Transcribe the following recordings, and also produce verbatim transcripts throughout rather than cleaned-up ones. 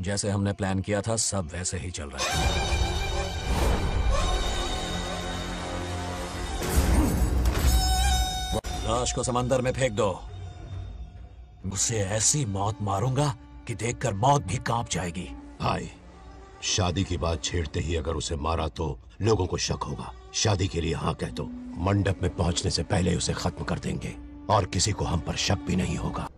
जैसे हमने प्लान किया था सब वैसे ही चल रहा है। लाश को समंदर में फेंक दो। उसे ऐसी मौत मारूंगा कि देखकर मौत भी कांप जाएगी। भाई, शादी की बात छेड़ते ही अगर उसे मारा तो लोगों को शक होगा। शादी के लिए हाँ कह दो, मंडप में पहुंचने से पहले उसे खत्म कर देंगे और किसी को हम पर शक भी नहीं होगा।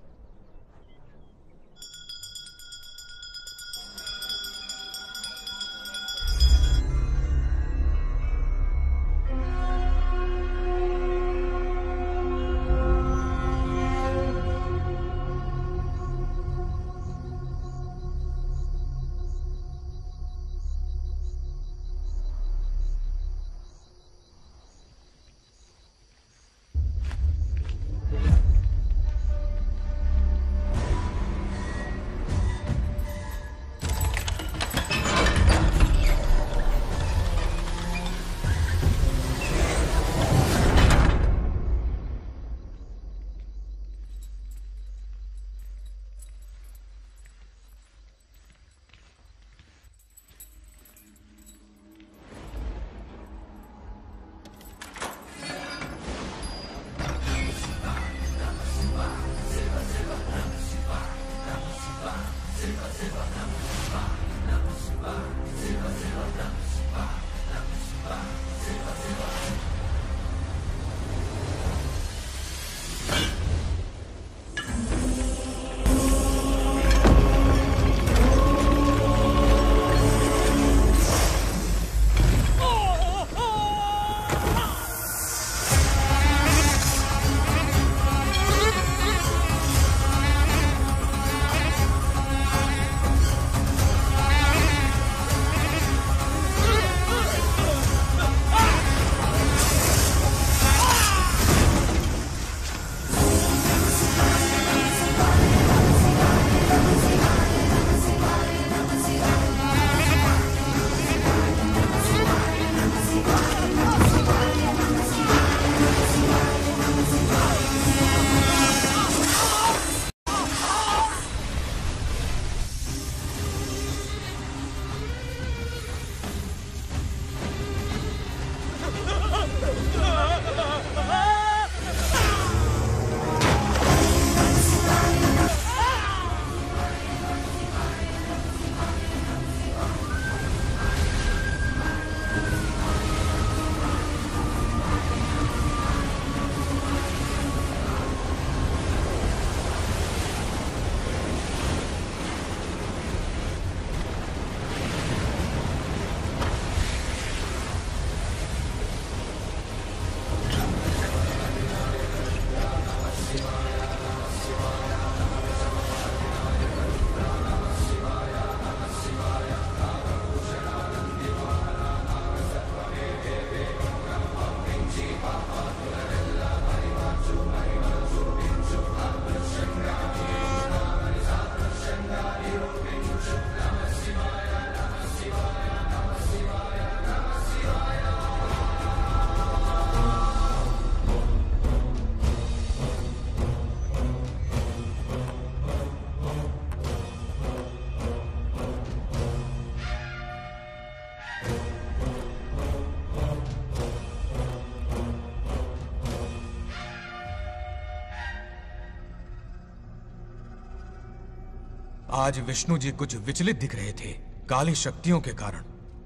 आज विष्णु जी कुछ विचलित दिख रहे थे काली शक्तियों के कारण।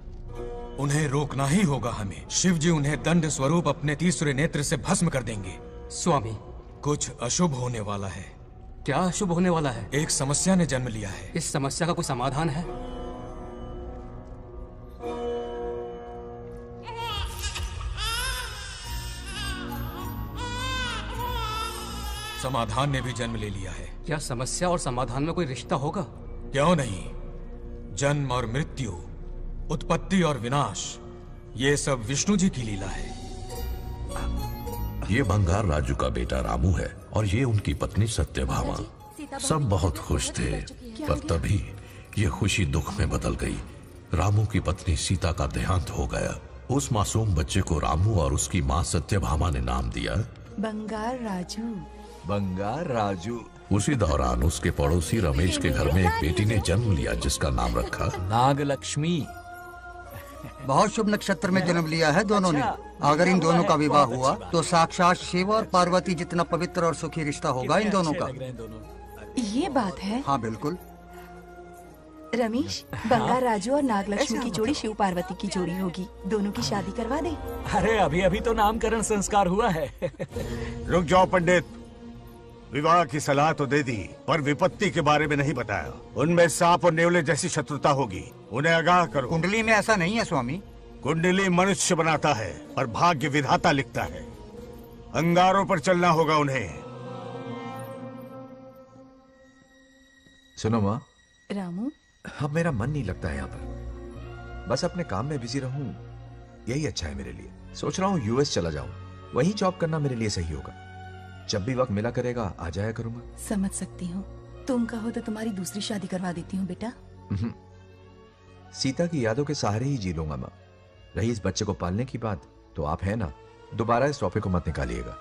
उन्हें रोकना ही होगा हमें। शिव जी उन्हें दंड स्वरूप अपने तीसरे नेत्र से भस्म कर देंगे। स्वामी, कुछ अशुभ होने वाला है। क्या अशुभ होने वाला है? एक समस्या ने जन्म लिया है। इस समस्या का कोई समाधान है? समाधान ने भी जन्म ले लिया है। क्या समस्या और समाधान में कोई रिश्ता होगा? क्यों नहीं। जन्म और मृत्यु, उत्पत्ति और विनाश, ये सब विष्णु जी की लीला है। ये बंगार राजू का बेटा रामू है और ये उनकी पत्नी सत्यभामा। सब बहुत खुश थे, पर तभी ये खुशी दुख में बदल गई। रामू की पत्नी सीता का देहांत हो गया। उस मासूम बच्चे को रामू और उसकी माँ सत्यभामा ने नाम दिया बंगार राजू। बंगार राजू उसी दौरान उसके पड़ोसी रमेश के घर में एक बेटी ने जन्म लिया जिसका नाम रखा नागलक्ष्मी। बहुत शुभ नक्षत्र में जन्म लिया है दोनों ने। अगर इन दोनों का विवाह हुआ तो साक्षात शिव और पार्वती जितना पवित्र और सुखी रिश्ता होगा इन दोनों का। ये बात है। हाँ बिल्कुल। रमेश, बंगार राजू और नागलक्ष्मी की जोड़ी शिव पार्वती की जोड़ी होगी। दोनों की शादी करवा दे। अरे अभी अभी तो नामकरण संस्कार हुआ है। रुक जाओ पंडित, विवाह की सलाह तो दे दी पर विपत्ति के बारे में नहीं बताया। उनमें सांप और नेवले जैसी शत्रुता होगी, उन्हें आगाह करो। कुंडली में ऐसा नहीं है स्वामी। कुंडली मनुष्य बनाता है और भाग्य विधाता लिखता है। अंगारों पर चलना होगा उन्हें। सुनो माँ, रामू, अब मेरा मन नहीं लगता है यहाँ पर। बस अपने काम में बिजी रहूं, यही अच्छा है मेरे लिए। सोच रहा हूँ यूएस चला जाऊं, वहीं जॉब करना मेरे लिए सही होगा। जब भी वक्त मिला करेगा आ जाया करूंगा। समझ सकती हूँ। तुम कहो तो तुम्हारी दूसरी शादी करवा देती हूँ बेटा। सीता की यादों के सहारे ही जी लूंगा माँ। रही इस बच्चे को पालने की बात, तो आप है ना, दोबारा इस टॉपिक को मत निकालिएगा।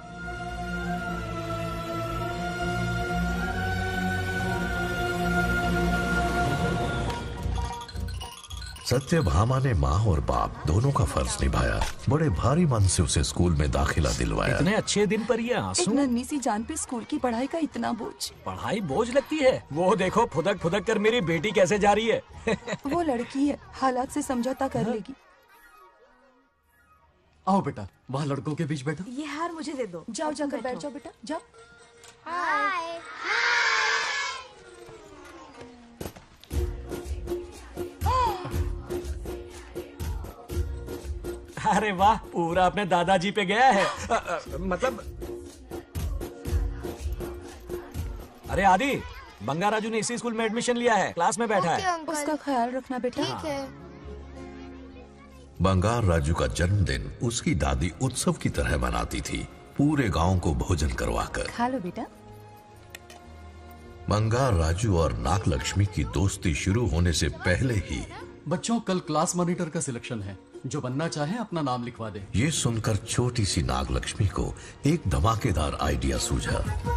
सत्यभामा ने माँ और बाप दोनों का फर्ज निभाया। बड़े भारी मन से उसे स्कूल में दाखिला दिलवाया। इतने अच्छे दिन पर ये आंसू। एक नन्ही सी जान पे स्कूल की पढ़ाई का इतना बोझ। पढ़ाई बोझ लगती है? वो देखो फुदक फुदक कर मेरी बेटी कैसे जा रही है। वो लड़की है, हालात से समझौता कर हाँ? लेगी। आओ बेटा, वहाँ लड़कों के बीच बैठो। ये हार मुझे दे दो। जाओ जाकर बैठ जाओ बेटा, जाओ। हाय। अरे वाह, पूरा अपने दादाजी पे गया है। आ, आ, मतलब अरे आदि, बंगार राजू ने इसी स्कूल में एडमिशन लिया है, क्लास में बैठा है। उसका ख्याल रखना बेटा। ठीक है। बंगार राजू का जन्मदिन उसकी दादी उत्सव की तरह मनाती थी, पूरे गांव को भोजन करवाकर। खा लो बेटा। बंगार राजू और नागलक्ष्मी की दोस्ती शुरू होने से पहले ही बच्चों, कल क्लास मॉनिटर का सिलेक्शन है। जो बनना चाहे अपना नाम लिखवा दे। ये सुनकर छोटी सी नागलक्ष्मी को एक धमाकेदार आइडिया सूझा।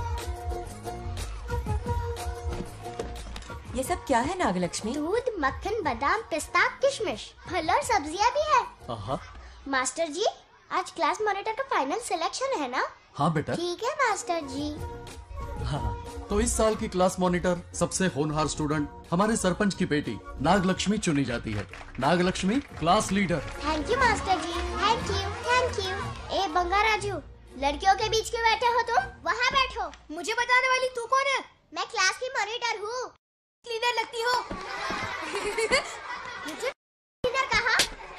ये सब क्या है नागलक्ष्मी? दूध, मक्खन, बादाम, पिस्ता, किशमिश, फल और सब्जियां भी है। आहा। मास्टर जी, आज क्लास मॉनिटर का फाइनल सिलेक्शन है ना? हाँ बेटा। ठीक है मास्टर जी। हाँ, तो इस साल की क्लास मॉनिटर सबसे होनहार स्टूडेंट हमारे सरपंच की बेटी नागलक्ष्मी चुनी जाती है। Nagalakshmi class leader. Thank you master जी, थैंक यू थैंक यू। ए बंगार राजू, लड़कियों के बीच क्यों बैठे हो तुम? वहाँ बैठो। मुझे बताने वाली तू कौन है? मैं क्लास की मॉनिटर हूँ। लीडर लगती हो। मुझे लीडर कहा?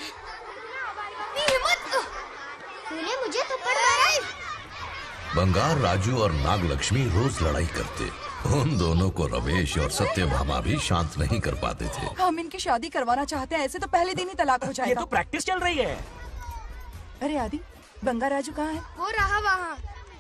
हिम्मत! तूने मुझे थप्पड़ मारा। बंगार राजू और नागलक्ष्मी रोज लड़ाई करते। उन दोनों को रमेश और सत्यभामा भी शांत नहीं कर पाते थे। हम इनकी शादी करवाना चाहते हैं, ऐसे तो पहले दिन ही तलाक हो जाएगा। ये तो प्रैक्टिस चल रही है। अरे आदि, बंगार राजू कहाँ है? वो रहा वहाँ।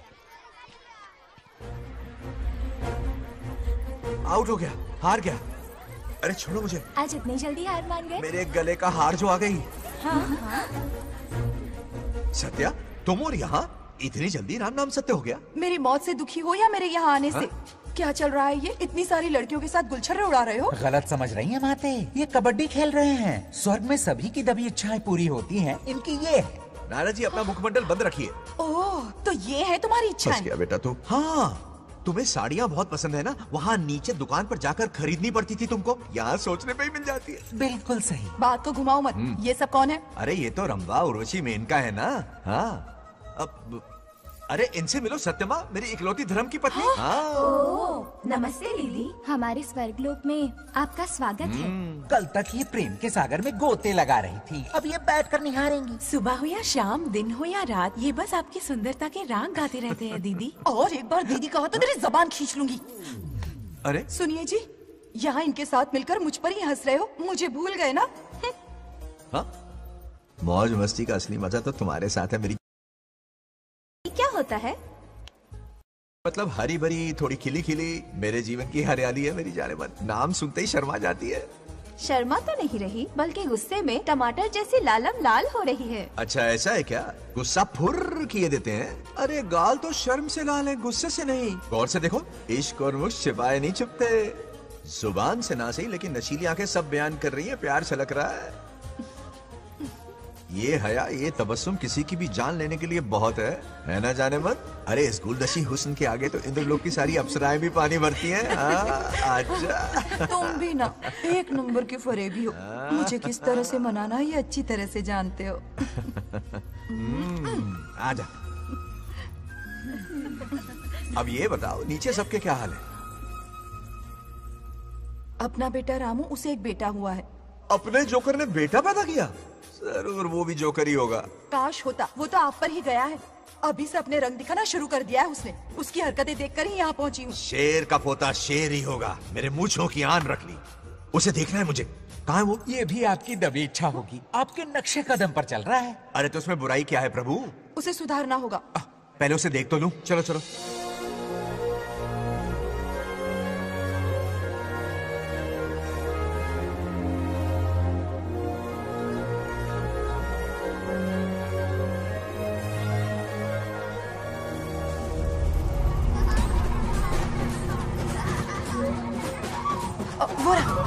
आउट हो गया, हार गया। अरे छोड़ो मुझे। आज इतनी जल्दी हार मान गए? मेरे गले का हार जो आ गई। हाँ हाँ। सत्या, तुम और यहाँ इतनी जल्दी राम नाम सत्य हो गया? मेरी मौत से दुखी हो या मेरे यहाँ आने से? क्या चल रहा है ये? इतनी सारी लड़कियों के साथ गुलछर्रे उड़ा रहे हो? गलत समझ रही हैं माते, ये कबड्डी खेल रहे हैं। स्वर्ग में सभी की दबी इच्छाएं पूरी होती हैं, इनकी ये है। नाना जी, अपना मुखमंडल बंद रखिए। ओह, तो ये है तुम्हारी इच्छाएं? बस क्या बेटा तू? हाँ, तुम्हें साड़ियाँ बहुत पसंद है ना? वहाँ नीचे दुकान पर जाकर खरीदनी पड़ती थी तुमको, यहाँ सोचने पे ही मिल जाती है। बिल्कुल सही। बात को घुमाओ मत। ये सब कौन है? अरे ये तो रंभा, उर्वशी, मेनका है ना। हाँ, अब अरे इनसे मिलो सत्यमा, मेरी इकलौती धर्म की पत्नी। हाँ। ओह, नमस्ते दीदी। हमारे स्वर्गलोक में आपका स्वागत है। कल तक ये प्रेम के सागर में गोते लगा रही थी, अब ये बैठ कर निहारेंगी। सुबह हो या शाम, दिन हो या रात, ये बस आपकी सुंदरता के राग गाते रहते हैं दीदी। और एक बार दीदी कहा तो तेरी जबान खींच लूंगी। अरे सुनिए जी, यहाँ इनके साथ मिलकर मुझ पर ही हंस रहे हो, मुझे भूल गए ना? हाँ, मौज मस्ती का असली मजा तो तुम्हारे साथ है मेरी। क्या होता है? मतलब हरी भरी, थोड़ी खिली खिली, मेरे जीवन की हरियाली है मेरी जाने मन। नाम सुनते ही शर्मा जाती है। शर्मा तो नहीं रही, बल्कि गुस्से में टमाटर जैसी लालम लाल हो रही है। अच्छा ऐसा है क्या? गुस्सा फुर्र किए देते हैं। अरे गाल तो शर्म से लाल है, गुस्से से नहीं। गौर से देखो, इश्क और मुश्क छिपाए नहीं छुपते। जुबान से ना सही, लेकिन नशीली आंखें सब बयान कर रही है, प्यार छलक रहा है। ये हया, ये तबस्सुम किसी की भी जान लेने के लिए बहुत है, है ना जाने मन? अरे इस गुलदशी हुस्न के आगे तो इंद्रलोक की सारी अप्सराएं भी पानी भरती हैं। आजा। तुम भी ना एक नंबर के फरेबी हो। मुझे किस तरह से मनाना ये अच्छी तरह से जानते हो। आजा। अब ये बताओ, नीचे सबके क्या हाल है? अपना बेटा रामू, उसे एक बेटा हुआ है। अपने जोकर ने बेटा पैदा किया? जरूर वो भी जोकर ही होगा। काश होता, वो तो आप पर ही गया है। अभी से अपने रंग दिखाना शुरू कर दिया है उसने। उसकी हरकतें देखकर ही यहाँ पहुँची हूँ। शेर का पोता शेर ही होगा। मेरे मूंछों की आन रख ली। उसे देखना है मुझे। कहाँ है वो? ये भी आपकी दबी इच्छा होगी, आपके नक्शे कदम पर चल रहा है। अरे तो उसमें बुराई क्या है प्रभु? उसे सुधारना होगा। आ, पहले उसे देख तो लूं। चलो चलो। वो रहा।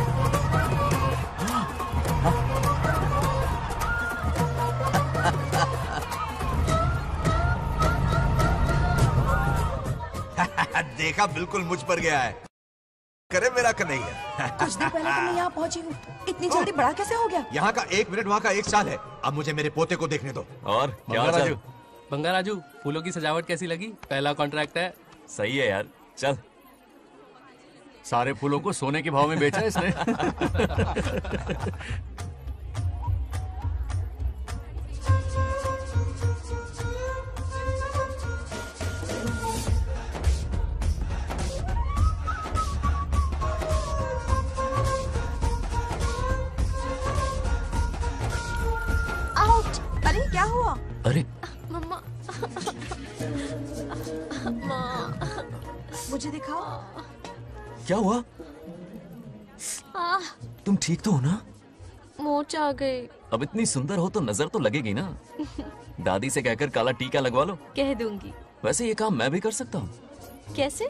देखा, बिल्कुल मुझ पर गया है। करे मेरा कन्हैया। कुछ देर पहले तो मैं यहाँ पहुँची हूँ। इतनी जल्दी बड़ा कैसे हो गया? यहाँ का एक मिनट, वहाँ का एक साल है। अब मुझे मेरे पोते को देखने दो। और क्या राजू? बंगा राजू, फूलों की सजावट कैसी लगी? पहला कॉन्ट्रैक्ट है। सही है यार, चल। सारे फूलों को सोने के भाव में बेचा इसने। आउट! अरे क्या हुआ? अरे मम्मा, मुझे दिखाओ। क्या हुआ? आ, तुम ठीक तो हो ना? मोच आ गई। अब इतनी सुंदर हो तो नजर तो लगेगी ना। दादी से कहकर काला टीका लगवा लो। कह दूंगी। वैसे ये काम मैं भी कर सकता हूँ। कैसे?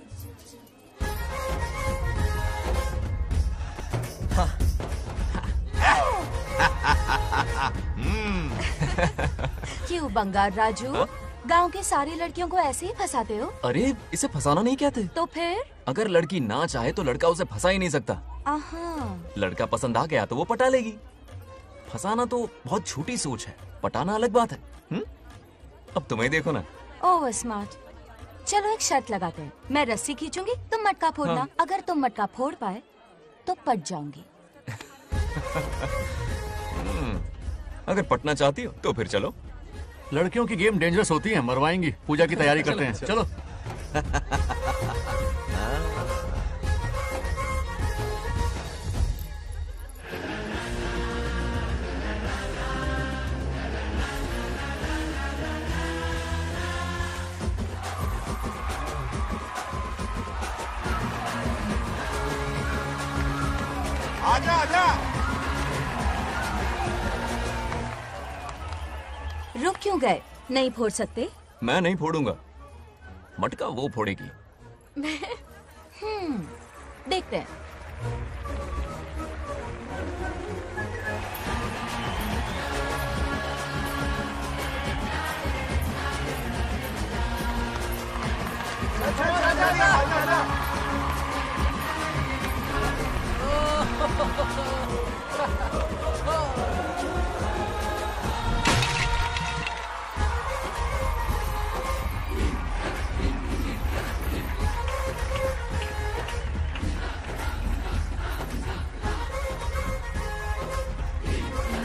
क्यों बंगार राजू, गांव की सारी लड़कियों को ऐसे ही फंसाते हो? अरे इसे फंसाना नहीं कहते। तो फिर? अगर लड़की ना चाहे तो लड़का उसे फंसा ही नहीं सकता। आहा। लड़का पसंद आ गया तो वो पटा लेगी। फंसाना तो बहुत छोटी सोच है, पटाना अलग बात है। हुँ? अब तुम्हें देखो ना। Over smart. चलो एक शर्त लगाते हैं। मैं रस्सी खींचूंगी, तुम मटका फोड़ना। हाँ। अगर तुम मटका फोड़ पाए तो पट जाऊंगी। अगर पटना चाहती हो तो फिर चलो। लड़कियों की गेम डेंजरस होती है, मरवाएंगी। पूजा की तैयारी करते हैं, चलो। आजा आजा। रुक क्यों गए? नहीं फोड़ सकते? मैं नहीं फोड़ूंगा, मटका वो फोड़ेगी। हम्म, देखते हैं।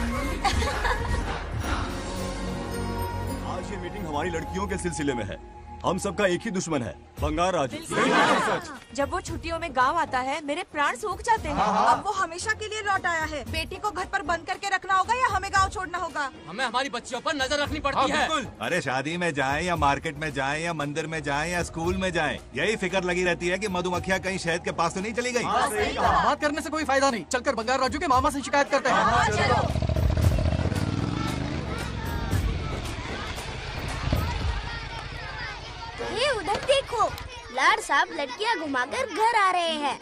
आज ये मीटिंग हमारी लड़कियों के सिलसिले में है। हम सबका एक ही दुश्मन है, बंगार राजू। जब वो छुट्टियों में गांव आता है मेरे प्राण सूख जाते हैं। अब वो हमेशा के लिए लौट आया है। बेटी को घर पर बंद करके रखना होगा या हमें गांव छोड़ना होगा? हमें हमारी बच्चियों पर नजर रखनी पड़ती है। अरे शादी में जाएं या मार्केट में जाएं या मंदिर में जाएं या स्कूल में जाएं, यही फिक्र लगी रहती है कि मधुमक्खियाँ कहीं शहद के पास तो नहीं चली गई। बात करने से कोई फायदा नहीं, चलकर बंगार राजू के मामा से शिकायत करते हैं। ये उधर देखो, लाड साहब लड़कियां घुमाकर घर आ रहे हैं।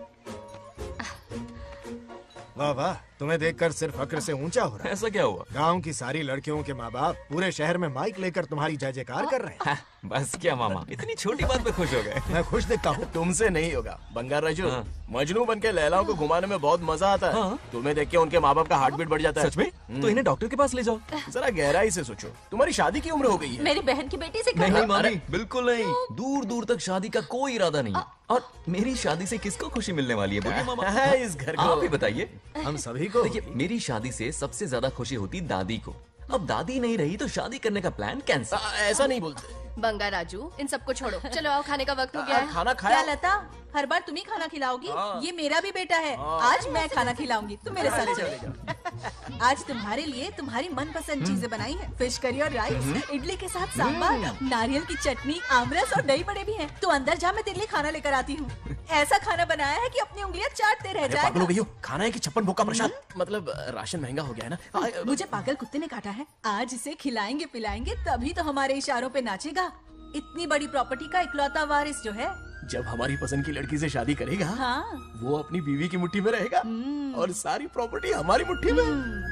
वाह वाह, तुम्हें देखकर सिर्फ फक्र से ऊंचा हो रहा है। ऐसा क्या हुआ? गांव की सारी लड़कियों के माँ बाप पूरे शहर में माइक लेकर तुम्हारी जय जयकार कर रहे हैं। बस क्या मामा, इतनी छोटी बात पे खुश हो गए? मैं खुश दिखता हूँ। तुमसे नहीं होगा बंगार राजू। हाँ। मजनू बनके लैलाओं को घुमाने में बहुत मजा आता है। हाँ। तुम्हें देख के उनके माँ बाप का हार्ट बीट बढ़ जाता है। सच में? तो इन्हें डॉक्टर के पास ले जाओ। जरा गहराई से सोचो, तुम्हारी शादी की उम्र हो गई है। मेरी बहन की बेटी से नहीं करो। मामी, बिल्कुल नहीं। दूर दूर तक शादी का कोई इरादा नहीं है। और मेरी शादी से किसको खुशी मिलने वाली है बोलिए मामा? इस घर को आप ही बताइए। हम सभी को। देखिए, मेरी शादी से सबसे ज्यादा खुशी होती दादी को। अब दादी नहीं रही तो शादी करने का प्लान कैंसिल। ऐसा नहीं बोलते बंगार राजू, इन सबको छोड़ो, चलो आओ, खाने का वक्त हो गया है। खाना खाया? क्या लता, हर बार तुम ही खाना खिलाओगी? हाँ। ये मेरा भी बेटा है। हाँ। आज मैं खाना खिलाऊंगी, तुम मेरे साथ चलो। आज तुम्हारे लिए तुम्हारी मनपसंद चीजें बनाई हैं। फिश करी और राइस, इडली के साथ सांभर, नारियल की चटनी, आमरस और दही बड़े भी हैं। तो अंदर जा, मैं तेरे लिए खाना लेकर आती हूँ। ऐसा खाना बनाया है कि अपनी उंगलियां चाटते रह पागल हो जाएगा। गई हो, खाना है कि छप्पन भोग का प्रसाद? मतलब राशन महंगा हो गया है ना। मुझे पागल कुत्ते ने काटा है। आज इसे खिलाएंगे पिलाएंगे तभी तो हमारे इशारों पे नाचेगा। इतनी बड़ी प्रॉपर्टी का इकलौता वारिस जो है। जब हमारी पसंद की लड़की से शादी करेगा, हाँ। वो अपनी बीवी की मुट्ठी में रहेगा और सारी प्रॉपर्टी हमारी मुट्ठी में।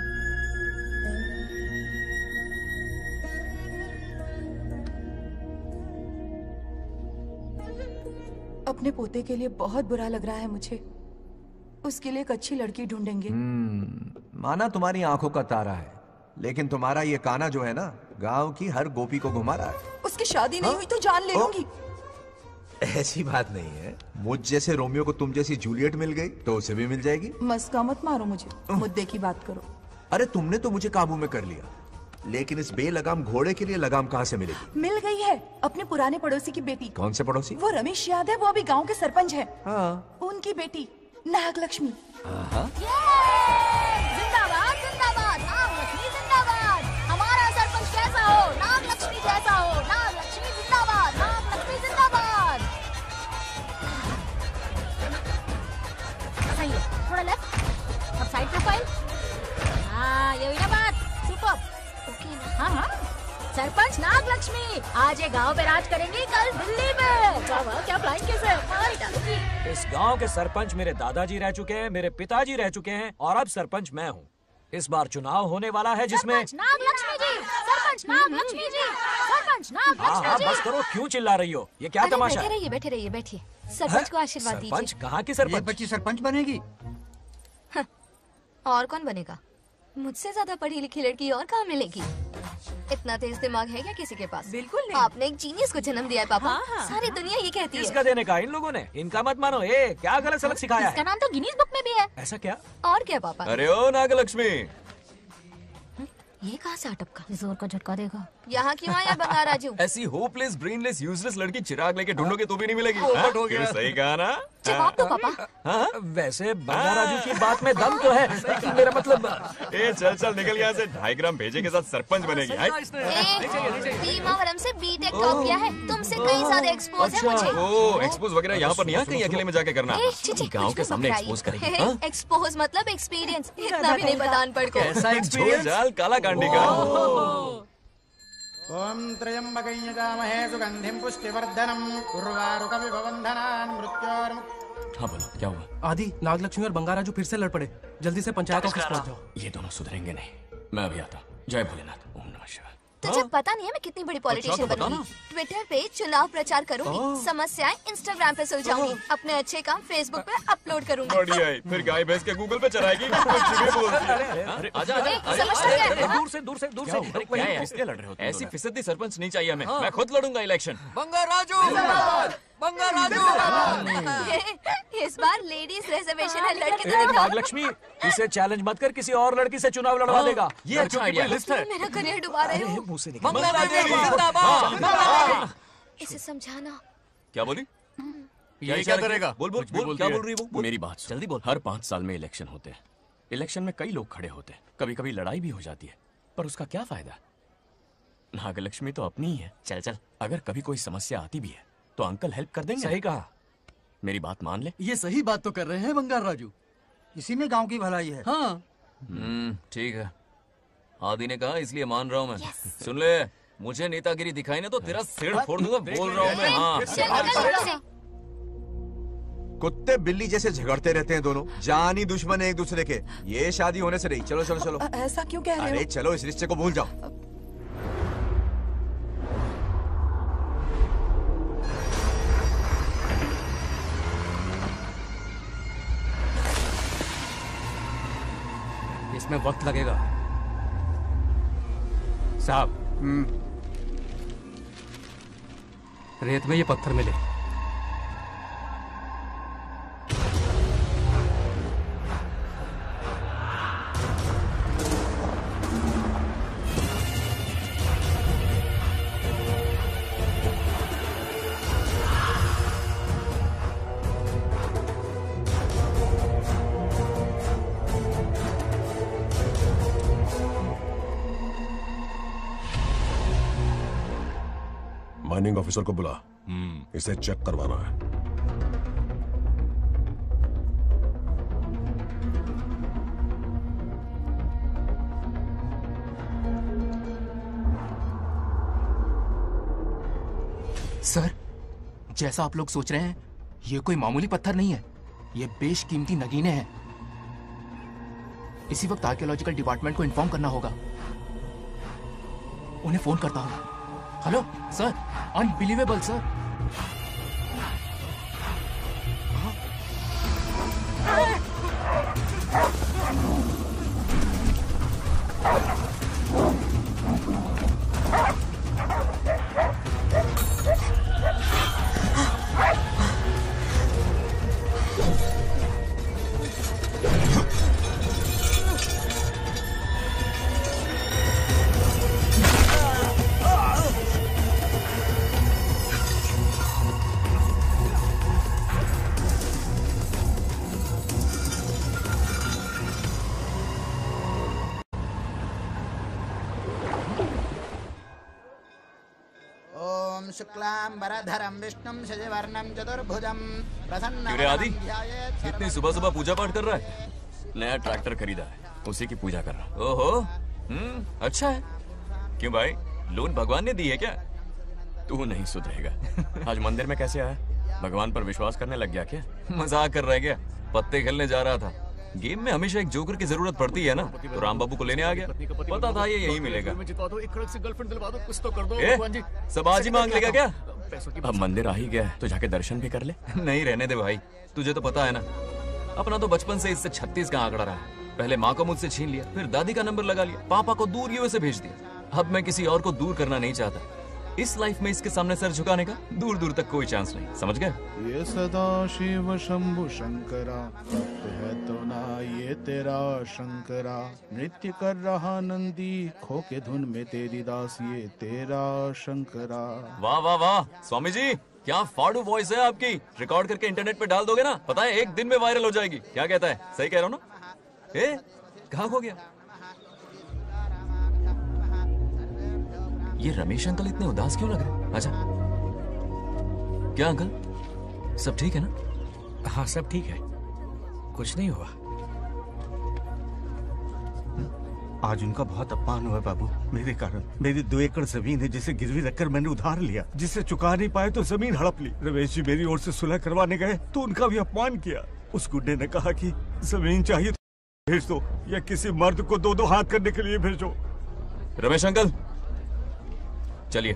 अपने पोते के लिए बहुत बुरा लग रहा है मुझे। उसके लिए एक अच्छी लड़की ढूंढेंगे। माना तुम्हारी आंखों का तारा है, लेकिन तुम्हारा ये काना जो है ना, गांव की हर गोपी को घुमा रहा है। उसकी शादी नहीं हुई तो जान ले लूंगी। ऐसी बात नहीं है। मुझ जैसे रोमियो को तुम जैसी जूलियट मिल गई तो उसे भी मिल जाएगी। मस्का मत मारो मुझे, मुद्दे की बात करो। अरे तुमने तो मुझे काबू में कर लिया, लेकिन इस बेलगाम घोड़े के लिए लगाम कहाँ से मिलेगी? मिल गई है, अपने पुराने पड़ोसी की बेटी। कौन से पड़ोसी? वो रमेश याद है, वो अभी गांव के सरपंच है। हाँ। उनकी बेटी नागलक्ष्मी। हाँ। जिंदाबाद जिंदाबाद, नागलक्ष्मी जिंदाबाद। हमारा सरपंच कैसा हो? नागलक्ष्मी जैसा हो। नागलक्ष्मी जिंदाबाद, नागलक्ष्मी जिंदाबाद। सही है, थोड़ा लेफ्ट, अब साइड प्रोफाइल। हाँ, ये हुई ना बात। सुपर। हाँ हाँ, सरपंच नागलक्ष्मी आज ये गांव पे राज करेंगी, कल दिल्ली में। क्या वाह, क्या फ्लाइंग किस है, मार डालूंगी। इस गांव के सरपंच मेरे दादाजी रह चुके हैं, मेरे पिताजी रह चुके हैं और अब सरपंच मैं हूँ। इस बार चुनाव होने वाला है जिसमें सरपंच नागलक्ष्मी जी, सरपंच नागलक्ष्मी जी, सरपंच हाँ हाँ नागलक्ष्मी जी। बस करो, क्यों चिल्ला रही हो? ये क्या अरे तमाशा बैठे है? रहिए बैठे रहिए बैठिए। सरपंच को आशीर्वाद दीजिए। सरपंच कहाँ की सरपंच? ये बच्ची सरपंच बनेगी। और कौन बनेगा? मुझसे ज्यादा पढ़ी लिखी लड़की और कहाँ मिलेगी? इतना तेज दिमाग है क्या किसी के पास? बिल्कुल नहीं। आपने एक जीनियस को जन्म दिया है पापा। हाँ, हाँ, सारी दुनिया ये कहती है। किसका देने का? इन लोगों ने। इनका मत मानो। ए, क्या गलत सलत सिखाया इसका है? नाम तो गिनीज बुक में भी है। ऐसा क्या? और क्या पापा? अरे ओ नागलक्ष्मी, ये कहाँ से अटपका? जोर का झटका देगा। यहाँ क्यों आया बंगार राजू? ऐसी होपलेस ब्रेनलेस यूजलेस लड़की चिराग लेके ढूंढोगे तो भी नहीं मिलेगी। पोपट हो गया। सही कहा ना? जवाब दो पापा। हाँ? वैसे बंगार राजू की बात में दम तो है, लेकिन मेरा मतलब। ए चल चल निकल यहाँ से। ढाई ग्राम भेजे के साथ सरपंच बनेगी। भीमावरम से बीटेक टॉप किया है, तुमसे कई ज्यादा एक्सपोज है मुझे। ओ एक्सपोज वगैरह यहाँ पर नहीं है, कहीं अकेले में जाके करना। ए, छी, छी, गाँव कुछ के भी सामने मत एक्सपोज कराइए। करेंगे। एक्सपोज मतलब एक्सपीरियंस, इतना भी नहीं पता अनपढ़ को। कैसा एक्सपीरियंस? जाल काला कांडी का। ओम त्र्यंबकं यजामहे सुगंधिं पुष्टिवर्धनम् उर्वारुकमिव बन्धनान् मृत्योर्मुक्। हाँ बोलो, क्या हुआ? आदि, नागलक्ष्मी और बंगार राजू फिर से लड़ पड़े। जल्दी से पंचायत ऑफिस पहुंच जाओ। ये दोनों सुधरेंगे नहीं। मैं अभी आता। जय भोलेनाथ। ओम नमः शिवाय। तुझे पता नहीं है मैं कितनी बड़ी पॉलिटिशियन अच्छा, तो बनूंगी। ट्विटर पे चुनाव प्रचार करूंगी, समस्याएं इंस्टाग्राम पे सुलझाऊंगी, अपने अच्छे काम फेसबुक पे अपलोड करूंगी। बढ़िया है। फिर गाय भैंस के गूगल पे चराएगी। कुछ भी बोलती है। अरे आजा आजा। ए, समझता क्या है? दूर से दूर से दूर से। अरे क्या है? किसके लड़ रहे हो? ऐसी फिसदी सरपंच नहीं चाहिए हमें। मैं खुद लड़ूंगा इलेक्शन। बंगार राजू, बंगार राजू। इस बार लेडीज रिजर्वेशन है, लड़के ए, नागलक्ष्मी, इसे चैलेंज मत कर, किसी और लड़की से चुनाव लड़वा देगा। ये अच्छा आइडिया। मेरा करियर डुबा रहे हो। मुंह से बंगार राजू जिंदाबाद। इसे समझाना। क्या बोली? ये क्या करेगा? बोल बोल कुछ भी बोल, क्या बोलती है। बोल रही है वो? मेरी बात सुन। जल्दी बोल। हर पाँच साल में इलेक्शन होते हैं। इलेक्शन में कई लोग खड़े होते हैं, कभी कभी लड़ाई भी हो जाती है, पर उसका क्या फायदा? नागलक्ष्मी तो अपनी ही है। चल चल। अगर कभी कोई समस्या आती भी है तो अंकल हेल्प कर देंगे। सही कहा। मेरी बात मान ले। ये सही बात तो कर रहे हैं बंगार राजू। इसी में गांव की भलाई है। हाँ। हम्म, ठीक है। आदि ने कहा इसलिए मान रहा हूँ मैं। सुन ले, मुझे नेतागिरी दिखाई ना तो तेरा सिर फोड़ दूंगा। बोल रहा हूँ मैं। हाँ। कुत्ते बिल्ली जैसे झगड़ते रहते हैं दोनों, जानी दुश्मन है एक दूसरे के। ये शादी होने से रही। चलो चलो चलो। ऐसा क्यों कह रहे हो? अरे चलो, इस रिश्ते को भूल जाओ। इसमें वक्त लगेगा साहब। रेत में ये पत्थर मिले। माइनिंग ऑफिसर को बुला, इसे चेक करवाना है। सर, जैसा आप लोग सोच रहे हैं, ये कोई मामूली पत्थर नहीं है। ये बेशकीमती नगीने हैं। इसी वक्त आर्कियोलॉजिकल डिपार्टमेंट को इन्फॉर्म करना होगा। उन्हें फोन करता हूं। Hello sir, unbelievable sir. शुक्लांबरधरं विष्णुं शशिवर्णं चतुर्भुजं प्रसन्नं क्यों आदि इतनी सुबह सुबह पूजा पाठ कर रहा है? नया ट्रैक्टर खरीदा है, उसी की पूजा कर रहा हूं। ओहो, हम्म, अच्छा है। क्यों भाई, लोन भगवान ने दी है क्या? तू नहीं सुधरेगा। आज मंदिर में कैसे आया? भगवान पर विश्वास करने लग गया क्या? मजाक कर रहा है क्या? पत्ते खेलने जा रहा था। गेम में हमेशा एक जोकर की जरूरत पड़ती है ना, तो राम बाबू को लेने आ गया। पता था ये यही मिलेगा। ए, सब आज ही मांग लेगा क्या? अब मंदिर आ ही गया है तो जाके दर्शन भी कर ले। नहीं, रहने दे भाई, तुझे तो पता है ना, अपना तो बचपन से इससे छत्तीस का आंकड़ा रहा है। पहले माँ को मुझसे छीन लिया, फिर दादी का नंबर लगा लिया, पापा को दूर यूएसए भेज दिया। अब मैं किसी और को दूर करना नहीं चाहता। इस लाइफ में इसके सामने सर झुकाने का दूर दूर तक कोई चांस नहीं, समझ गए? ये सदा शिव शंभु शंकरा, है तो ना ये तेरा शंकरा। नृत्य कर रहा नंदी, खो के धुन में तेरी दास, ये तेरा शंकरा। वाह वाह वाह, स्वामी जी क्या फाड़ू वॉइस है आपकी। रिकॉर्ड करके इंटरनेट पे डाल दोगे ना, पता है एक दिन में वायरल हो जाएगी। क्या कहता है? सही कह रहा हूँ ना? ए, कहाँ खो गया? ये रमेश अंकल इतने उदास क्यों लग रहे? अच्छा, क्या अंकल सब ठीक है ना? हाँ सब ठीक है, कुछ नहीं हुआ। आज उनका बहुत अपमान हुआ बाबू, मेरे कारण। मेरी दो एकड़ जमीन है जिसे गिरवी रखकर मैंने उधार लिया, जिसे चुका नहीं पाए तो जमीन हड़प ली। रमेश जी मेरी ओर से सुलह करवाने गए तो उनका भी अपमान किया। उस गुड्डे ने कहा कि जमीन चाहिए तो भेज दो या किसी मर्द को दो दो हाथ करने के लिए भेजो। रमेश अंकल चलिए।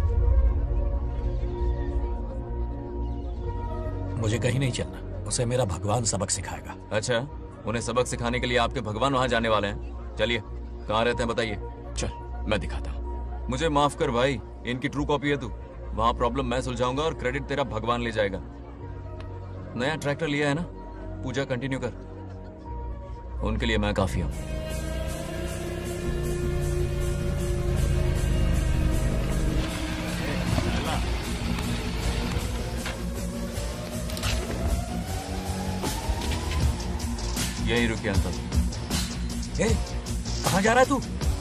मुझे कहीं नहीं चलना, उसे मेरा भगवान सबक सिखाएगा। अच्छा, उन्हें सबक सिखाने के लिए आपके भगवान वहां जाने वाले हैं। चलिए, कहाँ रहते हैं बताइए। चल मैं दिखाता हूँ। मुझे माफ कर भाई, इनकी ट्रू कॉपी है तू। वहां प्रॉब्लम मैं सुलझाऊंगा और क्रेडिट तेरा भगवान ले जाएगा। नया ट्रैक्टर लिया है ना, पूजा कंटिन्यू कर, उनके लिए मैं काफी हूँ। यही रुके अंकल। ए, कहाँ जा रहा है तू?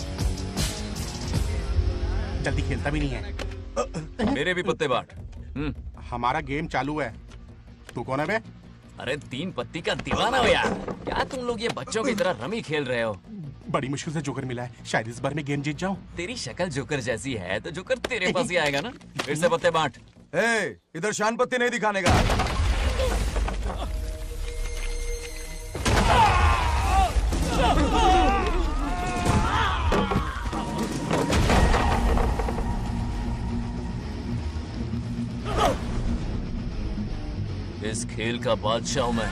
जल्दी खेलता भी नहीं है। मेरे भी पत्ते बांट। हमारा गेम चालू है। तू कौन है बे? अरे तीन पत्ती का दीवाना हो यार। क्या तुम लोग ये बच्चों की तरह रमी खेल रहे हो? बड़ी मुश्किल से जोकर मिला है, शायद इस बार में गेम जीत जाऊं। तेरी शक्ल जोकर जैसी है तो जोकर तेरे पास ही आएगा ना। फिर से पत्ते बांट। ए, इधर शान पत्ती नहीं दिखाने का। इस खेल का बादशाह हूं मैं।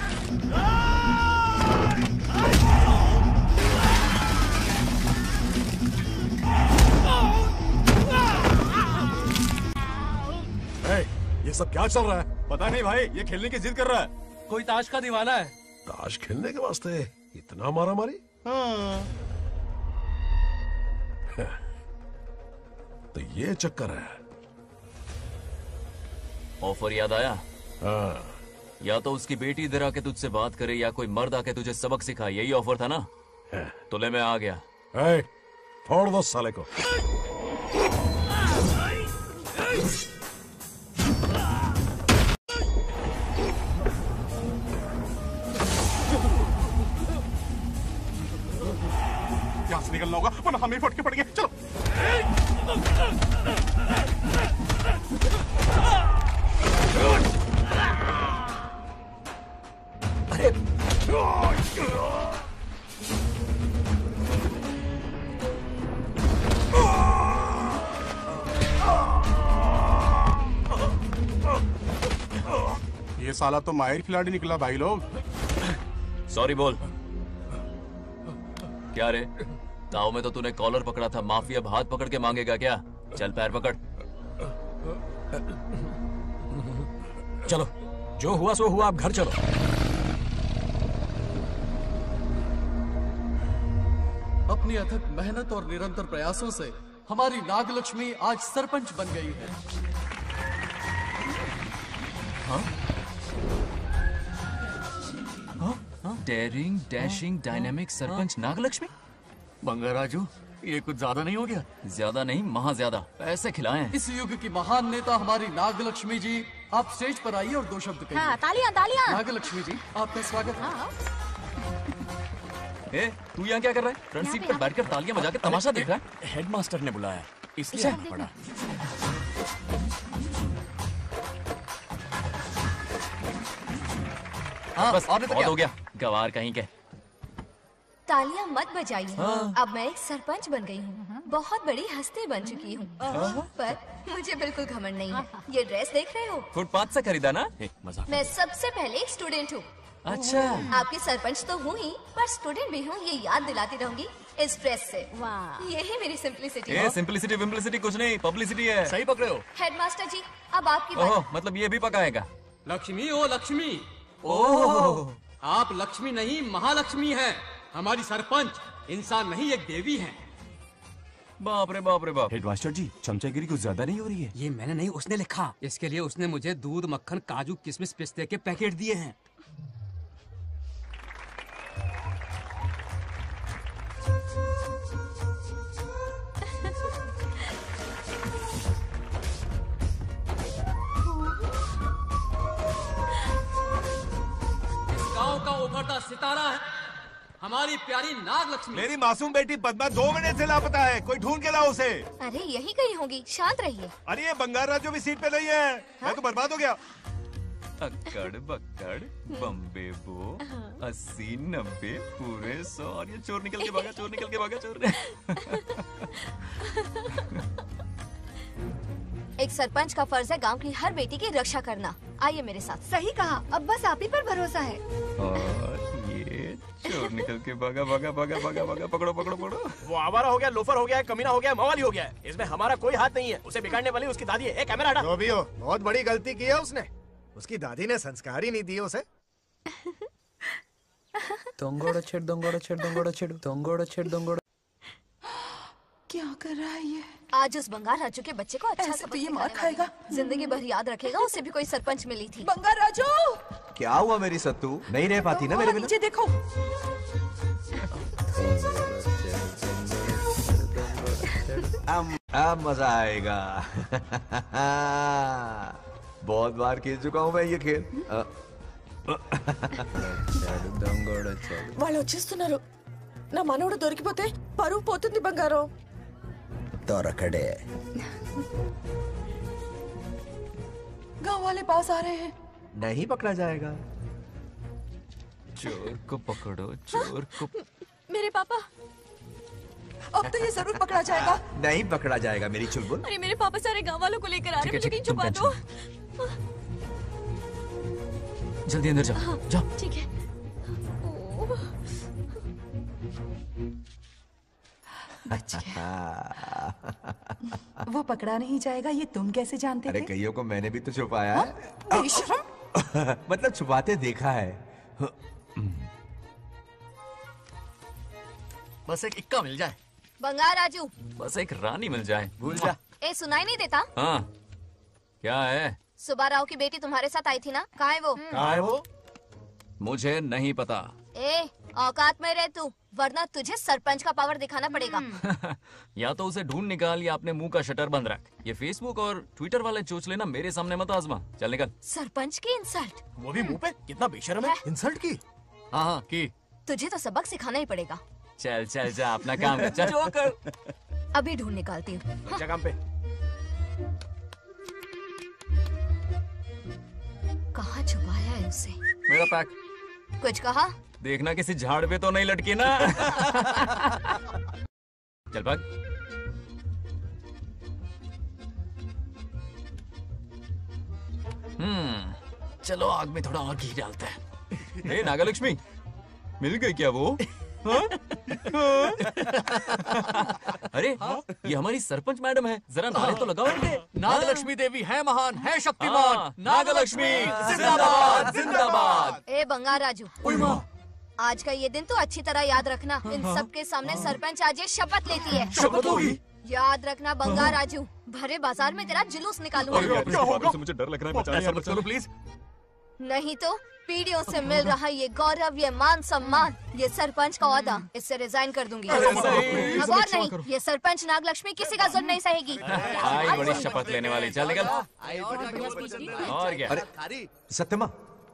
ए, ये सब क्या चल रहा है? पता नहीं भाई, ये खेलने की जिद कर रहा है। कोई ताश का दीवाना है। ताश खेलने के वास्ते इतना मारा मारी? हाँ। तो ये चक्कर है। ऑफर याद आया? हाँ। या तो उसकी बेटी इधर आके तुझसे बात करे या कोई मर्द आके तुझे सबक सिखाए, यही ऑफर था ना? तो ले मैं आ गया। ए, फोड़ दो साले को। यहाँ से निकलना होगा वरना हमें फटके पड़ेंगे। चलो। अरे ये साला तो माहिर खिलाड़ी निकला भाई लोग। सॉरी बोल। क्या रे, ताऊ में तो तूने कॉलर पकड़ा था, माफी अब हाथ पकड़ के मांगेगा क्या? चल पैर पकड़। चलो, जो हुआ सो हुआ, अब घर चलो। अपनी अथक मेहनत और निरंतर प्रयासों से हमारी नागलक्ष्मी आज सरपंच बन गई है। हाँ? Daring, dashing, dynamic sarpanch Nagalakshmi? Bangaraju, ये कुछ ज्यादा नहीं हो गया? ज्यादा नहीं, महा ज्यादा। पैसे खिलाए हैं। इस युग की महान नेता हमारी नागलक्ष्मी जी, आप स्टेज पर आइए और दो शब्द कहिए। हाँ, तालियां तालियां। नागलक्ष्मी जी, आपका स्वागत है। हाँ। ए, तू यहाँ क्या कर रहा है? फ्रंट सीट पर बैठकर तालियां बजा के तमाशा देख रहा है? हेडमास्टर ने बुलाया, इसलिए आना पड़ा। हाँ, बस और बहुत हो गया, गवार कहीं के। तालियां मत बजाइए। हाँ। अब मैं एक सरपंच बन गई हूँ, बहुत बड़ी हस्ती बन चुकी हूँ। पर मुझे बिल्कुल घमंड नहीं है। ये ड्रेस देख रहे हो? फुटपाथ से खरीदा ना? मजाक। मैं सबसे पहले एक स्टूडेंट हूँ। अच्छा। आपकी सरपंच तो हूँ ही, पर स्टूडेंट भी हूँ, ये याद दिलाती रहूंगी इस ड्रेस से। यही मेरी सिंपलिसिटी है। सिंपलिसिटी विम्पलिसिटी कुछ नहीं, पब्लिसिटी है। सही पकड़े हो। हेडमास्टर जी, अब आपकी ओह, बारी। मतलब ये भी पकाएगा? लक्ष्मी, ओ लक्ष्मी। ओह, आप लक्ष्मी नहीं, महालक्ष्मी हैं। हमारी सरपंच इंसान नहीं, एक देवी हैं। बाप रे बाप रे बाप। हेडमास्टर जी, चमचागिरी कुछ ज्यादा नहीं हो रही है? ये मैंने नहीं, उसने लिखा। इसके लिए उसने मुझे दूध, मक्खन, काजू, किशमिश, पिस्ते के पैकेट दिए हैं। इस गांव का उभरता सितारा है हमारी प्यारी नागलक्ष्मी। मेरी मासूम बेटी पद्मा दो महीने से लापता है, कोई ढूंढ के लाओ उसे। अरे यही कहीं होगी, शांत रहिए। अरे ये बंगाराजू भी सीट पे नहीं है। हाँ? मैं तो बर्बाद हो गया। अक्कड़ बक्कड़ बम्बे बो, अस्सी नब्बे पूरे सौ, और ये चोर निकल के भागा, चोर निकल के भागा, चोर। एक सरपंच का फर्ज है गांव की हर बेटी की रक्षा करना। आइए मेरे साथ। सही कहा, अब बस आप ही पर भरोसा है। और ये चोर निकल के भागा भागा भागा भागा भागा, पकड़ो पकड़ो पकड़ो। वो आवारा हो गया, लोफर हो गया, कमीना हो गया, मवाली हो गया। इसमें हमारा कोई हाथ नहीं है। उसे बिगाड़ने वाली उसकी दादी है। ए, कैमरा हटा। जो भी हो, बहुत बड़ी गलती की है उसने। उसकी दादी ने संस्कार ही नहीं दिए उसे। दंगोड़ा छेड़ दंगोड़ा छेड़ दंगोड़ा छेड़ दंगोड़ा छेड़ दंगोड़ा। क्या कर रहा है ये? आज उस बंगार राजू के बच्चे को अच्छा ऐसे तो ये मार खाएगा। जिंदगी भर याद रखेगा, उसे भी कोई सरपंच मिली थी। बंगार राजू! क्या हुआ मेरी सत्तू? नहीं रह पाती ना मेरे बिना? नीचे देखो। अब अब मजा आएगा। बहुत बार खेल चुका हूँ मैं ये खेल। వాళ్ళు వచ్చేస్తున్నారు. నా మనవడు దొరికిపోతే పరువు పోతుంది బంగారం. దొరకడే. गांव वाले पास आ रहे हैं. नहीं पकड़ा जाएगा। चोर को पकड़ो, चोर को। मेरे पापा, अब तो ये जरूर पकड़ा जाएगा। नहीं पकड़ा जाएगा मेरी चुलबुल। अरे मेरे पापा सारे गांव वालों को लेकर आ रहे हैं, मुझे कहीं छुपा दो। जल्दी अंदर जाओ, जाओ। ठीक है। बच गया। वो पकड़ा नहीं जाएगा ये तुम कैसे जानते अरे थे? कईयों को मैंने भी तो छुपाया है। बेशरम। मतलब छुपाते देखा है। बस एक इक्का मिल जाए। बंगार राजू, बस एक रानी मिल जाए। भूल जा। ए सुनाई नहीं देता? हाँ, क्या है? सुबह राव की बेटी तुम्हारे साथ आई थी ना? कहाँ है वो? कहाँ है वो? मुझे नहीं पता। ए औकात में रह तू, वरना तुझे सरपंच का पावर दिखाना पड़ेगा। या तो उसे ढूंढ निकाल या अपने मुंह का शटर बंद रख। ये फेसबुक और ट्विटर वाले चोचले ना मेरे सामने मत आजमा। चल निकल। सरपंच की इंसल्ट? वो भी मुंह पे? कितना बेशर्म है। इंसल्ट की? हाँ हाँ की। तुझे तो सबक सिखाना ही पड़ेगा। चल चल जा अपना काम कर। चल जो कर। अभी ढूंढ निकालती हूँ। अच्छा काम पे। कहाँ छुपाया है उसे? मेरा पैक। कुछ कहा? देखना किसी झाड़ पे तो नहीं लटकी ना। चल भाग। हम्म, चलो आग में थोड़ा और घी डालते हैं। हे नागलक्ष्मी, मिल गई क्या वो? हाँ? अरे ये हमारी सरपंच मैडम है, जरा नारे तो लगाओ इनके। नागलक्ष्मी देवी है महान, है शक्तिमान। हाँ, नागलक्ष्मी जिंदाबाद जिंदाबाद। ए बंगार राजू, आज का ये दिन तो अच्छी तरह याद रखना। इन सब के सामने सरपंच आज ये शपथ लेती है। शपथ होगी? याद रखना बंगार राजू, भरे बाजार में तेरा जुलूस निकालूंगा। क्या होगा? मुझे डर लग रहा है, बचाने चलो प्लीज। नहीं तो पीढ़ियों से मिल रहा ये गौरव, ये मान सम्मान, ये सरपंच का ओहदा, इससे रिजाइन कर दूंगी। अब और नहीं, ये सरपंच नागलक्ष्मी किसी का जुल्म नहीं सहेगी। आई बड़ी शपथ लेने वाली। चल निकल। और क्या? अरे सत्यमा,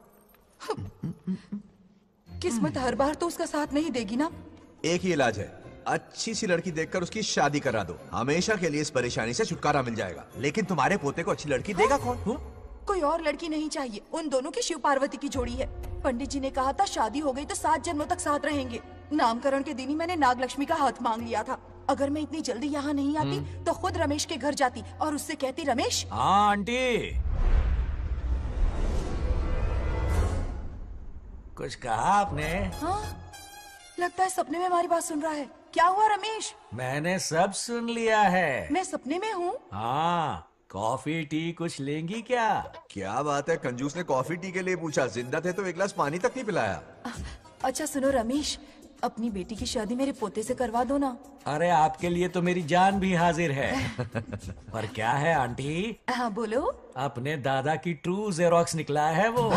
किस्मत हर बार तो उसका साथ नहीं देगी ना। एक ही इलाज है, अच्छी सी लड़की देखकर उसकी शादी करा दो। हमेशा के लिए इस परेशानी से छुटकारा मिल जाएगा। लेकिन तुम्हारे पोते को अच्छी लड़की देगा कौन? कोई और लड़की नहीं चाहिए, उन दोनों की शिव पार्वती की जोड़ी है। पंडित जी ने कहा था शादी हो गई तो सात जन्मों तक साथ रहेंगे। नामकरण के दिन ही मैंने नागलक्ष्मी का हाथ मांग लिया था। अगर मैं इतनी जल्दी यहाँ नहीं आती तो खुद रमेश के घर जाती और उससे कहती, रमेश। हाँ आंटी, कुछ कहा आपने? हाँ, लगता है सपने में हमारी बात सुन रहा है। क्या हुआ रमेश? मैंने सब सुन लिया है। मैं सपने में हूँ? हाँ, कॉफी टी कुछ लेंगी क्या? क्या बात है, कंजूस ने कॉफी टी के लिए पूछा, जिंदा थे तो एक गिलास पानी तक नहीं पिलाया। अच्छा सुनो रमेश, अपनी बेटी की शादी मेरे पोते से करवा दो ना। अरे आपके लिए तो मेरी जान भी हाजिर है। पर क्या है आंटी? हाँ बोलो। अपने दादा की ट्रू जेरोक्स निकला है वो।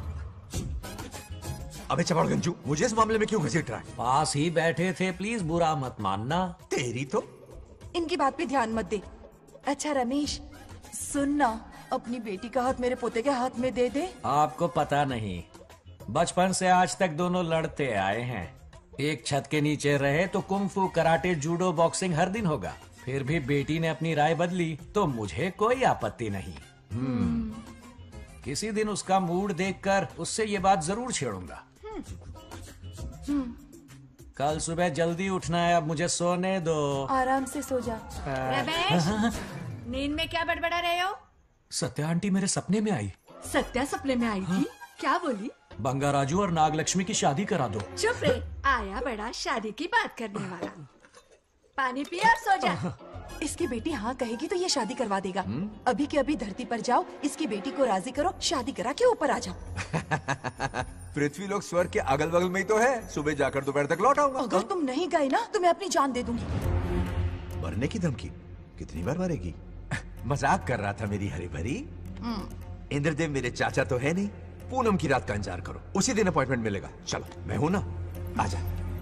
अबे चपड़ गंजू, मुझे इस मामले में क्यों घसीट रहा है? पास ही बैठे थे, प्लीज बुरा मत मानना। तेरी तो। इनकी बात पे ध्यान मत दे। अच्छा रमेश सुन ना, अपनी बेटी का हाथ मेरे पोते के हाथ में दे दे। आपको पता नहीं, बचपन से आज तक दोनों लड़ते आए हैं। एक छत के नीचे रहे तो कुंफू, कराटे, जूडो, बॉक्सिंग हर दिन होगा। फिर भी बेटी ने अपनी राय बदली तो मुझे कोई आपत्ति नहीं। हम्म, किसी दिन उसका मूड देखकर उससे ये बात जरूर छेड़ूंगा। कल सुबह जल्दी उठना है, अब मुझे सोने दो। आराम से सो जा। रमेश, नींद में क्या बड़बड़ा रहे हो? सत्या आंटी मेरे सपने में आई। सत्या सपने में आई थी? क्या बोली? बंगाराजू और नागलक्ष्मी की शादी करा दो। चुप रे, आया बड़ा शादी की बात करने वाला। पानी पिया और सो जा। इसकी बेटी हाँ कहेगी तो ये शादी करवा देगा। अभी के अभी धरती पर जाओ, इसकी बेटी को राजी करो, शादी करा के ऊपर आ जाओ। पृथ्वी लोग स्वर्ग के अगल बगल में ही तो है, सुबह जाकर दोपहर तक लौट आऊंगा। अगर तुम नहीं गए ना तो मैं अपनी जान दे दूंगी। मरने की धमकी? कितनी बार मरेगी? मजाक कर रहा था मेरी हरी भरी। इंद्रदेव मेरे चाचा तो है नहीं, पूनम की रात का इंतजार करो, उसी दिन अपॉइंटमेंट मिलेगा। चलो, मैं हूं ना, आजा।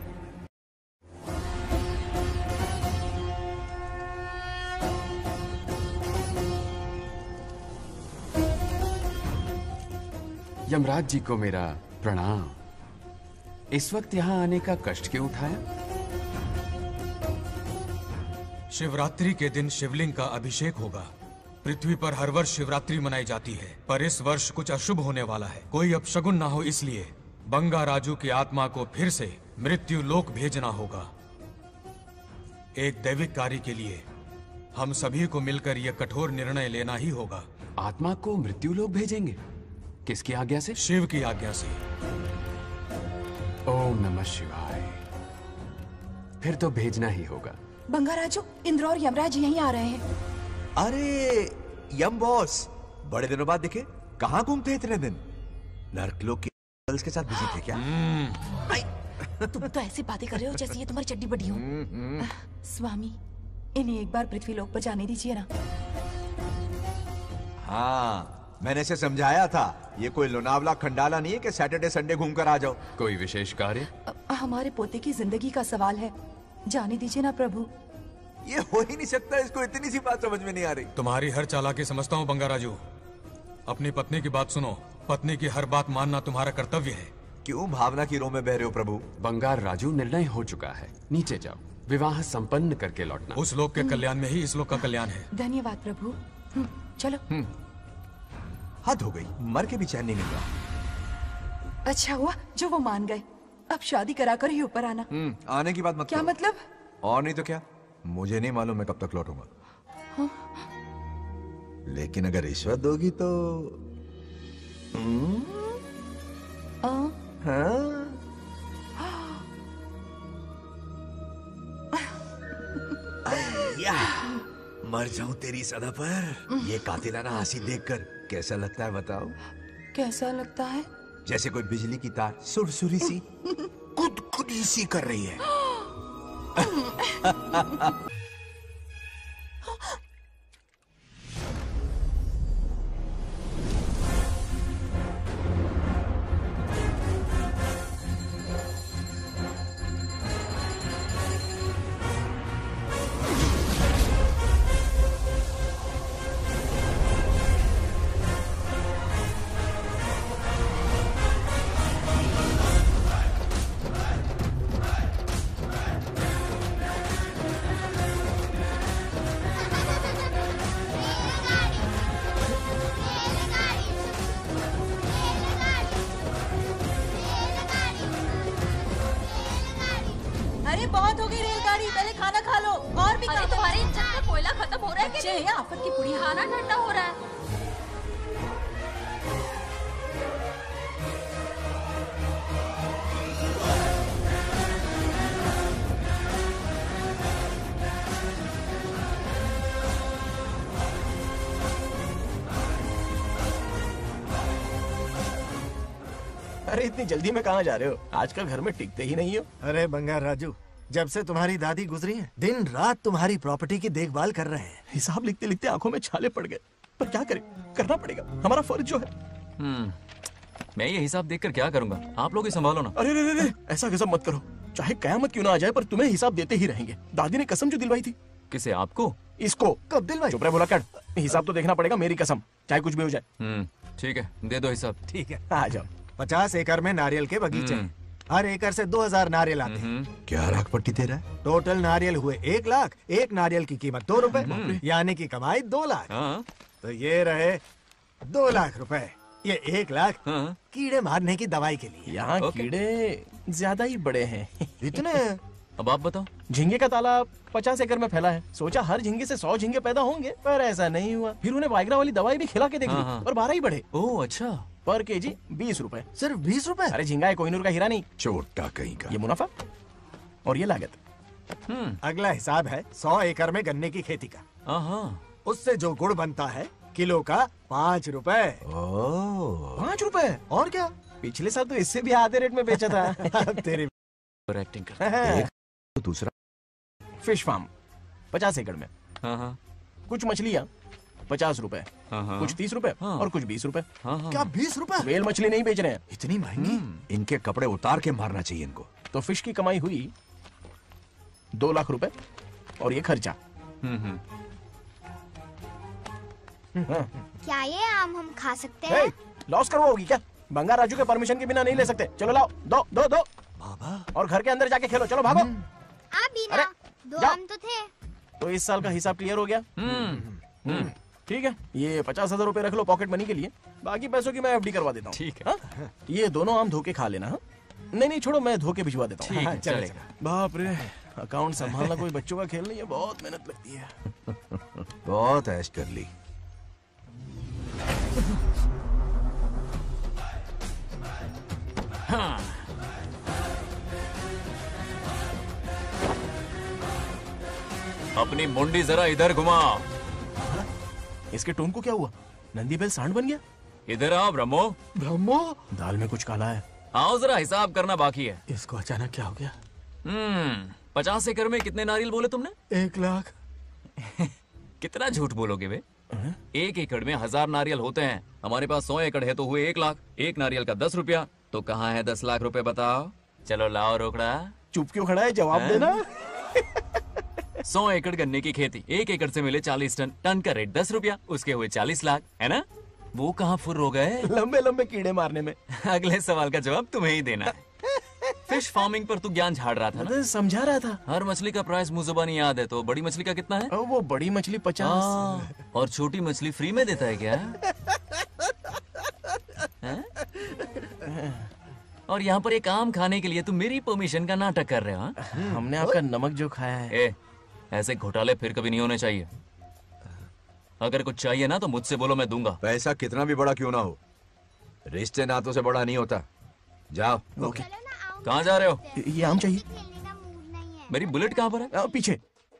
यमराज जी को मेरा प्रणाम। इस वक्त यहाँ आने का कष्ट क्यों उठाया? शिवरात्रि के दिन शिवलिंग का अभिषेक होगा। पृथ्वी पर हर वर्ष शिवरात्रि मनाई जाती है, पर इस वर्ष कुछ अशुभ होने वाला है। कोई अपशगुन ना हो, इसलिए बंगा राजू की आत्मा को फिर से मृत्यु लोक भेजना होगा। एक दैविक कार्य के लिए हम सभी को मिलकर यह कठोर निर्णय लेना ही होगा। आत्मा को मृत्यु लोक भेजेंगे? किसकी आज्ञा से? शिव की आज्ञा से। ओम नमः शिवाय। फिर तो भेजना ही होगा। बंगा राजू, इंद्र और यमराज यहीं आ रहे हैं। अरे यम बॉस, बड़े दिनों बाद दिखे। कहाँ घूमते हैं इतने दिन? नर्कलोक के गर्ल्स के साथ बिजी थे क्या? तुम तो ऐसी बातें कर रहे हो जैसे ये तुम्हारी चड्डी बड़ी हो। स्वामी, इन्हें एक बार पृथ्वी लोक पर जाने दीजिए ना। हाँ, मैंने इसे समझाया था, ये कोई लोनावला खंडाला नहीं है कि सैटरडे संडे घूम कर आ जाओ। कोई विशेष कार्य? हमारे पोते की जिंदगी का सवाल है, जाने दीजिए ना प्रभु। ये हो ही नहीं सकता, इसको इतनी सी बात समझ में नहीं आ रही। तुम्हारी हर चालाकी समझता हूँ बंगा राजू। अपनी पत्नी की बात सुनो, पत्नी की हर बात मानना तुम्हारा कर्तव्य है। क्यों भावना की रो में बह रहे हो प्रभु? बंगार राजू, निर्णय हो चुका है, नीचे जाओ, विवाह संपन्न करके लौटना। उस लोक के कल्याण में ही इस लोक का कल्याण है। धन्यवाद प्रभु। चलो। हद हो गई, मर के भी चैन नहीं मिल रहा। अच्छा हुआ जो वो मान गए। अब शादी कराकर ही ऊपर आना। हम्म, आने की बात मत क्या करो। मतलब? और नहीं तो क्या, मुझे नहीं मालूम मैं कब तक लौटूंगा। हाँ? लेकिन अगर रिश्वत दोगी तो हम्म? हाँ? या, मर जाऊं तेरी सदा पर। ये कातिलाना हंसी देखकर कैसा लगता है बताओ? कैसा लगता है? जैसे कोई बिजली की तार सुरसुरी सी गुदगुदी सी कर रही है। अरे बहुत हो गई रेलगाड़ी, पहले खाना खा लो। और भी अरे तुम्हारे इंजन में कोयला खत्म हो रहा है बच्चे हैं, आफत की पुड़ी। खाना ठंडा हो रहा है। अरे इतनी जल्दी में कहाँ जा रहे हो? आजकल घर में टिकते ही नहीं हो। अरे बंगार राजू, जब से तुम्हारी दादी गुजरी है, दिन रात तुम्हारी प्रॉपर्टी की देखभाल कर रहे हैं। हिसाब लिखते लिखते आंखों में छाले पड़ गए, पर क्या करें, करना पड़ेगा, हमारा फर्ज जो है। हम्म, मैं ये हिसाब देखकर क्या करूंगा? आप लोग ही संभालो ना। अरे रे रे रे, ऐसा गजब मत करो, चाहे कयामत क्यों ना आ जाए पर तुम्हें हिसाब देते ही रहेंगे। दादी ने कसम जो दिलवाई थी। किसे? आपको? इसको। कब दिलवाई? चुप रहे, बोला कर। हिसाब तो देखना पड़ेगा, मेरी कसम, चाहे कुछ भी हो जाए। हम्म, ठीक है, दे दो हिसाब। ठीक है, आ जाओ। पचास एकड़ में नारियल के बगीचे हैं। हर एकड़ से दो हजार नारियल आते हैं। क्या लाख पट्टी दे रहा है? टोटल नारियल हुए एक लाख। एक नारियल की कीमत दो रुपए, यानी कि कमाई दो लाख। तो ये रहे दो लाख रुपए। ये एक लाख कीड़े मारने की दवाई के लिए। यहाँ कीड़े ज्यादा ही बड़े हैं। इतने? अब आप बताओ। झींगे का तालाब पचास एकड़ में फैला है। सोचा हर झींगे से सौ झींगे पैदा होंगे, पर ऐसा नहीं हुआ। फिर उन्हें वाइग्रा वाली दवाई भी खिला के देख ली और बारह ही बढ़े। ओह अच्छा। पर केजी बीस रुपए। सिर्फ बीस रुपए? अरे झींगा है, कोहिनूर का हीरा नहीं। छोटा कहीं का। ये मुनाफा और ये लागत। अगला हिसाब है सौ एकड़ में गन्ने की खेती का। उससे जो गुड़ बनता है किलो का पाँच रुपए। पाँच रुपए? और क्या, पिछले साल तो इससे भी आधे रेट में बेचा था। तेरी एक्टिंग करता है। तो दूसरा फिश फार्म पचास एकड़ में। हाँ हाँ। कुछ मछलियाँ पचास रुपए, कुछ तीस रुपए और कुछ बीस रुपए। क्या बीस रुपए? वेल मछली नहीं बेच रहे हैं। इतनी महंगी? इनके कपड़े उतार के मारना चाहिए इनको। तो फिश की कमाई हुई दो लाख रुपए और ये खर्चा। हाँ। क्या ये आम हम खा सकते हैं? लॉस करवाओगी क्या? बंगा राजू के परमिशन के बिना नहीं ले सकते। चलो लाओ, दो दो दो बाबा, और घर के अंदर जाके खेलो। चलो भागो। अभी ना, दो आम तो थे। तो इस साल का हिसाब क्लियर हो गया? ठीक है, ये पचास हजार रूपए रख लो पॉकेट मनी के लिए, बाकी पैसों की मैं एफडी करवा देता हूँ। ठीक है। हाँ? ये दोनों आम धोके खा लेना। हाँ? नहीं नहीं छोड़ो, मैं धोके भिजवा देता हूँ। ठीक है, चलेगा। बाप रे, अकाउंट संभालना कोई बच्चों का खेल नहीं है, बहुत मेहनत लगती है। बहुत ऐश कर ली। हाँ। अपनी मुंडी जरा इधर घुमा। इसके टोन को क्या हुआ? नंदी बैल सांड बन गया? इधर आओ ब्रह्मो। ब्रह्मो, दाल में कुछ काला है। आओ जरा हिसाब करना बाकी है। इसको अचानक क्या हो गया? हम्म पचास एकड़ में कितने नारियल बोले तुमने? एक लाख। कितना झूठ बोलोगे बे? एक एकड़ में हजार नारियल होते हैं, हमारे पास सौ एकड़ है तो हुए एक लाख। एक नारियल का दस रुपया, तो कहाँ है दस लाख रुपए बताओ? चलो लाओ रोकड़ा। चुप क्यों खड़ा है, जवाब देना। सौ एकड़ गन्ने की खेती, एक एकड़ से मिले चालीस टन, टन का रेट दस रुपया, उसके हुए चालीस लाख, है ना? वो कहाँ फुर हो गए? लंबे लंबे कीड़े मारने में। अगले सवाल का जवाब तुम्हें ही देना है। फिश फार्मिंग पर तू ज्ञान झाड़ रहा था ना? समझा रहा था। हर मछली का प्राइस मुझे जुबानी याद है, तो बड़ी मछली का कितना है? ओ, वो बड़ी मछली पचास और छोटी मछली फ्री में देता है क्या? और यहाँ पर एक आम खाने के लिए तुम मेरी परमिशन का नाटक कर रहे हो? हमने आपका नमक जो खाया है। ए, ऐसे घोटाले फिर कभी नहीं होने चाहिए। अगर कुछ चाहिए ना तो मुझसे बोलो, मैं दूंगा। पैसा कितना भी बड़ा क्यों ना हो, रिश्ते नातों से बड़ा नहीं होता। जाओ। ओके। कहाँ जा रहे हो? ये आम चाहिए। मेरी बुलेट कहाँ पर है? पीछे।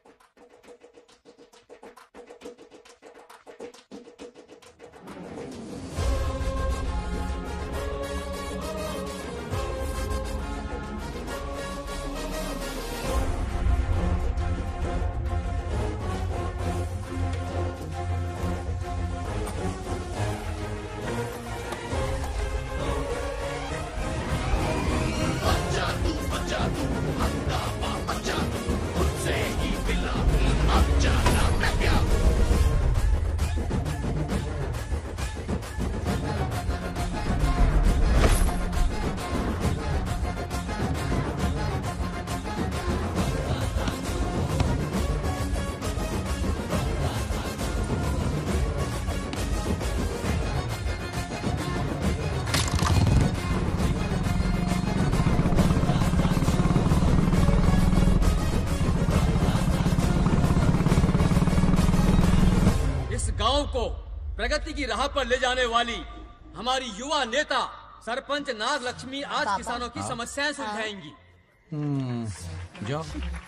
गांव को प्रगति की राह पर ले जाने वाली हमारी युवा नेता सरपंच नाग लक्ष्मी आज किसानों की समस्याएं सुलझाएंगी। जाओ।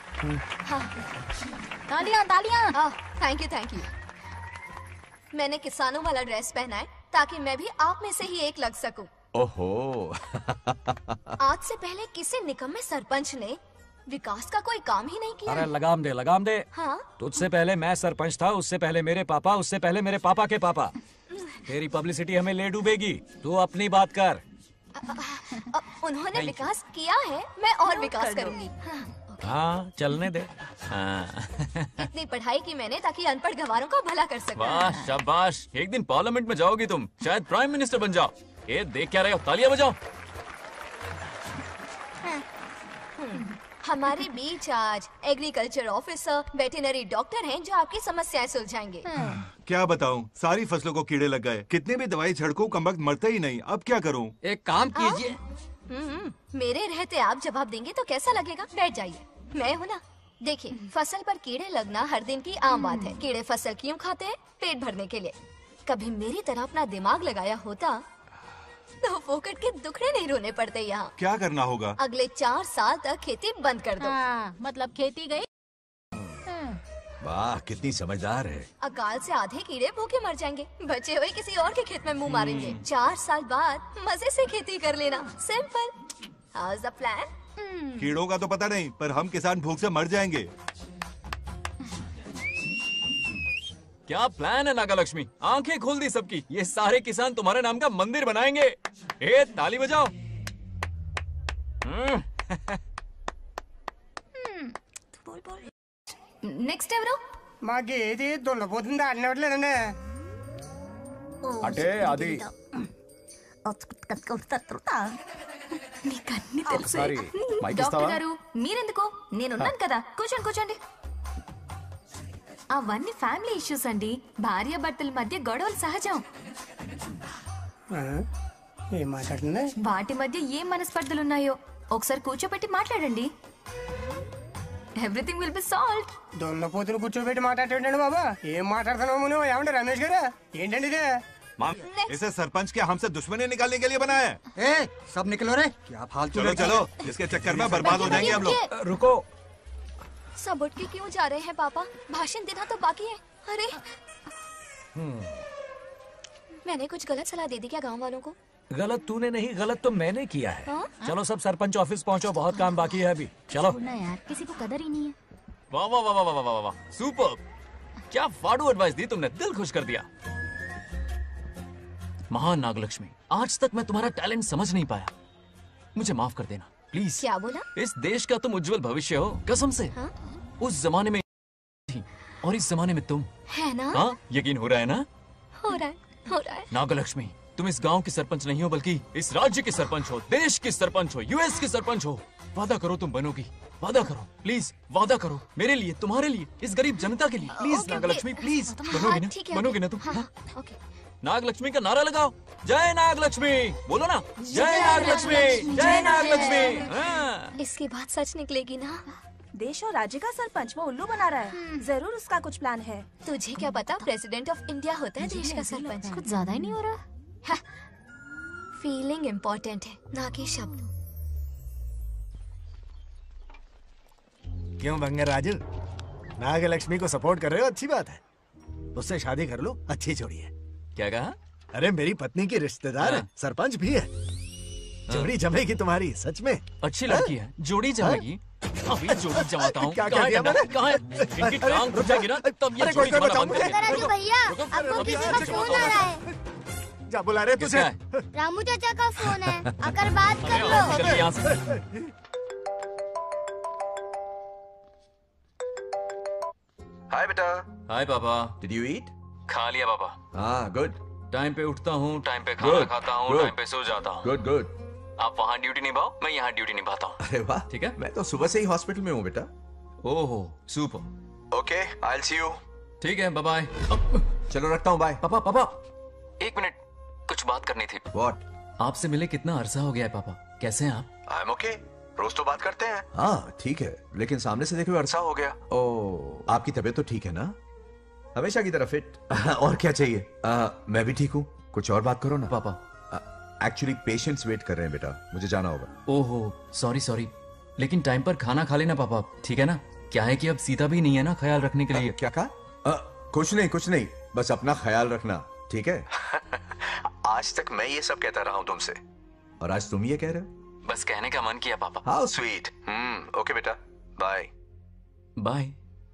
तालियां तालियां। Thank you thank you. मैंने किसानों वाला ड्रेस पहना है ताकि मैं भी आप में से ही एक लग सकूं। ओहो। आज से पहले किसी निकम्मे सरपंच ने विकास का कोई काम ही नहीं किया। अरे लगाम दे लगाम दे। हाँ? तुझसे पहले मैं सरपंच था, उससे पहले मेरे पापा, उससे पहले मेरे पापा के पापा। तेरी पब्लिसिटी हमें ले डूबेगी, तू अपनी बात कर। अ, अ, उन्होंने विकास किया है, मैं और विकास करूंगी। हाँ, हाँ चलने दे। हाँ। इतनी पढ़ाई की मैंने ताकि अनपढ़ गवारों का भला कर सकूं। वाह शाबाश, एक दिन पार्लियामेंट में जाओगी तुम, शायद प्राइम मिनिस्टर बन जाओ। ये देख क्या रहे हो, तालियां बजाओ। हमारे बीच आज एग्रीकल्चर ऑफिसर, वेटरनरी डॉक्टर हैं जो आपकी समस्याएं सुलझाएंगे। क्या बताऊं, सारी फसलों को कीड़े लग गए, कितनी भी दवाई छिड़कूं कम वक्त मरते ही नहीं। अब क्या करूं? एक काम कीजिए। हम्म, मेरे रहते आप जवाब देंगे तो कैसा लगेगा? बैठ जाइए, मैं हूँ ना। देखिए, फसल पर कीड़े लगना हर दिन की आम बात है। कीड़े फसल क्यों खाते हैं? पेट भरने के लिए। कभी मेरी तरह अपना दिमाग लगाया होता तो फोकट के दुखड़े नहीं रोने पड़ते यहाँ। क्या करना होगा? अगले चार साल तक खेती बंद कर दो। हाँ, मतलब खेती गई। वाह कितनी समझदार है। अकाल से आधे कीड़े भूखे मर जाएंगे, बचे हुए किसी और के खेत में मुंह मारेंगे। चार साल बाद मजे से खेती कर लेना। Simple. How is the plan? कीड़ों का तो पता नहीं, पर हम किसान भूख से मर जाएंगे। क्या प्लान है नागालक्ष्मी? आंखें खोल दी सबकी। ये सारे किसान तुम्हारे नाम का मंदिर बनाएंगे। ए ताली बजाओ। నెక్స్ట్ ఎవరు? మాకు ఏది దున్నపోతుంది ఆడినట్లేదండి. అంటే అది నీకన్నీ తెలుసు. ఒకసారి మైక్ డాక్టర్ ఇస్తావా? గారు మీరెందుకు? నేనున్నాను కదా, కూర్చోండి కూర్చోండి. అవన్నీ ఫ్యామిలీ ఇష్యూస్ అండి. భార్య భర్తల మధ్య గొడవలు సహజం. ఏం మాట్లాడుతుంది? వాటి మధ్య ఏం మనస్పర్ధలున్నాయో ఒకసారి కూర్చోబెట్టి మాట్లాడండి. Everything will be solved. దున్నపోతులు కూర్చోబెట్టి మాట్లాడేటండి బాబా. ఏం మాట్లాడుతున్నావు నువ్వు? ఏమండి రమేష్ గారు? ఏంటండి ఇది? इसे सरपंच के हमसे दुश्मनी निकालने के लिए बनाया है। ए, सब निकलो रे। क्या फालतू चलो चलो, इसके चक्कर में बर्बाद हो जाएंगे हम लोग। रुको। सब उठ के क्यों जा रहे हैं पापा? भाषण देना तो बाकी है। अरे मैंने कुछ गलत सलाह दे दी क्या गांव वालों को? गलत तूने नहीं, गलत तो मैंने किया है। हाँ? चलो सब सरपंच ऑफिस पहुंचो, बहुत काम बाकी है अभी। चलो ना यार, किसी को कदर ही नहीं है। वाह वाह वाह वाह वाह वाह वाह, सुपर। क्या फाड़ू एडवाइस दी तुमने, दिल खुश कर दिया। महान नागलक्ष्मी, आज तक मैं तुम्हारा टैलेंट समझ नहीं पाया। मुझे माफ कर देना प्लीज। क्या बोला? इस देश का तुम उज्जवल भविष्य हो, कसम से। हाँ? उस जमाने में थी और इस जमाने में तुम। है ना? हाँ, यकीन हो रहा है ना? हो रहा है, हो रहा है। नागलक्ष्मी, तुम इस गांव की सरपंच नहीं हो, बल्कि इस राज्य की सरपंच हो, देश की सरपंच हो, यूएस की सरपंच हो। वादा करो तुम बनोगी, वादा करो प्लीज, वादा करो मेरे लिए, तुम्हारे लिए, इस गरीब जनता के लिए। Please okay, Nagalakshmi okay. Please, हाँ, बनोगी ना? ठीक है, बनोगी ना ओके। तुम? हाँ, हाँ? ओके। नागलक्ष्मी का नारा लगाओ। जय नागलक्ष्मी, बोलो ना। जय नागलक्ष्मी, जय नागलक्ष्मी। हाँ। इसकी बात सच निकलेगी ना? देश और राज्य का सरपंच वो उल्लू बना रहा है। जरूर उसका कुछ प्लान है। तुझे क्या पता, प्रेसिडेंट ऑफ इंडिया होता है देश का सरपंच। कुछ ज्यादा ही नहीं हो रहा? फीलिंग इम्पोर्टेंट है, ना कि शब्द। क्यों बंगर राजू, नागलक्ष्मी को सपोर्ट कर रहे हो? अच्छी बात है, उससे शादी कर लो, अच्छी जोड़ी है। क्या कहा? अरे मेरी पत्नी की रिश्तेदार है, सरपंच भी है। जोड़ी जमेगी तुम्हारी, सच में। अच्छी लड़की है, जोड़ी जमेगी। अभी जोड़ी जमाता हूँ। क्या कहाँ कह दिया है? मैंने? कहाँ है? इनकी टांग घुस जाएगी ना, तब ये अरे जोड़ी कोई- कोई तुम्हारा बचाओ बंद मुझे। करेगी। राजू भैया, आपको अभी किसी से का जमाता फोन हूँ। आ रहा है। जा बुला रहे तुझे। रामू चाचा का फोन है, आकर बात कर अरे, निकल के यहाँ लो। से। हाय बेटा। हाय पापा। Did you eat? खा लिया पापा। हाँ गुड। टाइम पे उठता हूँ, टाइम पे खाना Good, खाता हूँ, good. टाइम पे सो जाता हूँ। Good good. आप वहाँ ड्यूटी निभाओ, मैं यहाँ ड्यूटी निभाता हूँ। अरे वाह, ठीक है। मैं तो सुबह से ही हॉस्पिटल में हूँ बेटा। ओहो super. Okay, I will see you. ठीक है, बाय बाय। चलो रखता हूँ, बाय। पापा पापा एक मिनट, कुछ बात करनी थी। व्हाट? आपसे मिले कितना अरसा हो गया है पापा, कैसे हैं आप? आई एम ओके, रोज तो बात करते हैं। हाँ ठीक है, लेकिन सामने से देखे हुए अरसा हो गया। ओ, आपकी तबीयत तो ठीक है ना? हमेशा की तरह फिट। और क्या चाहिए? आ, मैं भी ठीक हूँ, कुछ और बात करो ना। पापा एक्चुअली पेशेंट्स वेट कर रहे हैं बेटा, मुझे जाना होगा। ओहो सॉरी सॉरी, लेकिन टाइम पर खाना खा लेना पापा, ठीक है ना? क्या है कि अब सीता भी नहीं है ना ख्याल रखने के लिए। क्या कहा? कुछ नहीं कुछ नहीं, बस अपना ख्याल रखना, ठीक है? आज तक मैं ये सब कहता रहा हूँ तुमसे, और आज तुम ये कह रहे हो? बस कहने का मन किया पापा। How sweet. हम्म ओके बेटा, बाय बाय।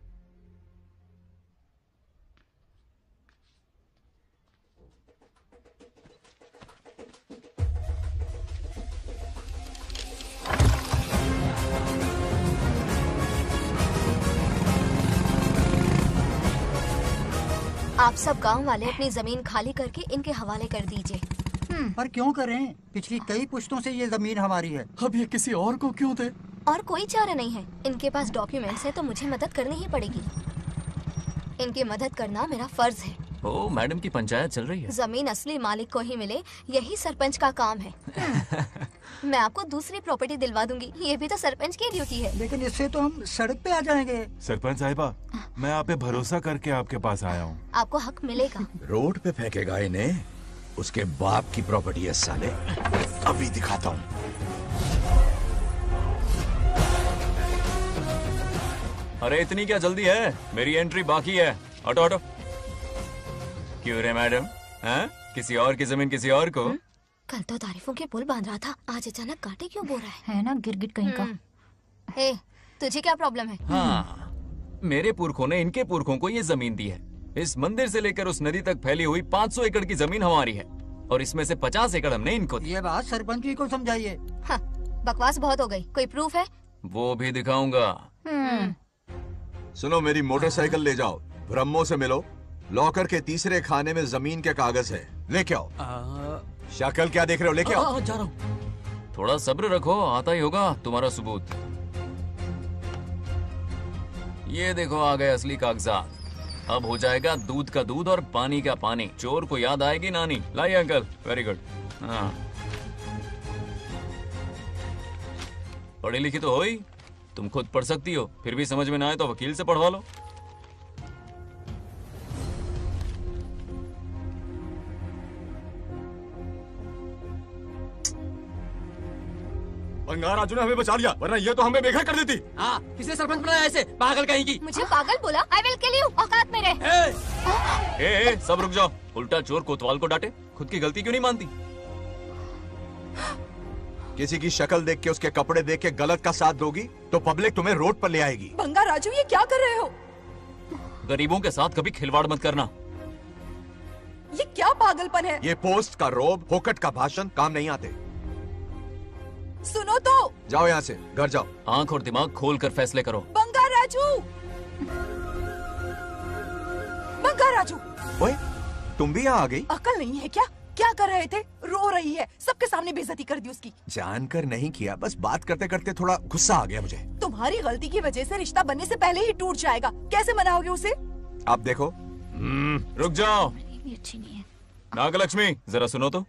आप सब गांव वाले अपनी जमीन खाली करके इनके हवाले कर दीजिए। पर क्यों करें? पिछली कई पुश्तों से ये जमीन हमारी है। अब ये किसी और को क्यों दे? और कोई चारा नहीं है, इनके पास डॉक्यूमेंट्स है तो मुझे मदद करनी ही पड़ेगी। इनकी मदद करना मेरा फर्ज है। ओ मैडम की पंचायत चल रही है। जमीन असली मालिक को ही मिले, यही सरपंच का काम है। मैं आपको दूसरी प्रॉपर्टी दिलवा दूंगी, ये भी तो सरपंच की ड्यूटी है। लेकिन इससे तो हम सड़क पे आ जाएंगे। सरपंच साहिबा, मैं आप पे भरोसा करके आपके पास आया हूँ। आपको हक मिलेगा। रोड पे फेंकेगा इन्हें, उसके बाप की प्रॉपर्टी है साले। अभी दिखाता हूँ। अरे इतनी क्या जल्दी है, मेरी एंट्री बाकी है। हटो हटो। क्यों रे मैडम, हैं? किसी और की जमीन किसी और को? कल तो तारीफों के पुल बांध रहा था, आज अचानक कांटे क्यों बो रहा है? है ना गिरगिट कहीं का। ए, तुझे क्या प्रॉब्लम है? हाँ, मेरे पुरखों ने इनके पुरखों को ये जमीन दी है। इस मंदिर से लेकर उस नदी तक फैली हुई पाँच सौ एकड़ की जमीन हमारी है और इसमें से पचास एकड़ हमने इनको दी। ये बात सरपंच जी को समझाइए। हाँ, बकवास बहुत हो गई। कोई प्रूफ है? वो भी दिखाऊंगा। सुनो, मेरी मोटरसाइकिल ले जाओ, ब्रह्मो से मिलो, लॉकर के तीसरे खाने में जमीन के कागज है, लेके आओ। शक्ल क्या देख रहे हो, लेके आओ। जा रहा हूँ। थोड़ा सब्र रखो, आता ही होगा तुम्हारा सबूत। ये देखो आ गए असली कागजात। अब हो जाएगा दूध का दूध और पानी का पानी। चोर को याद आएगी नानी। लाइए अंकल, वेरी गुड। हाँ, पढ़ी लिखी तो हो ही, तुम खुद पढ़ सकती हो, फिर भी समझ में ना आए तो वकील से पढ़वा लो। बंगार राजू ने हमें बचा लिया, वरना ये तो हमें बेघर कर देती। हाँ, किसने सरपंच बनाया ऐसे पागल कहीं की? मुझे पागल बोला? I will kill you. औकात में रह। ए, ए, सब रुक जाओ। उल्टा चोर कोतवाल को डांटे, खुद की गलती क्यों नहीं मानती? किसी की शक्ल देख के, उसके कपड़े देख के गलत का साथ दोगी तो पब्लिक तुम्हें रोड पर ले आएगी। बंगा राजू, ये क्या कर रहे हो? गरीबों के साथ कभी खिलवाड़ मत करना। ये क्या पागलपन है? ये पोस्ट का रोब, फोकट का भाषण काम नहीं आते। सुनो तो। जाओ यहाँ से, घर जाओ। आंख और दिमाग खोल कर फैसले करो। बंगा राजू, बंगा राजू। ओए, तुम भी यहाँ आ गई? अकल नहीं है क्या? क्या कर रहे थे? रो रही है, सबके सामने बेइज्जती कर दी उसकी। जानकर नहीं किया, बस बात करते करते थोड़ा गुस्सा आ गया मुझे। तुम्हारी गलती की वजह से रिश्ता बनने से पहले ही टूट जाएगा। कैसे मनाओगे उसे? आप देखो। रुक जाओ। नागलक्ष्मी, जरा सुनो तो।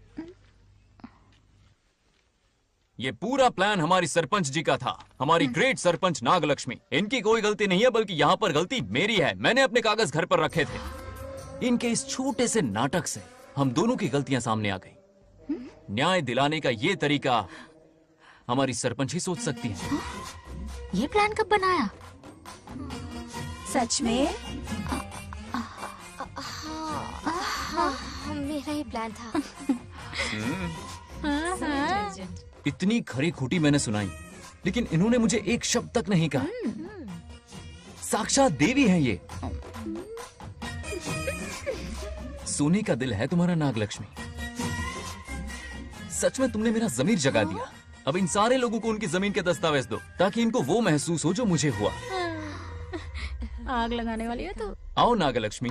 ये पूरा प्लान हमारी सरपंच जी का था, हमारी ग्रेट सरपंच नागलक्ष्मी। इनकी कोई गलती नहीं है, बल्कि यहाँ पर गलती मेरी है। मैंने अपने कागज घर पर रखे थे। इनके इस छोटे से नाटक से हम दोनों की गलतियां सामने आ गई। न्याय दिलाने का ये तरीका हमारी सरपंच ही सोच सकती है। ये प्लान कब बनाया? सच में? हाँ, मेरा ही प्लान था। इतनी खरी खूटी मैंने सुनाई, लेकिन इन्होंने मुझे एक शब्द तक नहीं कहा। साक्षात देवी है ये। सोने का दिल है तुम्हारा नागलक्ष्मी। सच में तुमने मेरा जमीर जगा दिया। अब इन सारे लोगों को उनकी जमीन के दस्तावेज दो, ताकि इनको वो महसूस हो जो मुझे हुआ। आग लगाने वाली है तो। आओ नागलक्ष्मी,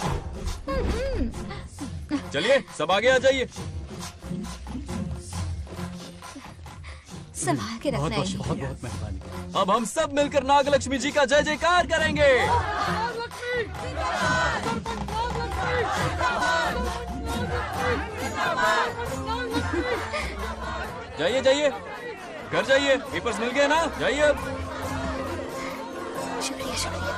चलिए सब आगे आ जाइए। संभाल के रखना है। बहुत बहुत मेहरबानी। अब हम सब मिलकर नागलक्ष्मी जी का जय जयकार करेंगे। जाइए जाइए, घर जाइए। पेपर्स मिल गए ना? जाइए अब। शुक्रिया शुक्रिया।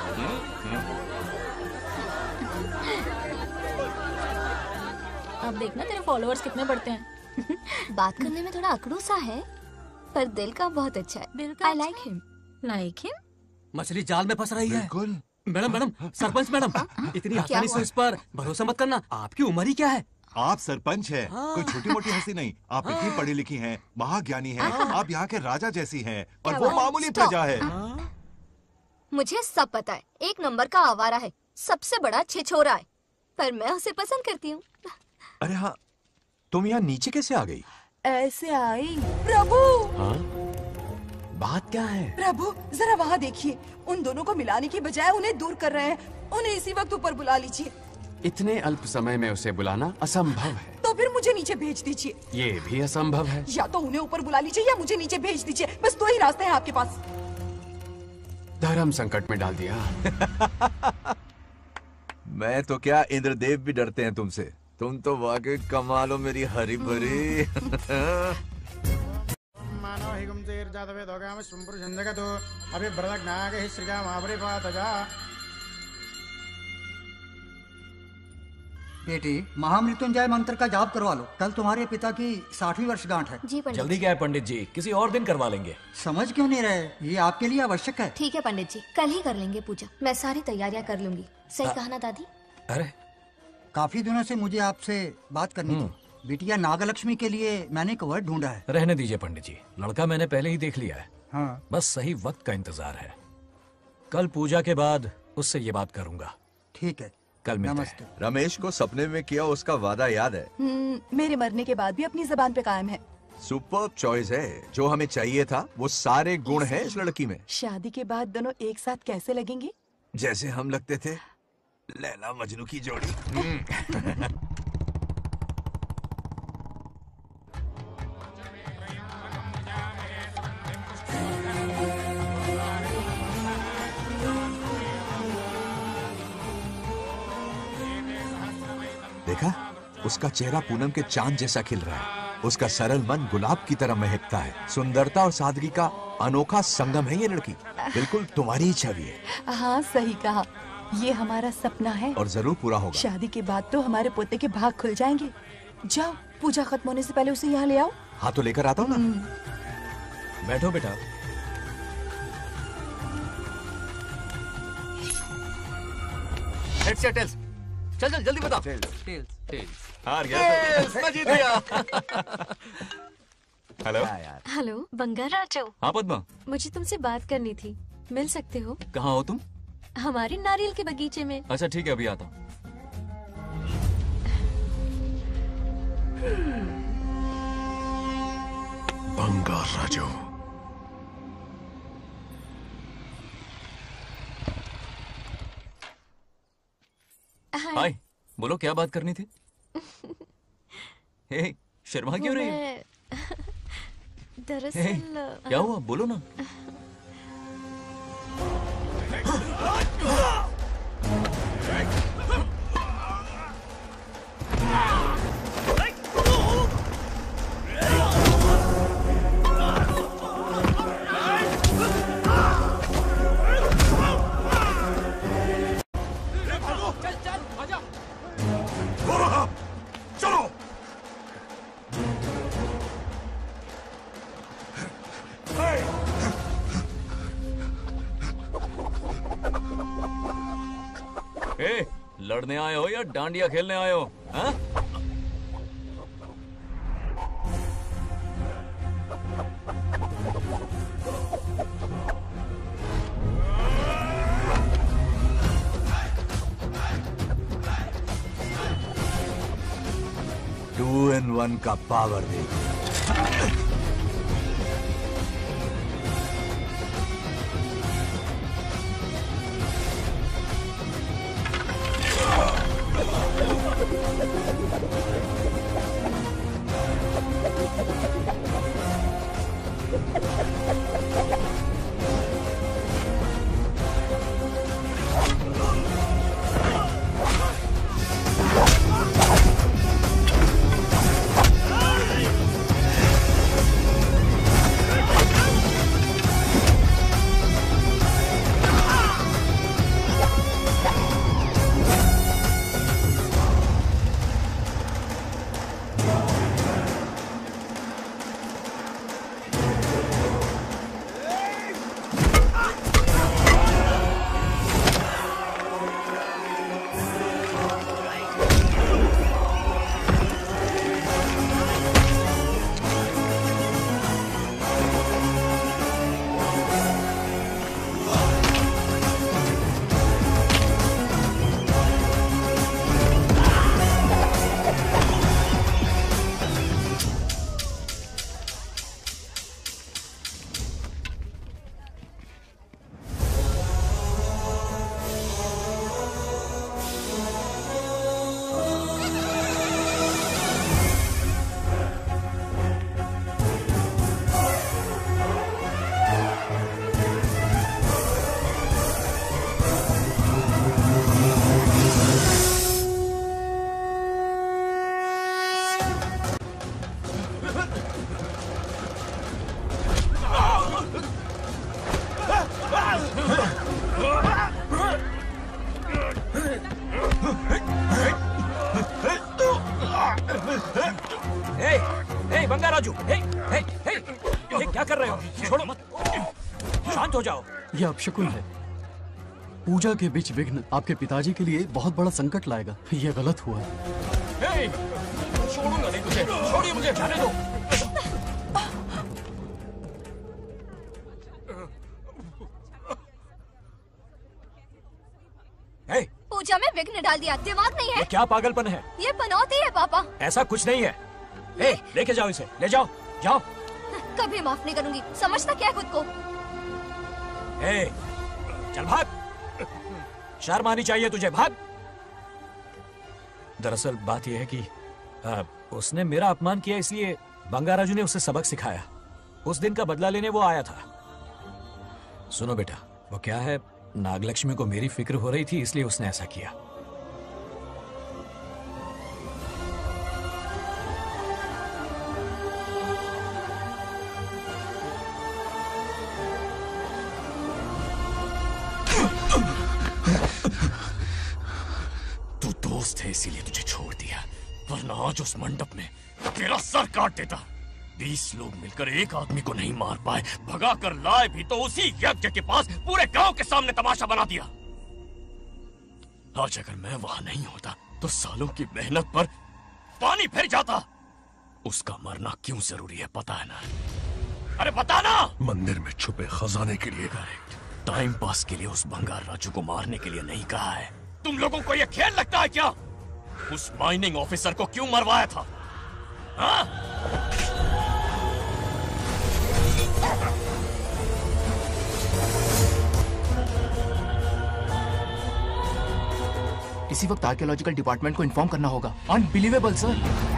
अब देखना तेरे फॉलोअर्स कितने बढ़ते हैं। बात करने में थोड़ा अकड़ू सा है, पर दिल का बहुत अच्छा है। दिल का I like him. Like him? मछली जाल में फंस रही है। बिल्कुल। मैडम मैडम, सरपंच मैडम, इतनी आसानी से उस पर भरोसा मत करना। आपकी उम्र ही क्या है? आप सरपंच हैं, कोई छोटी मोटी हंसी नहीं। आप इतनी पढ़ी लिखी हैं, महाज्ञानी हैं, आप यहाँ के राजा जैसी हैं, और वो मामूली प्रजा है। मुझे सब पता है, एक नंबर का आवारा है, सबसे बड़ा छिछोरा है, पर मैं उसे पसंद करती हूँ। अरे हाँ, तुम यहाँ नीचे कैसे आ गई? ऐसे आई। प्रभु, हाँ? बात क्या है? प्रभु जरा वहाँ देखिए, उन दोनों को मिलाने की बजाय उन्हें दूर कर रहे हैं। उन्हें इसी वक्त ऊपर बुला लीजिए। इतने अल्प समय में उसे बुलाना असंभव है। तो फिर मुझे नीचे भेज दीजिए। ये भी असंभव है। या तो उन्हें ऊपर बुला लीजिए या मुझे नीचे भेज दीजिए। बस दो ही रास्ते हैं आपके पास। धर्म संकट में डाल दिया। मैं तो क्या, इंद्रदेव भी डरते हैं तुमसे। तुम तो वाकई कमाल हो मेरी हरी भरी। मानव हिगम तेर जातवे दोगाम सुंपुर जंदगतो अभी ब्रदक नागे श्रीगा माबरे पातजा। बेटी, महामृत्युंजय मंत्र का जाप करवा लो। कल तुम्हारे पिता की साठवीं वर्षगांठ है। जी पंडित। जल्दी क्या है पंडित जी, किसी और दिन करवा लेंगे। समझ क्यों नहीं रहे? ये आपके लिए आवश्यक है। ठीक है पंडित जी, कल ही कर लेंगे पूजा। मैं सारी तैयारियां कर लूंगी। सही कहा ना दादी? अरे काफी दिनों से मुझे आपसे बात करनी थी। बिटिया नागलक्ष्मी के लिए मैंने एक वर्ड ढूंढा है। रहने दीजिए पंडित जी, लड़का मैंने पहले ही देख लिया है। हाँ। बस सही वक्त का इंतजार है। कल पूजा के बाद उससे ये बात करूंगा। ठीक है, कल मिलते नमस्ते। हैं। रमेश को सपने में किया उसका वादा याद है। हम्म, मेरे मरने के बाद भी अपनी जबान पे कायम है। सुपर चॉइस है। जो हमें चाहिए था वो सारे गुण हैं इस लड़की में। शादी के बाद दोनों एक साथ कैसे लगेंगे? जैसे हम लगते थे लैला मजनू की जोड़ी। देखा, उसका चेहरा पूनम के चांद जैसा खिल रहा है। उसका सरल मन गुलाब की तरह महकता है। सुंदरता और सादगी का अनोखा संगम है ये लड़की। बिल्कुल तुम्हारी ही छवि है। हाँ सही कहा, ये हमारा सपना है और जरूर पूरा होगा। शादी के बाद तो हमारे पोते के भाग खुल जाएंगे। जाओ, पूजा खत्म होने से पहले उसे यहाँ ले आओ। हाँ तो लेकर आता हूँ ना। बैठो बेटा। हेड्स या टेल्स? चल चल जल्दी बता। Tails tails. हार गया। टेल्स, मैं जीत गया। Hello hello Banga Raju. हाँ पद्मा, मुझे तुमसे बात करनी थी, मिल सकते हो? कहाँ हो तुम? हमारे नारियल के बगीचे में। अच्छा ठीक है, अभी आता हूँ। बंगा राजू। हाय, बोलो क्या बात करनी थी? हे, शर्मा क्यों रही है? मैं- दरअसल क्या हुआ, बोलो ना। ए, लड़ने आए हो या डांडिया खेलने आए हो? हाँ? टू इन वन का पावर देखो। बंगा राजू, हे, हे, हे, ये क्या कर रहे हो? छोड़ो मत, शांत हो जाओ। यह अपशकुन है। पूजा के बीच विघ्न आपके पिताजी के लिए बहुत बड़ा संकट लाएगा। यह गलत हुआ। हे, छोड़ूंगा नहीं तुझे, छोड़िए मुझे, जाने दो। पूजा में विघ्न डाल दिया, दिमाग नहीं है। ये क्या पागलपन है? ये पनौती है पापा। ऐसा कुछ नहीं है। ए, लेके जाओ इसे, ले जाओ, जाओ। कभी माफ नहीं करूंगी, समझता क्या है खुद को? ए, चल भाग, शर्म आनी चाहिए तुझे, भाग। दरअसल बात यह है कि आ, उसने मेरा अपमान किया, इसलिए बंगाराजू ने उसे सबक सिखाया। उस दिन का बदला लेने वो आया था। सुनो बेटा, वो क्या है, नागलक्ष्मी को मेरी फिक्र हो रही थी, इसलिए उसने ऐसा किया। तू दोस्त है इसीलिए तुझे छोड़ दिया, वरना आज उस मंडप में तेरा सर काट देता। बीस लोग मिलकर एक आदमी को नहीं मार पाए, भगा कर लाए भी तो उसी यज्ञ के पास पूरे गांव के सामने तमाशा बना दिया। आज अगर मैं वहां नहीं होता तो सालों की मेहनत पर पानी फिर जाता। उसका मरना क्यों जरूरी है पता है ना? अरे बता ना। मंदिर में छुपे खजाने के लिए। टाइम पास के लिए उस बंगार राजू को मारने के लिए नहीं कहा है। तुम लोगों को यह खेल लगता है क्या? उस माइनिंग ऑफिसर को क्यों मरवाया था? हाँ? इसी वक्त आर्कियोलॉजिकल डिपार्टमेंट को इन्फॉर्म करना होगा। Unbelievable sir.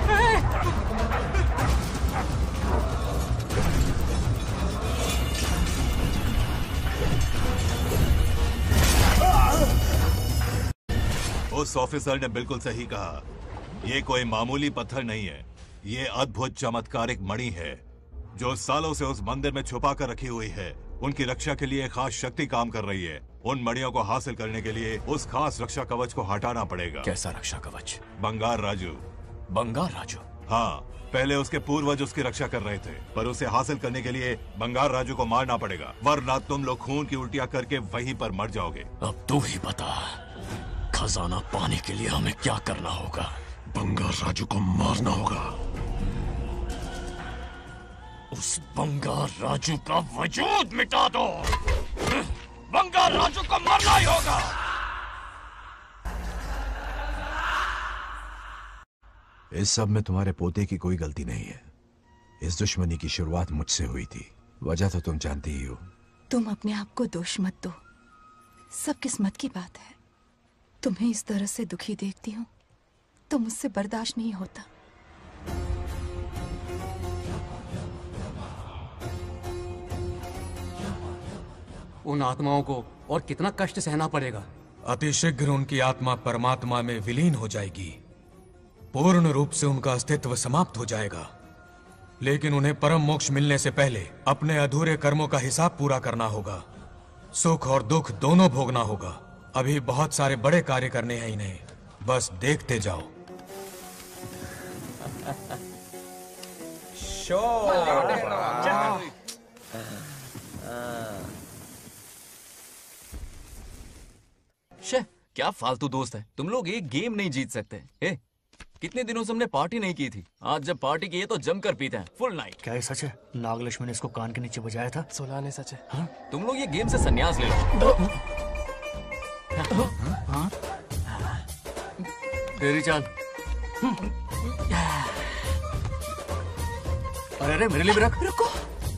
उस ऑफिसर ने बिल्कुल सही कहा। ये कोई मामूली पत्थर नहीं है, ये अद्भुत चमत्कारिक मणि है जो सालों से उस मंदिर में छुपा कर रखी हुई है। उनकी रक्षा के लिए खास शक्ति काम कर रही है। उन मणियों को हासिल करने के लिए उस खास रक्षा कवच को हटाना पड़ेगा। कैसा रक्षा कवच? बंगार राजू। बंगार राजू? हाँ, पहले उसके पूर्वज उसकी रक्षा कर रहे थे, पर उसे हासिल करने के लिए बंगार राजू को मारना पड़ेगा, वरना तुम लोग खून की उल्टियां करके वहीं पर मर जाओगे। अब तू ही बता, खजाना पाने के लिए हमें क्या करना होगा? बंगार राजू को मारना होगा। उस बंगार राजू का वजूद मिटा दो। बंगार राजू को मरना ही होगा। इस सब में तुम्हारे पोते की कोई गलती नहीं है। इस दुश्मनी की शुरुआत मुझसे हुई थी, वजह तो तुम जानती ही हो। तुम अपने आप को दोष मत दो, सब किस्मत की बात है। तुम्हें इस तरह से दुखी देखती हूँ तो मुझसे बर्दाश्त नहीं होता। उन आत्माओं को और कितना कष्ट सहना पड़ेगा। अतिशीघ्र उनकी आत्मा परमात्मा में विलीन हो जाएगी, पूर्ण रूप से उनका अस्तित्व समाप्त हो जाएगा। लेकिन उन्हें परम मोक्ष मिलने से पहले अपने अधूरे कर्मों का हिसाब पूरा करना होगा। सुख और दुख दोनों भोगना होगा। अभी बहुत सारे बड़े कार्य करने हैं इन्हें, बस देखते जाओ। शे, क्या फालतू दोस्त है तुम लोग, एक गेम नहीं जीत सकते। ए, कितने दिनों से हमने पार्टी नहीं की थी, आज जब पार्टी की है तो जमकर पीते हैं, फुल नाइट। क्या ये सच है? नागलक्ष्मी ने इसको कान के नीचे बजाया था। सोलह ने सच है। हाँ? तुम लोग ये गेम से संन्यास ले लो। हाँ? तेरी चाल। अरे अरे मेरे लिए भी रख। रुको,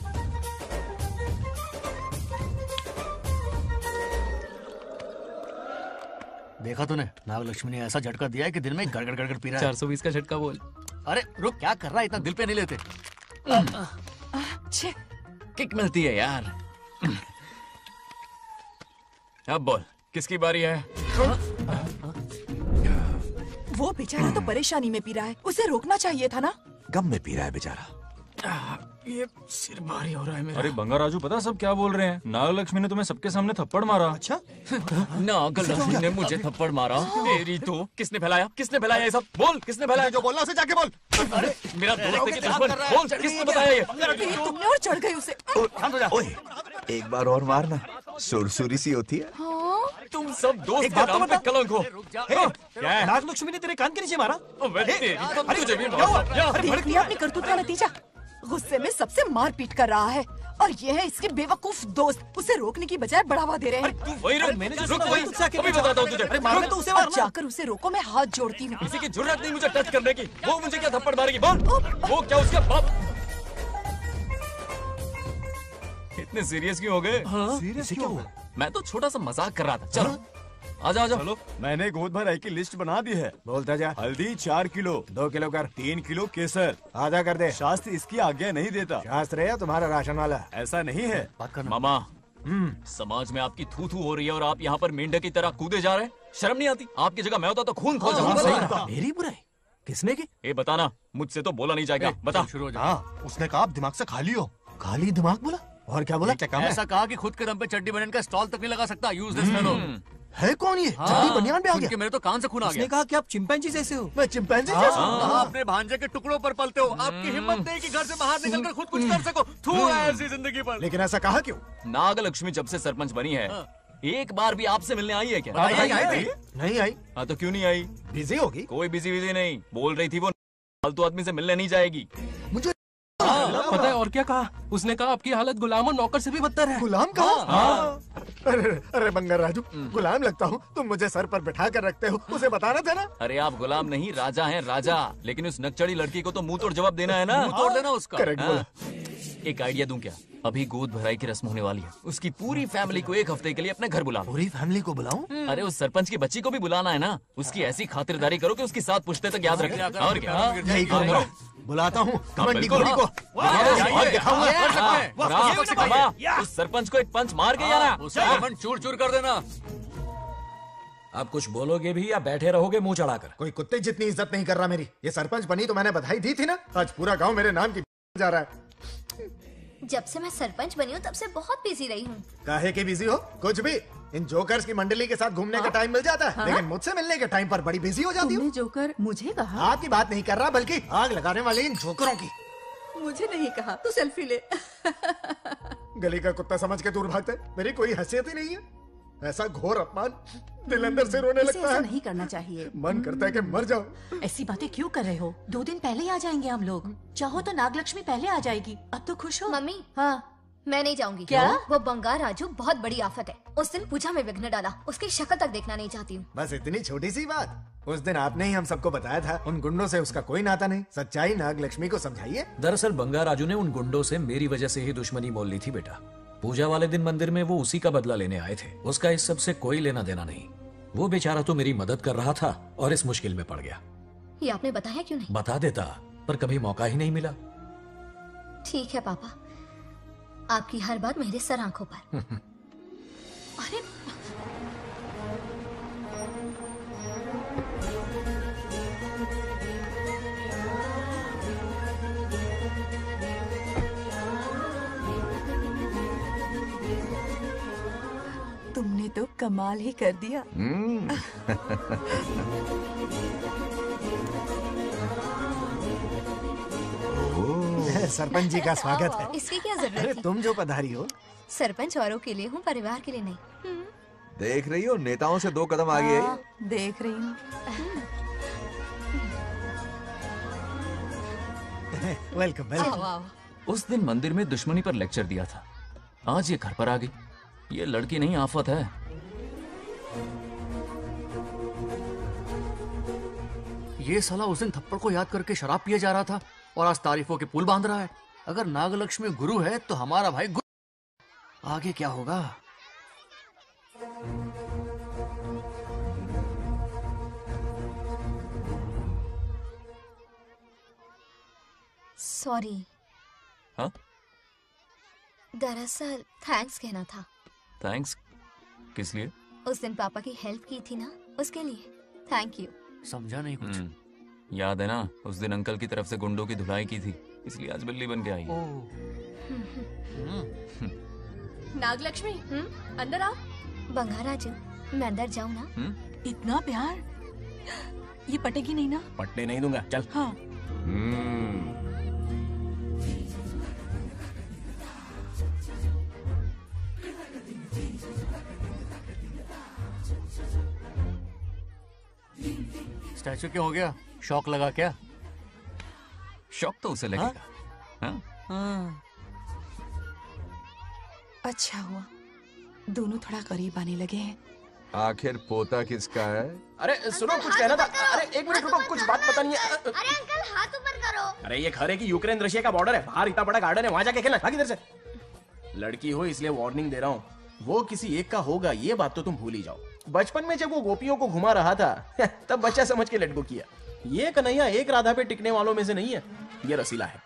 देखा तूने, नागलक्ष्मी ने ऐसा झटका दिया है कि दिन में गड़गड़ गड़गड़ पी रहा है। चार सौ बीस का झटका बोल। अरे रुक, क्या कर रहा है, इतना दिल पे नहीं लेते। किक मिलती है यार। अब बोल, किसकी बारी है? वो बेचारा तो परेशानी में पी रहा है, उसे रोकना चाहिए था ना। गम में पी रहा है बेचारा। ये सिर भारी हो रहा है मेरा। अरे बंगार राजू, पता सब क्या बोल रहे हैं? नागलक्ष्मी ने तुम्हें सबके सामने थप्पड़ मारा। अच्छा? नागलक्ष्मी ने मुझे थप्पड़ मारा? तेरी तो किसने फैलाया? किसने फैलाया ये सब? बोल, किसने फैलाया? जो बोलना उसे जाके बोल। अरे मेरा दोस्त के दुश्मन, बोल किसने बताया ये? तुमने और चढ़ गई उसे। ओए, एक बार और मारना, सुरसुरी सी होती है। हाँ? तुम सब दोस्त के नाम पे कलंक हो। क्या है? नागलक्ष्मी ने तेरे कान के नीचे मारा? देख लिया अपनी करतूत का नतीजा। गुस्से में सबसे मार पीट कर रहा है। और ये है इसके बेवकूफ दोस्त, उसे रोकने की बजाय बढ़ावा दे रहे हैं। वही रुक, मैंने रुक वही, अभी बताता हूँ तुझे। अरे मारना तो उसे मारना। जाकर उसे रोको, मैं हाथ जोड़ती हूँ। किसी की जुर्रत नहीं मुझे टच करने की। वो मुझे क्या थप्पड़ मारेगी बोल? वो क्या उसके बाप? इतने सीरियस क्यों हो गए? सीरियस क्यों हुआ? मैं तो छोटा सा मजाक कर रहा था। चलो आजा आजा। चलो मैंने गोद भराई की लिस्ट बना दी है। बोलता जा। हल्दी चार किलो, दो किलो कर, तीन किलो केसर, आधा कर दे। शास्त्र इसकी आज्ञा नहीं देता। शास्त्र है तुम्हारा राशन वाला? ऐसा नहीं है। बात करना। मामा, समाज में आपकी थू थू हो रही है और आप यहाँ पर मेंढक की तरह कूदे जा रहे हैं। शर्म नहीं आती? आपकी जगह मैं होता तो खून खौल जाता। मेरी बुराई किसने की? ए बताना, मुझसे तो बोला नहीं जाएगा। बता। हाँ, उसने कहा आप दिमाग से खाली हो। खाली दिमाग बोला? और क्या बोला? क्या ऐसा कहा कि खुद के दम पे चड्डी बनियान का स्टॉल तक नहीं लगा सकता। Useless fellow. है कौन ये? चड्डी बनियान पे आ गया? मेरे तो कान से खून आ गया। उसने कहा कि आप चिंपैंजी जैसे हो। मैं चिंपैंजी हाँ, जैसा हूँ? हाँ, अपने भांजे के टुकड़ों पर पलते हो। आपकी हिम्मत नहीं कि घर से बाहर निकलकर खुद कुछ कर सको। थू है ऐसी जिंदगी पर। लेकिन ऐसा कहा क्यों? नागलक्ष्मी जब से सरपंच बनी है, एक बार भी आपसे मिलने आई है क्या? नहीं आई। हाँ तो क्यों नहीं आई? बिजी होगी। कोई बिजी बिजी नहीं, बोल रही थी वो फालतू आदमी से मिलने नहीं जाएगी। मुझे पता है और क्या कहा? उसने कहा आपकी हालत गुलाम और नौकर से भी बदतर है। गुलाम कहा? हाँ। अरे अरे बंगर राजू, गुलाम लगता हूँ, तुम मुझे सर पर बिठा कर रखते हो, उसे बताना था ना। अरे आप गुलाम नहीं, राजा हैं राजा। लेकिन उस नकचड़ी लड़की को तो मुंह तोड़ जवाब देना है ना। मुंह तोड़ देना उसका। करेक्ट बोला। एक आइडिया दूं क्या? अभी गोद भराई की रस्म होने वाली है, उसकी पूरी फैमिली को एक हफ्ते के लिए अपने घर बुला लो। पूरी फैमिली को बुलाऊं? अरे उस सरपंच की बच्ची को भी बुलाना है ना। उसकी ऐसी खातिरदारी करो कि उसकी सात पुश्ते तक याद रखे। और क्या? यही करूंगा। बुलाता हूँ कमंडी गोरी को। उस सरपंच को एक पंच मार के जाना। चूर चूर कर देना। अब कुछ बोलोगे भी या बैठे रहोगे मुंह चढ़ाकर? कोई कुत्ते जितनी इज्जत नहीं कर रहा मेरी। ये सरपंच बनी तो मैंने बधाई दी थी ना। आज पूरा गांव मेरे नाम की जा रहा है। जब से मैं सरपंच बनी हूँ तब से बहुत बिजी रही हूँ। काहे के बिजी हो? कुछ भी। इन जोकर्स की मंडली के साथ घूमने का टाइम मिल जाता है, हाँ? लेकिन मुझसे मिलने के टाइम पर बड़ी बिजी हो जाती हूँ। जोकर मुझे कहा? आपकी बात नहीं कर रहा, बल्कि आग लगाने वाले इन जोकरों की। मुझे नहीं कहा। तू सेल्फी ले। गली का कुत्ता समझ के दूर भागता है। मेरी कोई हैसियत ही नहीं है। ऐसा घोर अपमान, दिल अंदर से रोने इसे लगता ऐसा है। नहीं करना चाहिए। मन करता है कि मर जाऊं। ऐसी बातें क्यों कर रहे हो? दो दिन पहले ही आ जाएंगे हम लोग। चाहो तो नागलक्ष्मी पहले आ जाएगी। अब तो खुश हो? मम्मी, हाँ मैं नहीं जाऊंगी। क्या? वो बंगार राजू बहुत बड़ी आफत है। उस दिन पूजा में विघ्न डाला, उसकी शक्ल तक देखना नहीं चाहती हूँ। बस इतनी छोटी सी बात। उस दिन आपने ही हम सबको बताया था, उन गुंडों से उसका कोई नाता नहीं। सच्चाई नागलक्ष्मी को समझाइए। दरअसल बंगा राजू ने उन गुंडों से मेरी वजह से ही दुश्मनी मोल ली थी बेटा। पूजा वाले दिन मंदिर में वो उसी का बदला लेने आए थे। उसका इस सब से कोई लेना देना नहीं। वो बेचारा तो मेरी मदद कर रहा था और इस मुश्किल में पड़ गया। ये आपने बताया क्यों नहीं? बता देता, पर कभी मौका ही नहीं मिला। ठीक है पापा, आपकी हर बात मेरे सर आंखों पर। अरे तुमने तो कमाल ही कर दिया। सरपंच जी का स्वागत है। इसकी क्या जरूरत अरे है? तुम जो पधारी हो। सरपंच औरों के लिए हूँ, परिवार के लिए नहीं। देख रही हो, नेताओं से दो कदम आगे है। हाँ, देख रही हूँ। Welcome welcome. उस दिन मंदिर में दुश्मनी पर लेक्चर दिया था, आज ये घर पर आ गई। ये लड़की नहीं आफत है। ये साला उस दिन थप्पड़ को याद करके शराब पिए जा रहा था और आज तारीफों के पुल बांध रहा है। अगर नागलक्ष्मी गुरु है तो हमारा भाई गुरु। आगे क्या होगा? सॉरी। हाँ? दरअसल थैंक्स कहना था। थैंक्स किस लिए? उस दिन पापा की हेल्प की थी ना, उसके लिए थैंक यू। समझा नहीं कुछ। याद है ना, उस दिन अंकल की तरफ से गुंडों की धुलाई की थी, इसलिए आज बिल्ली बन के आई। नागलक्ष्मी, अंदर आओ। बंगाराजू, मैं अंदर जाऊँ ना? हुँ? इतना प्यार, ये पटेगी नहीं ना? पटने नहीं दूंगा, चल। हाँ। स्टैचू क्यों हो गया? शौक लगा क्या? शौक तो उसे लगेगा। हाँ? हाँ। अच्छा हुआ दोनों थोड़ा करीब आने लगे हैं। आखिर पोता किसका है? अरे सुनो, कुछ कहना था। अरे एक मिनट रुको, कुछ बात पता नहीं है। अरे अंकल हाथ ऊपर करो। अरे ये घर है कि यूक्रेन रशिया का बॉर्डर है? बाहर इतना बड़ा गार्डन है, वहां जाके खेलना। भाग इधर से। लड़की हो इसलिए वार्निंग दे रहा हूँ, वो किसी एक का होगा ये बात तो तुम भूल ही जाओ। बचपन में जब वो गोपियों को घुमा रहा था तब बच्चा समझ के लेट गो किया। ये कन्हैया एक राधा पे टिकने वालों में से नहीं है, ये रसीला है।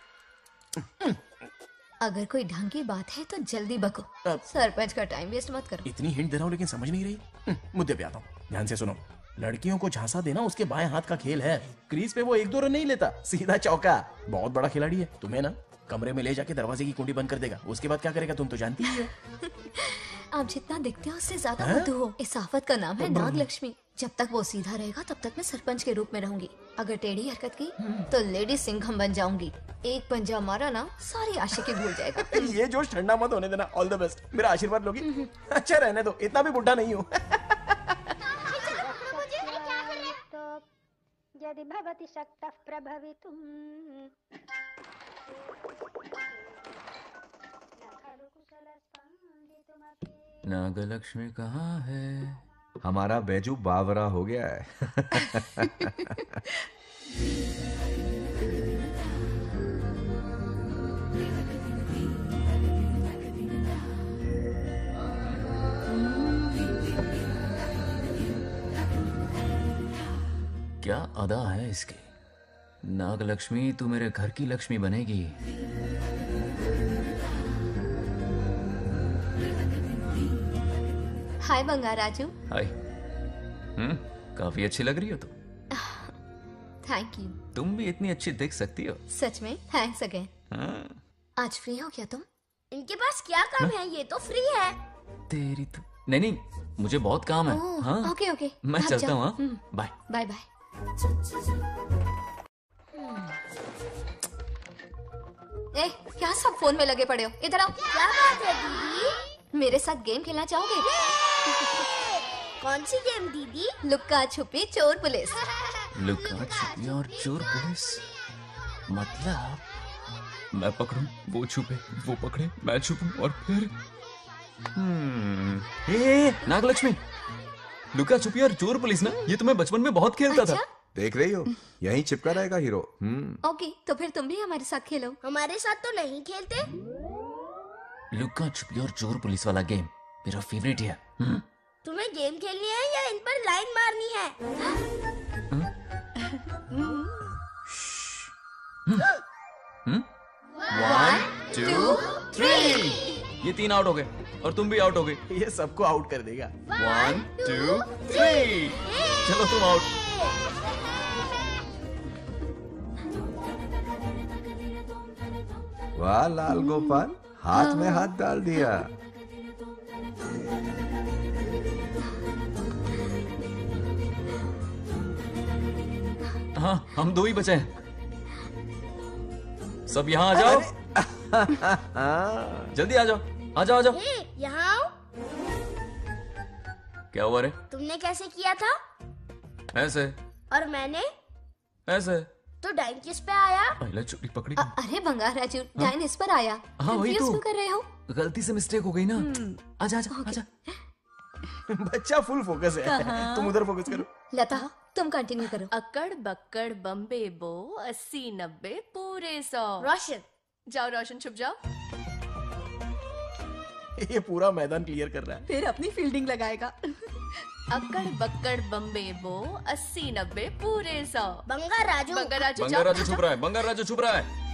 अगर कोई ढंग की बात है तो जल्दी बको, सरपंच का टाइम वेस्ट मत करो। इतनी हिंट दे रहा हूँ लेकिन समझ नहीं रही। मुद्दे पे आता हूँ, ध्यान से सुनो। लड़कियों को झांसा देना उसके बाएं हाथ का खेल है। क्रीज पे वो एक दो रन नहीं लेता, सीधा चौका। बहुत बड़ा खिलाड़ी है। तुम्हें ना कमरे में ले जाके दरवाजे की कुंडी बंद कर देगा, उसके बाद क्या करेगा तुम तो जानती ही हो। आप जितना दिखते हो उससे ज्यादा बुद्धू हो। इस आफत का नाम है नाग लक्ष्मी। जब तक वो सीधा रहेगा तब तक मैं सरपंच के रूप में रहूंगी। अगर टेढ़ी हरकत की तो लेडी सिंघम बन जाऊंगी। एक पंजा मारा ना सारी आशिकी भूल जाएगा। ये जोश ठंडा मत होने देना। All the best. मेरा आशीर्वाद लोगी? अच्छा रहने दो, इतना भी बुढ़ा नहीं हूँ। यदि भवति शक्तः प्रभवितुम्। नागलक्ष्मी कहाँ है? हमारा बैजू बावरा हो गया है। क्या अदा है इसकी। नागलक्ष्मी तू मेरे घर की लक्ष्मी बनेगी। हाय बंगार राजू। हाय। हम्म काफी अच्छी लग रही हो तुम। Thank you. तुम भी इतनी अच्छी दिख सकती हो। सच में थैंक्स अगेन। हाँ। आज फ्री हो क्या तुम? इनके पास क्या काम है, ये तो फ्री है। तेरी तो नहीं नहीं, मुझे बहुत काम है। ओह, हाँ ओके ओके मैं भाग चलता जाओ। हूँ। हाँ? Hmm, bye bye bye. ए, क्या सब फोन में लगे पड़े हो? इधर आओ। क्या बात है दीदी? मेरे साथ गेम खेलना चाहोगे? कौन सी गेम दीदी? लुक्का छुपी चोर पुलिस। लुका छुपी और चोर पुलिस मतलब मैं पकड़ूं, वो छुपे, वो पकड़े, मैं छुपूं और फिर हम्म ए, नागलक्ष्मी, लुका छुपी और चोर पुलिस ना, ये तो मैं बचपन में बहुत खेलता अच्छा? था। देख रही हो, यहीं चिपका रहेगा हीरो। हम्म ओके, तो फिर तुम भी हमारे साथ खेलो। हमारे साथ तो नहीं खेलते। लुका छुपी और चोर पुलिस वाला गेम मेरा फेवरेट है। हम्म? तुम्हें गेम खेलनी है या इन पर लाइन मारनी है? वन टू थ्री, ये तीन आउट हो गए और तुम भी आउट हो गए। ये सबको आउट कर देगा। वन टू थ्री, चलो तुम आउट। वाह लाल गोपाल, हाथ में हाथ डाल दिया। हाँ हम दो ही बचे हैं। सब यहाँ आ जाओ। जल्दी आ जाओ, आ जाओ, आ जाओ। ए, यहाँ आओ। क्या हुआ रे? तुमने कैसे किया था? ऐसे। और मैंने? ऐसे। तो डाइन किस पे आया? पहले चोरी पकड़ी। अ- अरे बंगार राजू, डाइन इस पर आया। हाँ वही Confuse तो। क्यों कर रहे हो? गलती से मिस्टेक हो गई ना। आजा आजा आजा। बच्चा फुल फोकस है। कहाँ? तुम उधर फोकस करो। लता तुम कंटिन्यू करो। अक्कड़ बक्कड़ बम्बे बो अस्सी नब्बे पूरे सौ। रोशन जाओ, रोशन छुप जाओ। ये पूरा मैदान क्लियर कर रहा है। फिर अपनी फील्डिंग लगाएगा। अक्कड़ बक्कड़ बम्बे बो अस्सी नब्बे पूरे सौ। बंगार राजू। बंगार राजू बंगार राजू छुप रहा है, बंगार राजू छुप रहा है।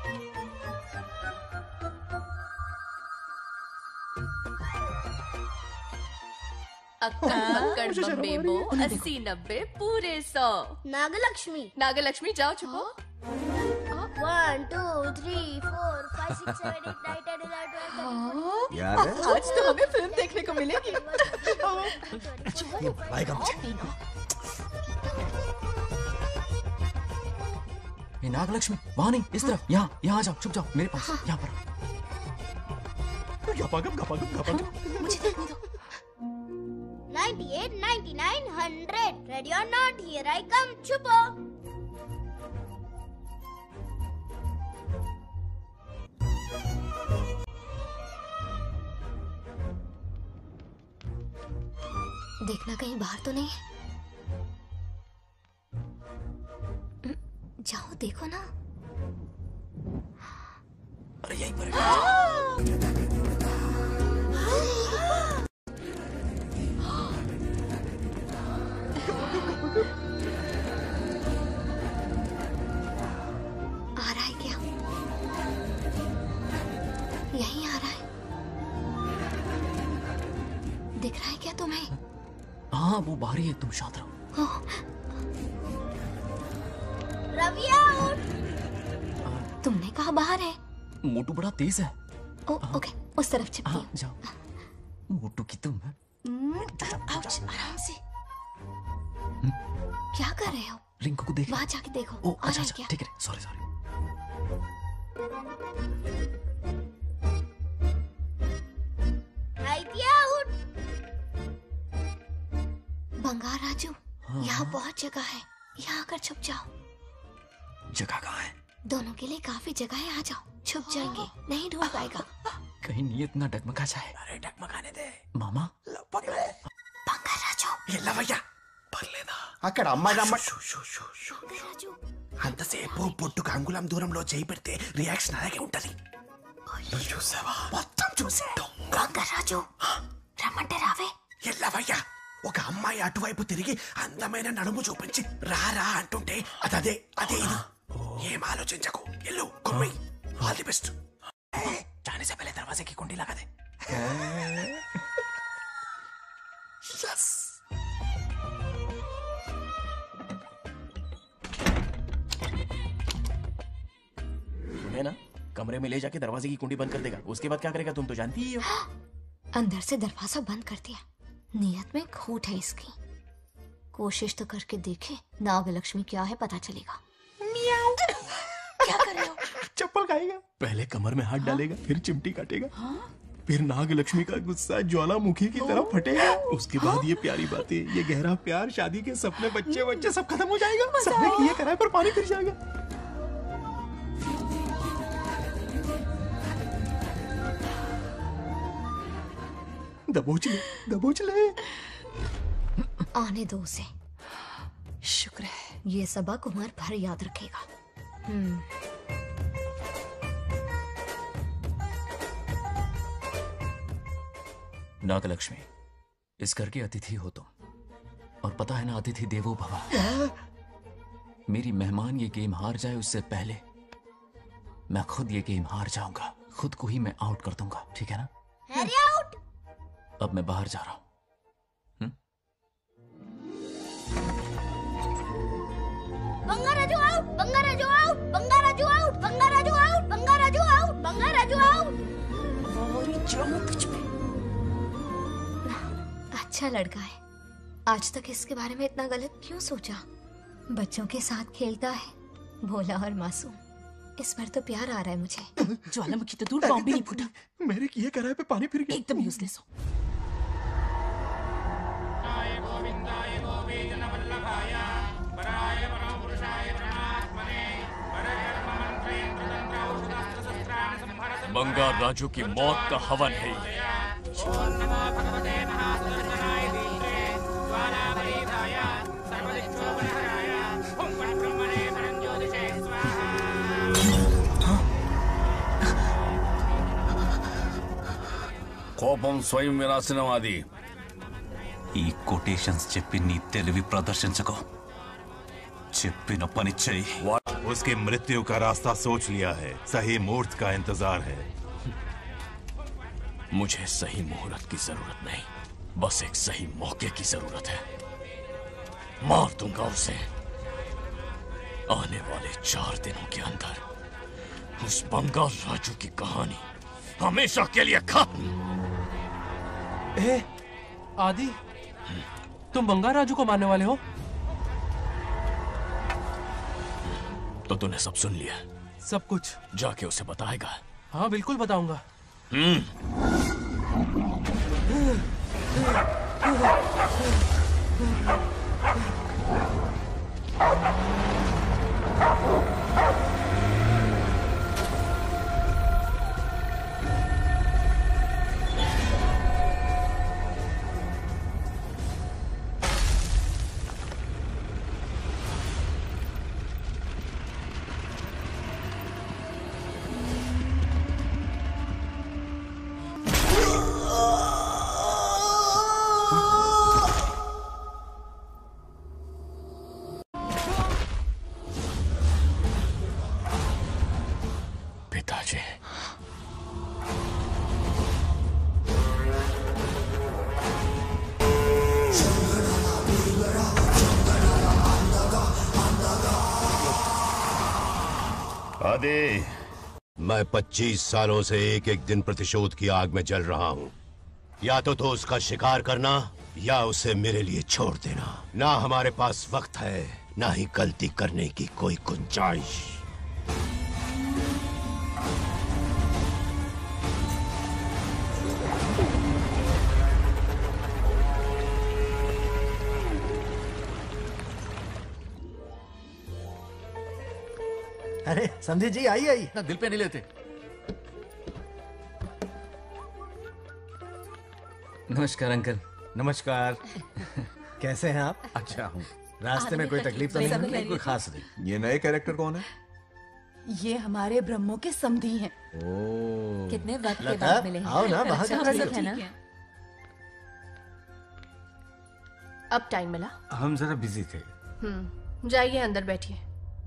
अक्कड़ बक्कड़ बम्बे बो अस्सी नब्बे पूरे सौ। नागलक्ष्मी। नागलक्ष्मी जाओ छुपो। One two three four five six seven eight nine ten eleven twelve. याद है? आज तो हमें फिल्म देखने को मिलेगी। आएगा मुझे। ये नागलक्ष्मी वहाँ नहीं, इस तरफ, यहाँ यहाँ आ जाओ, छुप जाओ मेरे पास, यहाँ पर। गपागप गपागप गपागप। मुझे देखने दो। ninety-eight, ninety-nine, hundred. Ready or not? Here I come. छुपो। देखना कहीं बाहर तो नहीं है। जाओ देखो ना। अरे यहीं पर आ रहा है क्या? यहीं आ रहा है। दिख रहा है क्या तुम्हें? हाँ वो बाहर ही है, तुम शांत रहो। रविया उठ। तुमने कहा बाहर है? मोटू बड़ा तेज है। ओ, ओके उस तरफ चिपकी। हाँ, जाओ। मोटू की तुम है। आउच, आराम से। क्या कर रहे हो? रिंकू को देख। वहाँ जाके देखो। ओ आ अच्छा रहा है अच्छा क्या? ठीक है, सॉरी सॉरी। आइडिया उठ। बंगार राजू, हाँ। यहाँ बहुत जगह है, यहाँ आकर छुप जाओ। जगह कहाँ है? दोनों के लिए काफी जगह है, आ जाओ। छुप जाएंगे, नहीं ढूंढ पाएगा। कहीं नीयत ना डगमगा जाए। अरे डगमगाने दे मामा बंगार राजू ये లవయ్య పర్లేదా అక్కడ అమ్మాయి అమ్మాయి बंगार राजू అంతసేపు పొట్టుకు అంగుళం దూరంలో చేయి పెడితే రియాక్షన్ అలాగే ఉంటది నువ్వు చూసావా మొత్తం చూసా बंगार राजू రమ్మంటే రావే. ఏ లవయ్య ఒక అమ్మాయి అటువైపు తిరిగి అందమైన నడుము చూపించి రా రా అంటుంటే అదే అదే ఇది ఏం ఆలోచించకు ఎల్లు కొమ్మి ఆల్ ది బెస్ట్ जाने से पहले दरवाजे की कुंडी लगा दे यस तुम्हें ना कमरे में ले जाके दरवाजे की कुंडी बंद कर देगा, उसके बाद क्या करेगा तुम तो जानती ही हो। अंदर से दरवाजा बंद कर दिया। नियत में खोट है इसकी। कोशिश तो करके देखे, नागलक्ष्मी क्या है पता चलेगा। क्या कर रहे हो? चप्पल खाएगा, पहले कमर में हाथ डालेगा, फिर चिमटी काटेगा, फिर नागलक्ष्मी का गुस्सा ज्वालामुखी की तरह फटेगा। उसके बाद ये प्यारी बातें, ये गहरा प्यार, शादी के सपने, बच्चे बच्चे सब खत्म हो जाएगा। सबने किए कराए पर पानी फिर जाएगा। दबोच ले, दबोच ले। आने दो उसे। शुक्र है ये सबक उम्र भर याद रखेगा। हम्म नागलक्ष्मी, इस घर की अतिथि हो तुम, और पता है ना अतिथि देवो भव। मेरी मेहमान ये गेम हार जाए उससे पहले मैं खुद ये गेम हार जाऊंगा, खुद को ही मैं आउट कर दूंगा, ठीक है ना? हैरी आउट। अब मैं बाहर जा रहा हूं। Bangaraju out, Bangaraju out, Bangaraju out, Bangaraju out, Bangaraju out, Bangaraju out. और जाऊं तुझ पे। अच्छा लड़का है। आज तक इसके बारे में इतना गलत क्यों सोचा? बच्चों के साथ खेलता है, भोला और मासूम। इस पर तो प्यार आ रहा है मुझे। ज्वालामुखी तो दूर, बॉम्ब भी नहीं फूटा। मेरे किए कराए पे पानी फिर गया। एकदम यूजलेस हो। बंगार राजू की मौत का हवन है ये। కోపం స్వయం వినాశనవాది. ఈ కొటేషన్స్ చెప్పి నీ తెలివి ప్రదర్శించకో, చెప్పిన పని చెయ్యి. उसकी मृत्यु का रास्ता सोच लिया है, सही मुहूर्त का इंतजार है. मुझे सही मुहूर्त की जरूरत नहीं, बस एक सही मौके की जरूरत है। मार दूंगा उसे आने वाले चार दिनों के अंदर। उस बंगाल राजू की कहानी हमेशा के लिए खत्म। ए, आदि, तुम बंगाल राजू को मारने वाले हो? तो तूने सब सुन लिया? सब कुछ जाके उसे बताएगा? हाँ बिल्कुल बताऊंगा। हम्म पिताजी। आदि, मैं पच्चीस सालों से एक एक दिन प्रतिशोध की आग में जल रहा हूँ। या तो तो उसका शिकार करना या उसे मेरे लिए छोड़ देना। ना हमारे पास वक्त है, ना ही गलती करने की कोई गुंजाइश। अरे समझी जी, आई आई ना दिल पे नहीं लेते। नमस्कार अंकल। नमस्कार। कैसे हैं आप? अच्छा हूँ। रास्ते में कोई तकलीफ तो नहीं? नहीं, कोई खास नहीं। ये नए कैरेक्टर कौन है? ये हमारे ब्रह्मों के समधी हैं। ओ, कितने वक्त के लता, बाद मिले हैं। आओ ना, बाहर अच्छा, जा रही सब हो। है ना? अब टाइम मिला? हम जरा बिजी थे। हम्म, जाइए अंदर बैठिए।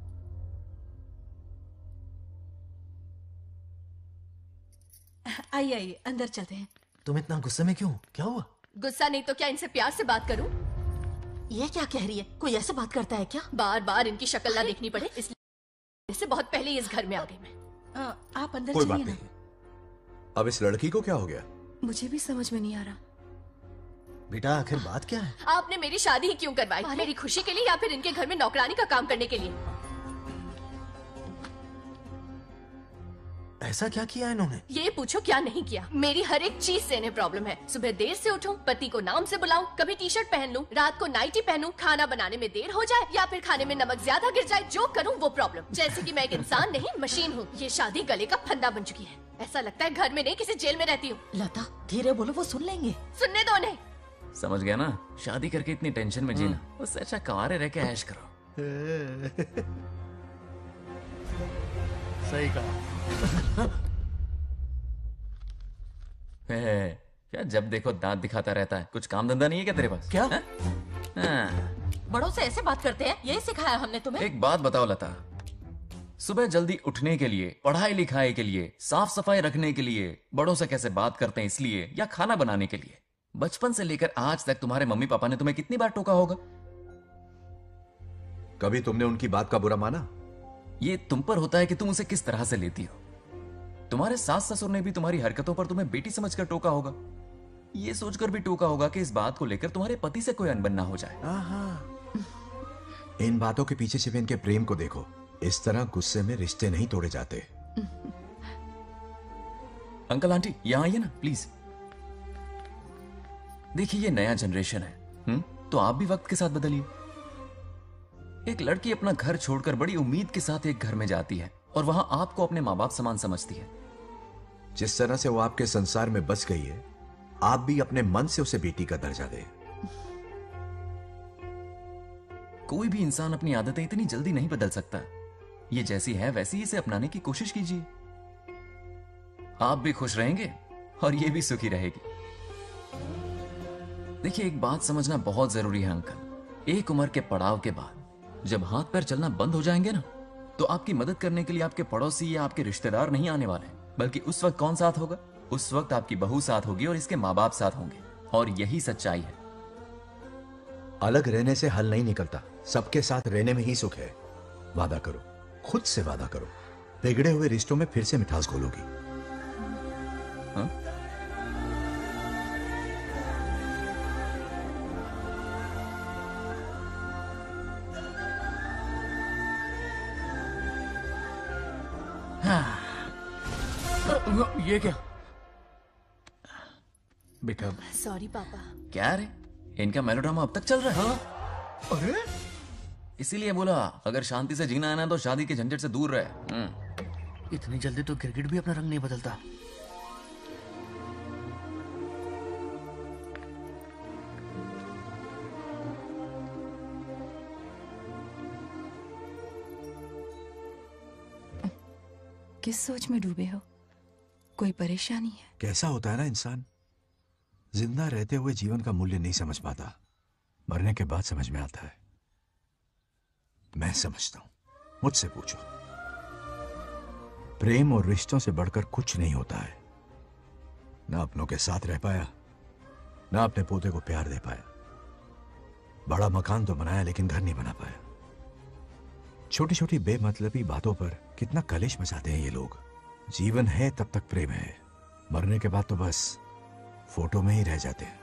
आइए आइए, अंदर चलते हैं। तुम इतना गुस्से में क्यों? क्या हुआ? गुस्सा नहीं तो क्या इनसे प्यार से बात करूं? ये क्या कह रही है? कोई ऐसे बात करता है क्या? बार बार इनकी शक्ल ना देखनी पड़े इसलिए इससे बहुत पहले इस घर में आ गई मैं। आ, आप अंदर कोई बात चलिए ना। नहीं। अब इस लड़की को क्या हो गया? मुझे भी समझ में नहीं आ रहा। बेटा आखिर बात क्या है? आपने मेरी शादी ही क्यों करवाई? मेरी खुशी के लिए या फिर इनके घर में नौकरानी का काम करने के लिए? ऐसा क्या किया इन्होंने? ये पूछो क्या नहीं किया। मेरी हर एक चीज से इन्हें प्रॉब्लम है। सुबह देर से उठूं, पति को नाम से बुलाऊं, कभी टी शर्ट पहन लूं, रात को नाइटी पहनूं, खाना बनाने में देर हो जाए या फिर खाने में नमक ज्यादा गिर जाए, जो करूं वो प्रॉब्लम। जैसे कि मैं एक इंसान नहीं मशीन हूँ। ये शादी गले का फंदा बन चुकी है। ऐसा लगता है घर में नहीं किसी जेल में रहती हूँ। लता धीरे बोलो, वो सुन लेंगे। सुनने दो उन्हें। समझ गया ना? शादी करके इतनी टेंशन में जीना, उससे अच्छा कुंवारे रह के ऐश करो। सही कहा। है, क्या जब देखो दांत दिखाता रहता है? कुछ काम धंधा नहीं है क्या तेरे पास? क्या? हाँ। बड़ों से ऐसे बात करते हैं? यही सिखाया हमने तुम्हें? एक बात बताओ लता, सुबह जल्दी उठने के लिए, पढ़ाई लिखाई के लिए, साफ सफाई रखने के लिए बड़ों से कैसे बात करते हैं इसलिए, या खाना बनाने के लिए? बचपन से लेकर आज तक तुम्हारे मम्मी पापा ने तुम्हें कितनी बार टोका होगा? कभी तुमने उनकी बात का बुरा माना? ये तुम पर होता है कि तुम उसे किस तरह से लेती हो। तुम्हारे सास ससुर ने भी तुम्हारी हरकतों पर तुम्हें बेटी समझकर टोका होगा। ये सोचकर भी टोका होगा कि इस बात को लेकर तुम्हारे पति से कोई अनबन ना हो जाए। इन बातों के पीछे सिर्फ इनके प्रेम को देखो। इस तरह गुस्से में रिश्ते नहीं तोड़े जाते। अंकल आंटी यहां आइए ना प्लीज। देखिए ये नया जनरेशन है, हुँ? तो आप भी वक्त के साथ बदलिए। एक लड़की अपना घर छोड़कर बड़ी उम्मीद के साथ एक घर में जाती है और वहां आपको अपने माँ बाप समान समझती है। जिस तरह से वो आपके संसार में बस गई है, आप भी अपने मन से उसे बेटी का दर्जा दें। कोई भी इंसान अपनी आदतें इतनी जल्दी नहीं बदल सकता। ये जैसी है वैसी ही इसे अपनाने की कोशिश कीजिए। आप भी खुश रहेंगे और ये भी सुखी रहेगी। देखिए एक बात समझना बहुत जरूरी है अंकल, एक उम्र के पड़ाव के बाद जब हाथ पैर चलना बंद हो जाएंगे ना, तो आपकी मदद करने के लिए आपके पड़ोसी या आपके रिश्तेदार नहीं आने वाले, बल्कि उस वक्त कौन साथ होगा? उस वक्त आपकी बहू साथ होगी और इसके माँ बाप साथ होंगे। और यही सच्चाई है। अलग रहने से हल नहीं निकलता, सबके साथ रहने में ही सुख है। वादा करो, खुद से वादा करो, बिगड़े हुए रिश्तों में फिर से मिठास घोलोगी। हाँ? ये क्या? बेटा सॉरी पापा। क्या रे, इनका मेलोड्रामा अब तक चल रहा है? हाँ? अरे इसीलिए बोला अगर शांति से जीना है ना तो शादी के झंझट से दूर रहे। इतनी जल्दी तो गिरगिट भी अपना रंग नहीं बदलता। किस सोच में डूबे हो? कोई परेशानी है? कैसा होता है ना इंसान, जिंदा रहते हुए जीवन का मूल्य नहीं समझ पाता, मरने के बाद समझ में आता है। मैं समझता हूं, मुझसे पूछो। प्रेम और रिश्तों से बढ़कर कुछ नहीं होता है। ना अपनों के साथ रह पाया, ना अपने पोते को प्यार दे पाया। बड़ा मकान तो बनाया लेकिन घर नहीं बना पाया। छोटी छोटी बेमतलबी बातों पर कितना कलेश मचाते हैं ये लोग। जीवन है तब तक प्रेम है, मरने के बाद तो बस फोटो में ही रह जाते हैं।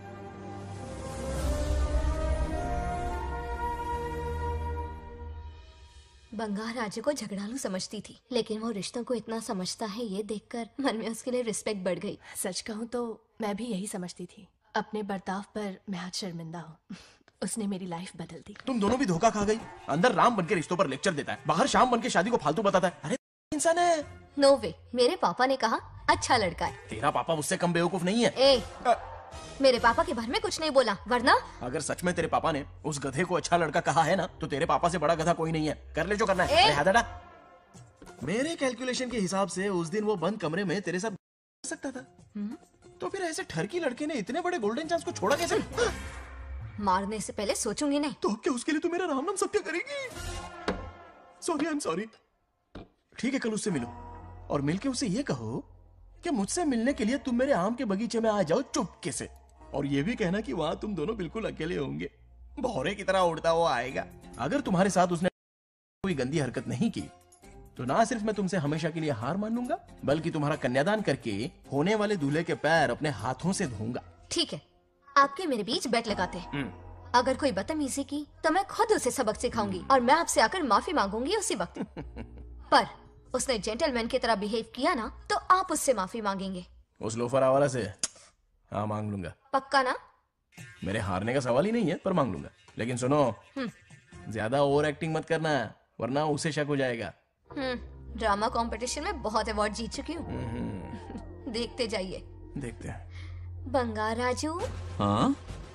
बंगार राजू को झगड़ालू समझती थी, लेकिन वो रिश्तों को इतना समझता है ये देखकर मन में उसके लिए रिस्पेक्ट बढ़ गई। सच कहूँ तो मैं भी यही समझती थी। अपने बर्ताव पर मैं आज शर्मिंदा हूँ। उसने मेरी लाइफ बदल दी। तुम दोनों भी धोखा खा गई। अंदर राम बनके रिश्तों पर लेक्चर देता है, बाहर शाम बनके शादी को फालतू बताता है। अरे इंसान है। नो वे, मेरे पापा ने कहा अच्छा लड़का है। तेरा पापा मुझसे कम बेवकूफ नहीं है। ए, मेरे पापा के बारे में कुछ नहीं बोला, वरना अगर सच में तेरे पापा ने उस गधे को अच्छा लड़का कहा है ना, तो तेरे पापा से बड़ा गधा कोई नहीं है। कर ले जो करना है। अरे हाथ हटा। मेरे कैलकुलेशन के हिसाब से उस दिन वो बंद कमरे में तेरे साथ कर सकता था। हुँ? तो फिर ऐसे ठरकी लड़के ने इतने बड़े गोल्डन चांस को छोड़ा कैसे? मारने से पहले सोचूंगी नहीं। तो क्या उसके लिए तू मेरा राम नाम सत्य करेगी? Sorry, I am sorry. ठीक है, कल उससे मिलो और मिलके उसे ये कहो कि मुझसे मिलने के लिए तुम मेरे आम के बगीचे में आ जाओ चुपके से, और ये भी कहना कि वहां तुम दोनों बिल्कुल अकेले होंगे। भौरे की तरह उड़ता हुआ आएगा। अगर तुम्हारे साथ उसने कोई गंदी हरकत नहीं की तो ना सिर्फ मैं तुमसे हमेशा के लिए हार मान लूंगा, बल्कि तुम्हारा कन्यादान करके होने वाले दूल्हे के पैर अपने हाथों से धोऊंगा। ठीक है, आपके मेरे बीच बैट लगाते हैं। अगर कोई बदतमीजी की तो मैं खुद उसे सबक सिखाऊंगी और मैं आपसे आकर माफी मांगूंगी उसी वक्त। पर उसने जेंटलमैन की तरह बिहेव किया ना, तो आप उससे माफी मांगेंगे। उस लोफर आवारा से हाँ मांग लूंगा। पक्का ना? मेरे हारने का सवाल ही नहीं है, पर मांग लूंगा। लेकिन सुनो, ज्यादा ओवर एक्टिंग मत करना, वरना उसे शक हो जाएगा। हम्म, ड्रामा कंपटीशन में बहुत अवार्ड जीत चुकी हूँ। देखते जाइए। देखते हैं। बंगार राजू। हाँ?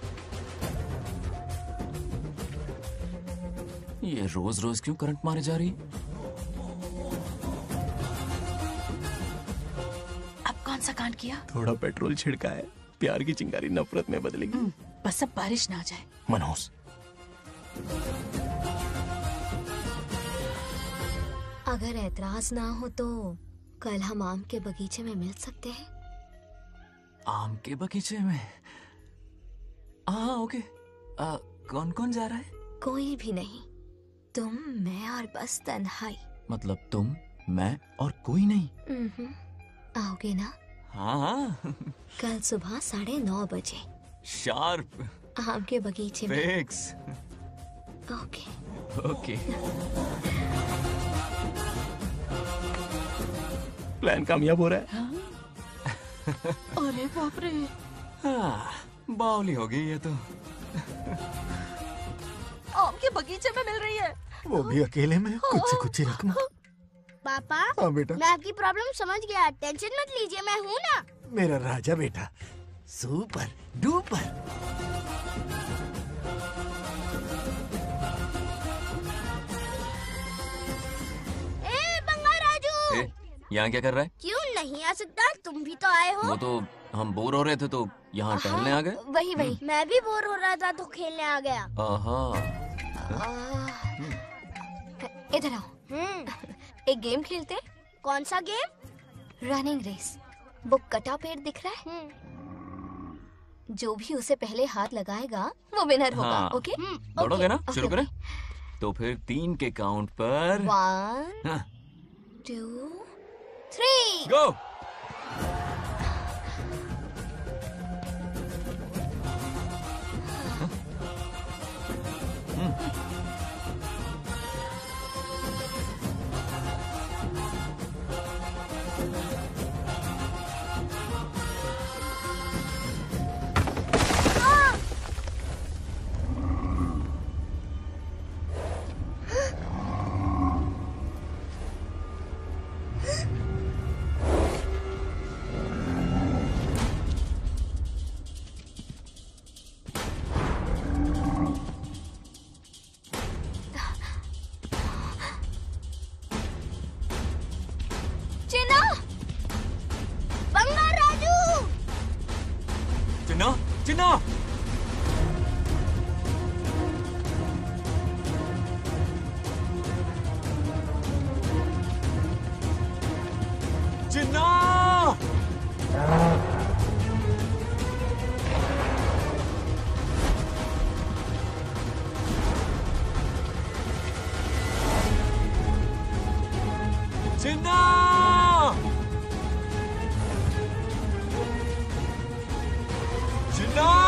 ये रोज रोज क्यों करंट मारे जा रही? अब कौन सा कांड किया? थोड़ा पेट्रोल छिड़का है। प्यार की चिंगारी नफरत में बदलेगी। बस अब बारिश ना आ जाए। मनोज, अगर ऐतराज ना हो तो कल हम आम के बगीचे में मिल सकते हैं। आम के बगीचे में? हाँ ओके। आ, कौन कौन जा रहा है? कोई भी नहीं, तुम, मैं और बस तन्हाई। मतलब तुम, मैं और कोई नहीं? हम्म, आओगे ना? हाँ हाँ। कल सुबह साढ़े नौ बजे शार्प। आम के बगीचे में। फिक्स। Okay okay. प्लान कामयाब हो रहा है। अरे बाप रे। हाँ, बावली हो गई ये तो। आम के बगीचे में मिल रही है, वो भी अकेले में। कुछ से कुछ ही रखना। पापा, हाँ बेटा। मैं आपकी प्रॉब्लम समझ गया, टेंशन मत लीजिए, मैं हूँ ना। मेरा राजा बेटा, सुपर डुपर। ए बंगार राजू, ए, यहाँ क्या कर रहा है? क्यों नहीं आ सकता? तुम भी तो आए हो। वो तो हम बोर हो रहे थे तो यहाँ टहलने आ गए। वही वही, मैं भी बोर हो रहा था तो खेलने आ गया। आहा। इधर आओ। एक गेम खेलते हैं। कौन सा गेम? Running race. वो कटा पेड़ दिख रहा है? जो भी उसे पहले हाथ लगाएगा वो विनर होगा। हाँ। ओके? दौड़ोगे ना? शुरू करें? तो फिर तीन के काउंट पर one, two, three, go. Chinna! Jinna! Jinna! Jinna!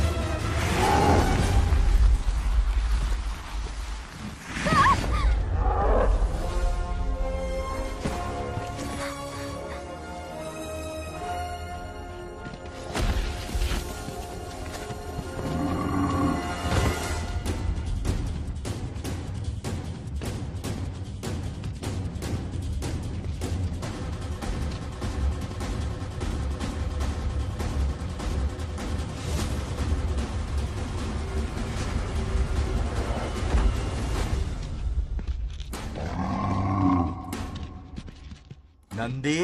Nandi,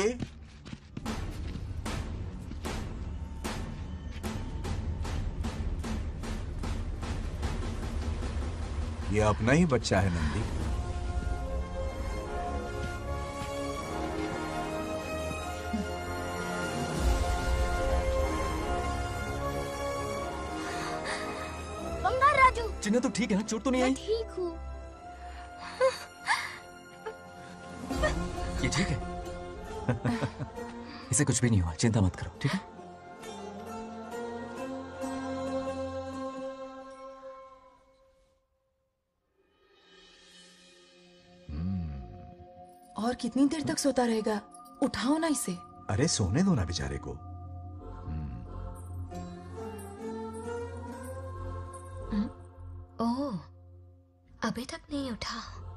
ये अपना ही बच्चा है नंदी। बंगार राजू। जिन्ना तो ठीक है ना? चोट तो नहीं आई? ठीक हूँ। ये ठीक है? इसे कुछ भी नहीं हुआ, चिंता मत करो, ठीक है? और कितनी देर तक सोता रहेगा? उठाओ ना इसे। अरे सोने दो ना बेचारे को। ओह, अभी तक नहीं उठा।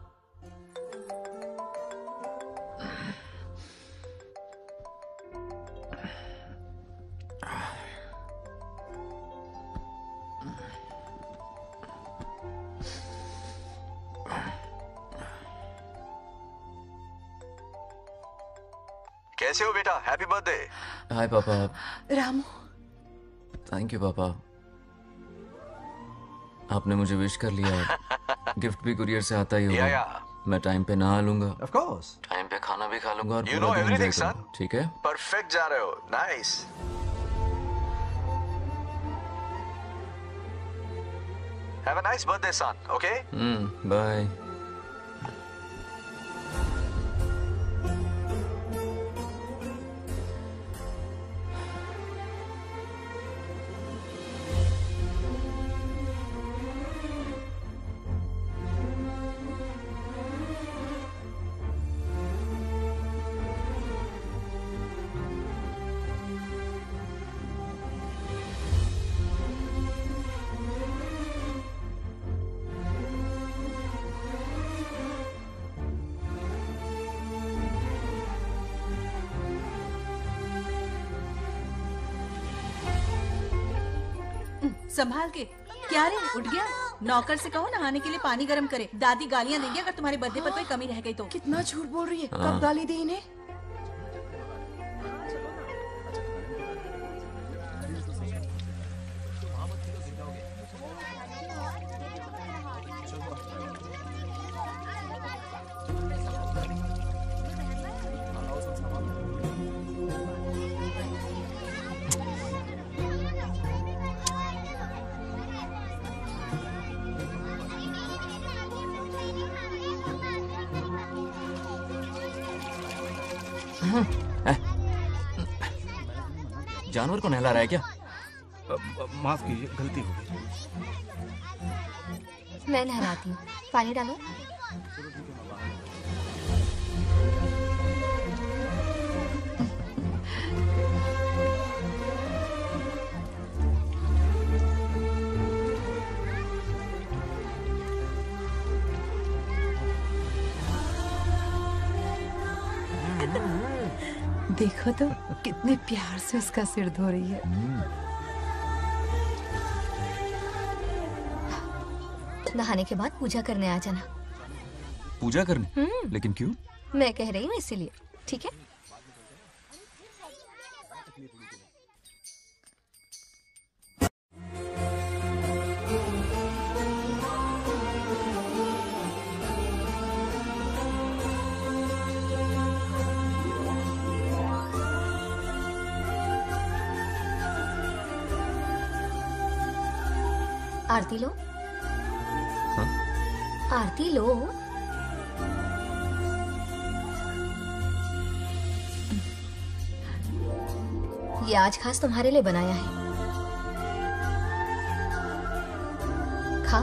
कैसे हो बेटा? Happy birthday. हाय पापा। रामू। थैंक यू पापा, आपने मुझे विश कर लिया। गिफ्ट भी कुरियर से आता ही होगा। या, या। मैं टाइम पे नहा लूंगा, ऑफ कोर्स। टाइम पे खाना भी खा लूंगा और You पूरा know दिन everything, enjoy करूंगा, ठीक है? परफेक्ट जा रहे हो। Nice. Have a nice birthday son, okay? Hmm, bye. संभाल के। क्या रे, उठ गया? नौकर से कहो नहाने के लिए पानी गर्म करे। दादी गालियां देंगे अगर तुम्हारे बर्थडे पर कोई कमी रह गई तो। कितना झूठ बोल रही है। हाँ। कब गाली दी इन्हें? जानवर को नहला रहा है क्या? माफ कीजिए, गलती हो गई। मैं नहलाती हूँ, पानी डालो। देखो तो कितने प्यार से उसका सिर धो रही है। नहाने के बाद पूजा करने आ जाना। पूजा करने? लेकिन क्यों? मैं कह रही हूँ इसीलिए, ठीक है? आरती लो। आरती लो। ये आज खास तुम्हारे लिए बनाया है, खा।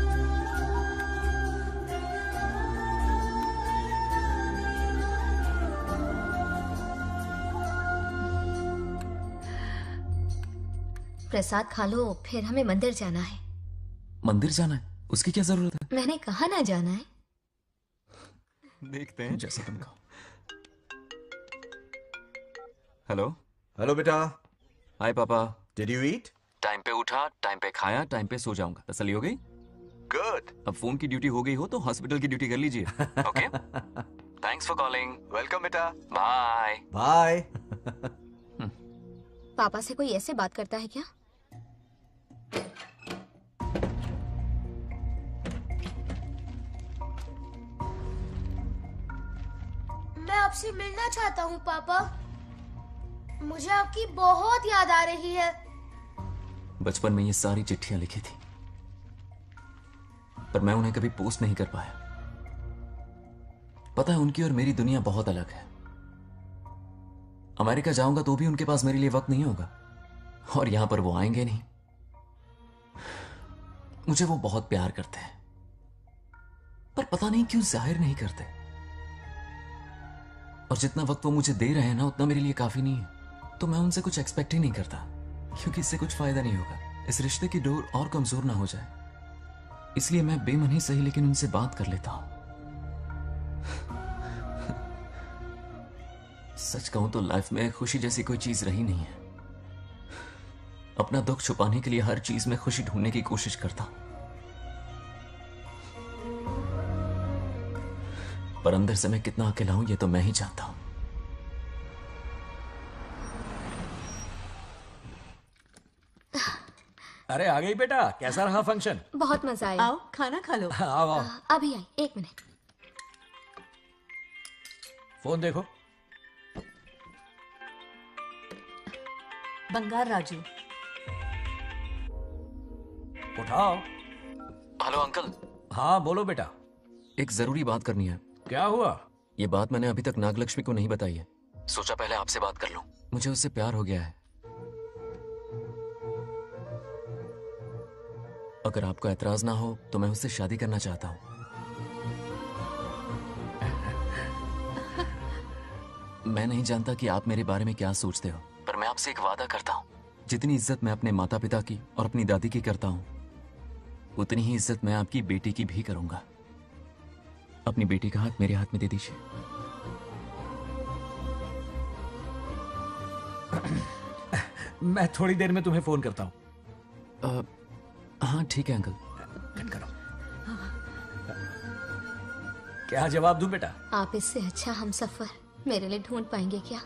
प्रसाद खा लो, फिर हमें मंदिर जाना है। मंदिर जाना है? उसकी क्या जरूरत है? मैंने कहा ना जाना है। देखते हैं जैसा तुम कहो। हेलो हेलो बेटा। हाय पापा। Did you eat? टाइम पे उठा, टाइम पे खाया, टाइम पे सो जाऊंगा। तसल्ली हो गई? गुड। अब फोन की ड्यूटी हो गई हो तो हॉस्पिटल की ड्यूटी कर लीजिए। Okay, thanks for calling. Welcome बेटा। Bye bye. पापा से कोई ऐसे बात करता है क्या? मैं आपसे मिलना चाहता हूँ पापा। मुझे आपकी बहुत याद आ रही है। बचपन में ये सारी चिट्ठियां लिखी थी, पर मैं उन्हें कभी पोस्ट नहीं कर पाया। पता है, उनकी और मेरी दुनिया बहुत अलग है। अमेरिका जाऊंगा तो भी उनके पास मेरे लिए वक्त नहीं होगा, और यहां पर वो आएंगे नहीं। मुझे वो बहुत प्यार करते हैं, पर पता नहीं क्यों जाहिर नहीं करते। और जितना वक्त वो मुझे दे रहे हैं ना, उतना मेरे लिए काफी नहीं है। तो मैं उनसे कुछ एक्सपेक्ट ही नहीं करता, क्योंकि इससे कुछ फायदा नहीं होगा। इस रिश्ते की डोर और कमजोर ना हो जाए, इसलिए मैं बेमन ही सही लेकिन उनसे बात कर लेता हूं। सच कहूं तो लाइफ में खुशी जैसी कोई चीज रही नहीं है। अपना दुख छुपाने के लिए हर चीज में खुशी ढूंढने की कोशिश करता हूं, पर अंदर से मैं कितना अकेला हूं ये तो मैं ही जानता हूं। अरे आ गई बेटा, कैसा रहा फंक्शन? बहुत मजा आया। आओ खाना खा लो। आओ आओ। अभी आई, एक मिनट। फोन देखो। बंगार राजू। उठाओ। Hello uncle. हाँ बोलो बेटा। एक जरूरी बात करनी है। क्या हुआ? ये बात मैंने अभी तक नागलक्ष्मी को नहीं बताई है, सोचा पहले आपसे बात कर लूं। मुझे उससे प्यार हो गया है। अगर आपको ऐतराज ना हो तो मैं उससे शादी करना चाहता हूं। मैं नहीं जानता कि आप मेरे बारे में क्या सोचते हो, पर मैं आपसे एक वादा करता हूं, जितनी इज्जत मैं अपने माता पिता की और अपनी दादी की करता हूं, उतनी ही इज्जत मैं आपकी बेटी की भी करूंगा। अपनी बेटी का हाथ मेरे हाथ में दे दीजिए। मैं थोड़ी देर में तुम्हें फोन करता हूं। हाँ ठीक है अंकल। कट करो। क्या जवाब दूं बेटा? आप इससे अच्छा हम सफर मेरे लिए ढूंढ पाएंगे क्या?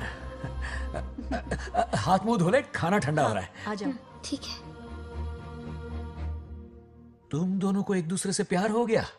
हाथ मुंह धो ले, खाना ठंडा हो रहा है। आ जाओ। ठीक है। तुम दोनों को एक दूसरे से प्यार हो गया?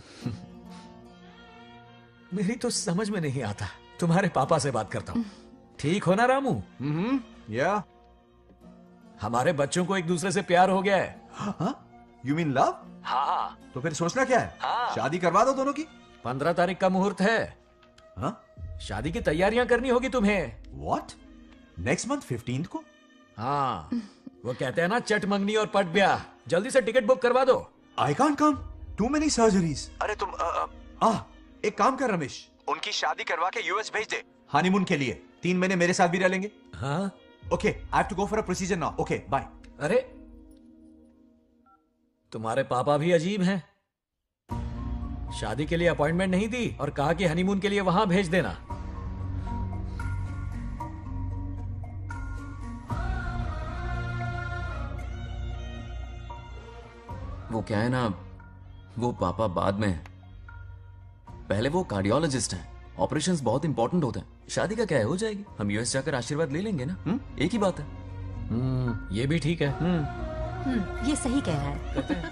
मेरी तो समझ में नहीं आता। तुम्हारे पापा से बात करता हूं। ठीक हो ना रामू? हम्म, या हमारे बच्चों को एक दूसरे से प्यार हो गया है। You mean love? हाँ। तो फिर सोचना क्या है? हाँ। शादी करवा दो दोनों की। पंद्रह तारीख का मुहूर्त है। हाँ? शादी की तैयारियां करनी होगी तुम्हें। What? नेक्स्ट मंथ फिफ्टींथ को? हाँ, वो कहते हैं ना, चट मंगनी और पट ब्याह। जल्दी से टिकट बुक करवा दो। I can't come, too many surgeries. अरे तुम आ, आ, आ, एक काम कर रमेश, उनकी शादी करवा के यूएस भेज दे हनीमून के लिए। तीन महीने मेरे साथ भी रह लेंगे। हाँ? Okay, I have to go for a procedure now. Okay, bye. अरे तुम्हारे पापा भी अजीब हैं। शादी के लिए अपॉइंटमेंट नहीं दी और कहा कि हनीमून के लिए वहां भेज देना। वो क्या है ना, वो पापा बाद में, पहले वो कार्डियोलॉजिस्ट हैं। ऑपरेशंस बहुत इंपॉर्टेंट होते हैं। शादी का क्या है, हो जाएगी। हम यूएस जाकर आशीर्वाद ले लेंगे ना। हुँ? एक ही बात है। हम्म, ये भी ठीक है। हम्म, ये सही कह रहा है।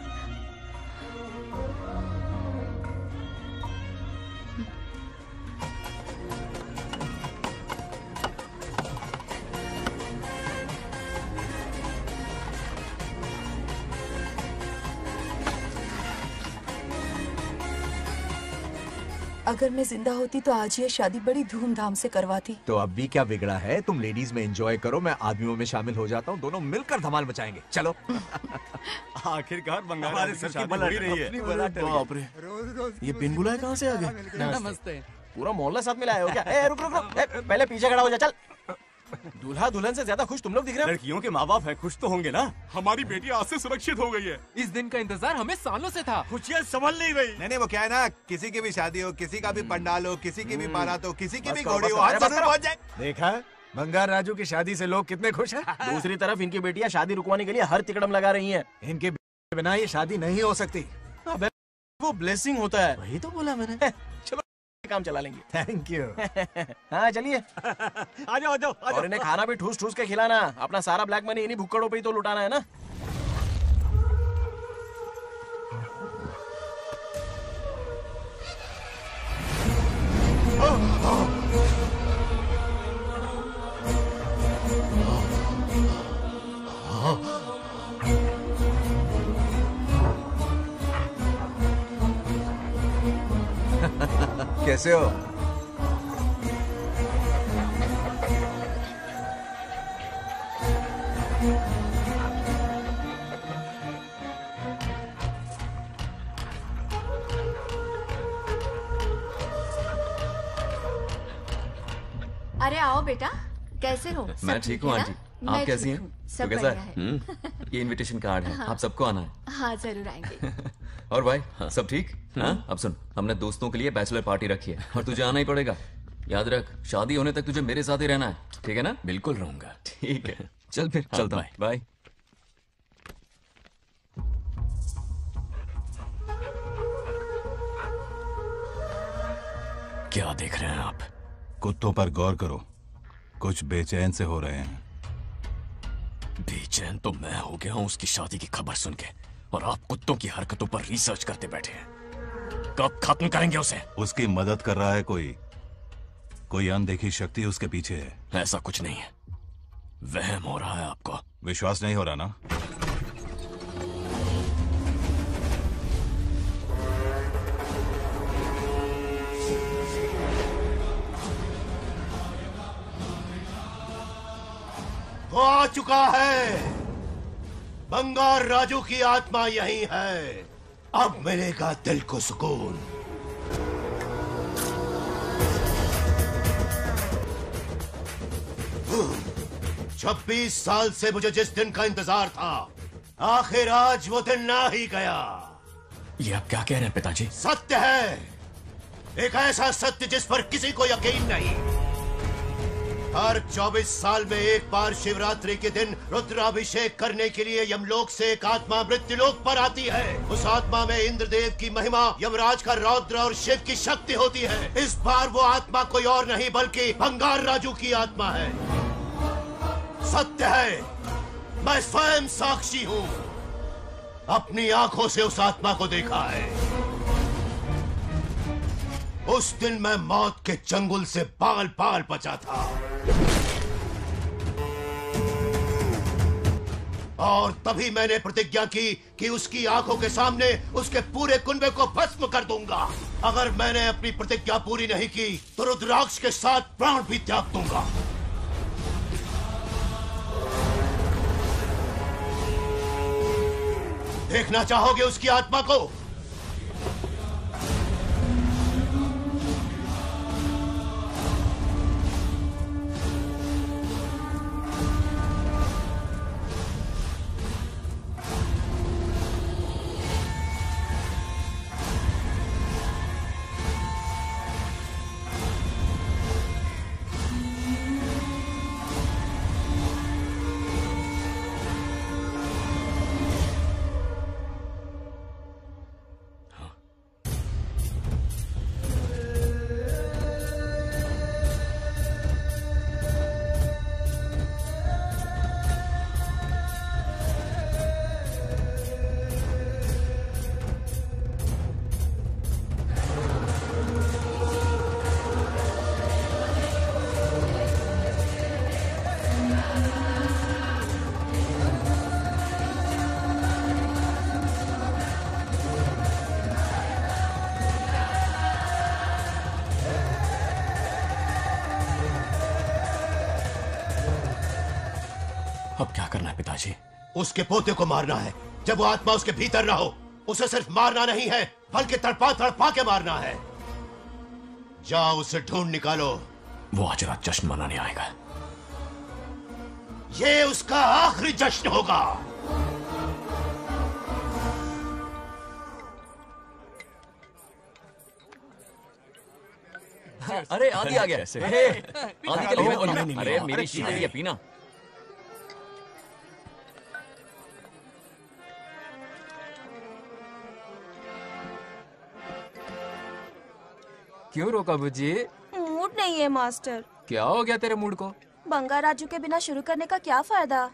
अगर मैं जिंदा होती तो आज ये शादी बड़ी धूमधाम से करवाती। तो अब भी क्या बिगड़ा है? तुम लेडीज में एंजॉय करो, मैं आदमियों में शामिल हो जाता हूँ, दोनों मिलकर धमाल मचाएंगे। चलो। आखिरकार बंगाल हमारे सर की बलट रही है। बाप रे, ये बिन बुलाए कहाँ से आ गए? नमस्ते। पूरा मोहल्ला साथ में लाए हो क्या? ए, रुक रुक रुक, ए, पहले पीछे खड़ा हो जा, चल। दूल्हा दुल्हन से ज्यादा खुश तुम लोग दिख रहे हो। लड़कियों के माँ बाप है, खुश तो होंगे ना। हमारी बेटी आज से सुरक्षित हो गई है। इस दिन का इंतजार हमें सालों से था। खुशियाँ संभल नहीं गई। नहीं नहीं, वो क्या है ना, किसी की भी शादी हो, किसी का भी पंडाल हो, किसी की भी बारात हो, किसी की बस भी करो, घोड़ी बस हो, करो, आज बस जरूर करो। पहुंच जाए। देखा, बंगार राजू की शादी से लोग कितने खुश हैं। दूसरी तरफ इनकी बेटियां शादी रुकवाने के लिए हर तिकड़म लगा रही हैं। इनके बिना ये शादी नहीं हो सकती। अबे, वो ब्लेसिंग होता है। वही तो बोला मैंने। चलो काम चला लेंगे। Thank you. हाँ चलिए। आ जाओ, आ जाओ। और इन्हें खाना भी ठूस ठूस के खिलाना। अपना सारा ब्लैक मनी इन्हीं भुक्कड़ों पे ही तो लुटाना है ना। कैसे हो? अरे आओ बेटा, कैसे हो? मैं सब ठीक हूँ है आंटी। ना? आप मैं कैसी ठीक हैं? हूँ, तो सब कैसा बढ़िया है? है। हम्म, ये इनविटेशन कार्ड है, हाँ। आप सबको आना है। हाँ जरूर आएंगे। और भाई सब ठीक? हाँ? अब सुन, हमने दोस्तों के लिए बैचलर पार्टी रखी है और तुझे आना ही पड़ेगा। याद रख, शादी होने तक तुझे मेरे साथ ही रहना है, ठीक है ना? बिल्कुल रहूंगा। ठीक है, चल फिर चलता हूँ। बाय। क्या देख रहे हैं आप? कुत्तों पर गौर करो, कुछ बेचैन से हो रहे हैं। बेचैन तो मैं हो गया हूं उसकी शादी की खबर सुन के, और आप कुत्तों की हरकतों पर रिसर्च करते बैठे हैं। कब खत्म करेंगे उसे? उसकी मदद कर रहा है कोई, कोई अनदेखी शक्ति उसके पीछे है। ऐसा कुछ नहीं है, वहम हो रहा है आपको। विश्वास नहीं हो रहा ना? वो आ चुका है। बंगार राजू की आत्मा यही है। अब मिलेगा दिल को सुकून। छब्बीस साल से मुझे जिस दिन का इंतजार था, आखिर आज वो दिन ना ही गया। ये आप क्या कह रहे हैं पिताजी? सत्य है, एक ऐसा सत्य जिस पर किसी को यकीन नहीं। हर चौबीस साल में एक बार शिवरात्रि के दिन रुद्राभिषेक करने के लिए यमलोक से एक आत्मा मृत्युलोक पर आती है। उस आत्मा में इंद्रदेव की महिमा, यमराज का रौद्र और शिव की शक्ति होती है। इस बार वो आत्मा कोई और नहीं बल्कि बंगार राजू की आत्मा है। सत्य है, मैं स्वयं साक्षी हूँ, अपनी आंखों से उस आत्मा को देखा है। उस दिन मैं मौत के चंगुल से बाल बाल बचा था, और तभी मैंने प्रतिज्ञा की कि उसकी आंखों के सामने उसके पूरे कुनबे को भस्म कर दूंगा। अगर मैंने अपनी प्रतिज्ञा पूरी नहीं की तो रुद्राक्ष के साथ प्राण भी त्याग दूंगा। देखना चाहोगे उसकी आत्मा को? अब क्या करना है पिताजी? उसके पोते को मारना है। जब वो आत्मा उसके भीतर ना हो, उसे सिर्फ मारना नहीं है, बल्कि तड़पा तड़पा के मारना है। जाओ उसे ढूंढ निकालो। वो आज रात जश्न मनाने आएगा। ये उसका आखिरी जश्न होगा। अरे आदि आ गया। हे, आदि के लिए मैं बोला। अरे मेरी शीतल ये पीना। क्यों रोका बुजी? मूड नहीं है मास्टर। क्या हो गया तेरे मूड को? बंगा राजू के बिना शुरू करने का क्या फायदा?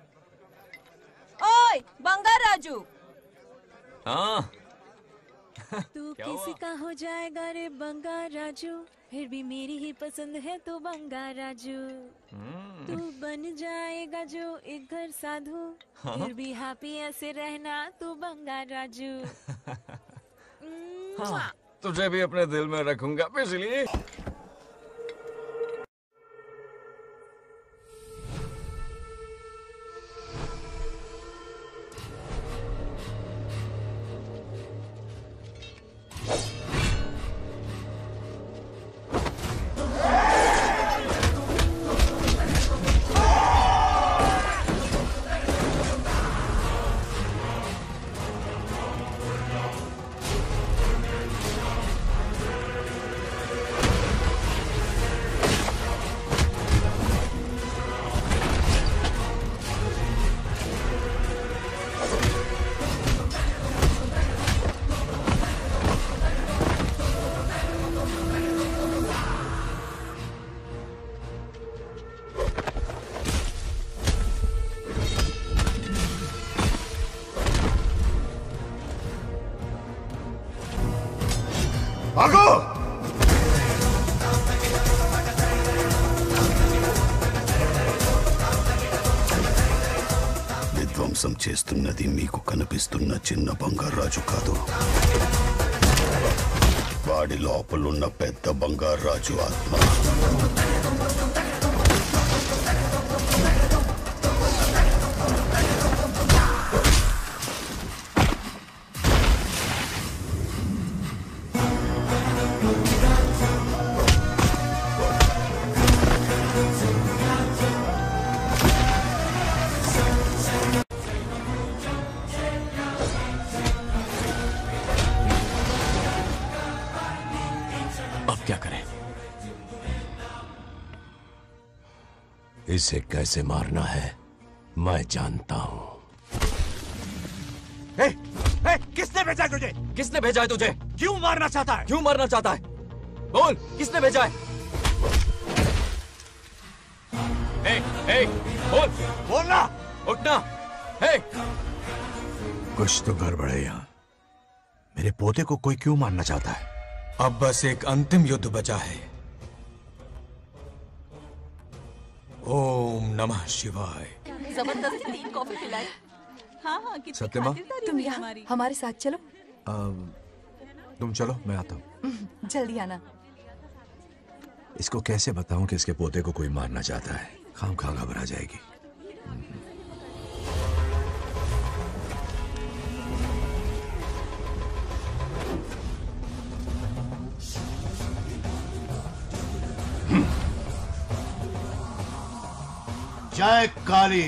ओए बंगा राजू। हाँ। तू किसी का हो जाएगा रे बंगा राजू, फिर भी मेरी ही पसंद है तो बंगा राजू। तू बन जाएगा जो एक घर साधु, हाँ? फिर भी हैप्पी ऐसे रहना तू बंगा राजू। हाँ, तुझे भी अपने दिल में रखूंगा पिछली। भागो! విధ్వంసం చేస్తున్నది మీకు కనిపిస్తున్న చిన్న బంగారాజు కాదు, వాడి లోపలున్న పెద్ద బంగారాజు ఆత్మ. इसे कैसे मारना है मैं जानता हूं। ए, ए, किसने भेजा है तुझे? किसने भेजा है तुझे? क्यों मारना चाहता है? क्यों मारना चाहता है? बोल, किसने भेजा है? ए, ए, बोल, बोलना, उठना, ए! कुछ तो गड़बड़ है यहाँ। मेरे पोते को कोई क्यों मारना चाहता है? अब बस एक अंतिम युद्ध बचा है। ओम नमः शिवाय। जबरदस्ती तीन कॉफी पिलाई। हाँ हाँ कितनी सत्यमा? खातिरदारी तुम यहाँ हमारे साथ चलो। आ, तुम चलो मैं आता हूँ। जल्दी आना। इसको कैसे बताऊं कि इसके पोते को कोई मारना चाहता है? खाम खा घबरा जाएगी। जय काली।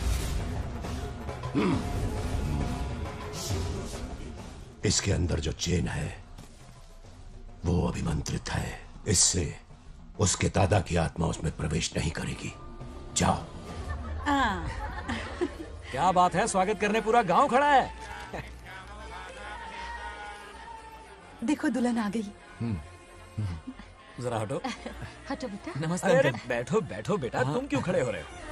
इसके अंदर जो चेन है वो अभिमंत्रित है। इससे उसके दादा की आत्मा उसमें प्रवेश नहीं करेगी। जाओ। क्या बात है, स्वागत करने पूरा गांव खड़ा है। देखो दुल्हन आ गई। जरा हटो। हटो बेटा। नमस्ते। अरे बैठो बैठो बेटा, तुम क्यों खड़े हो रहे हो?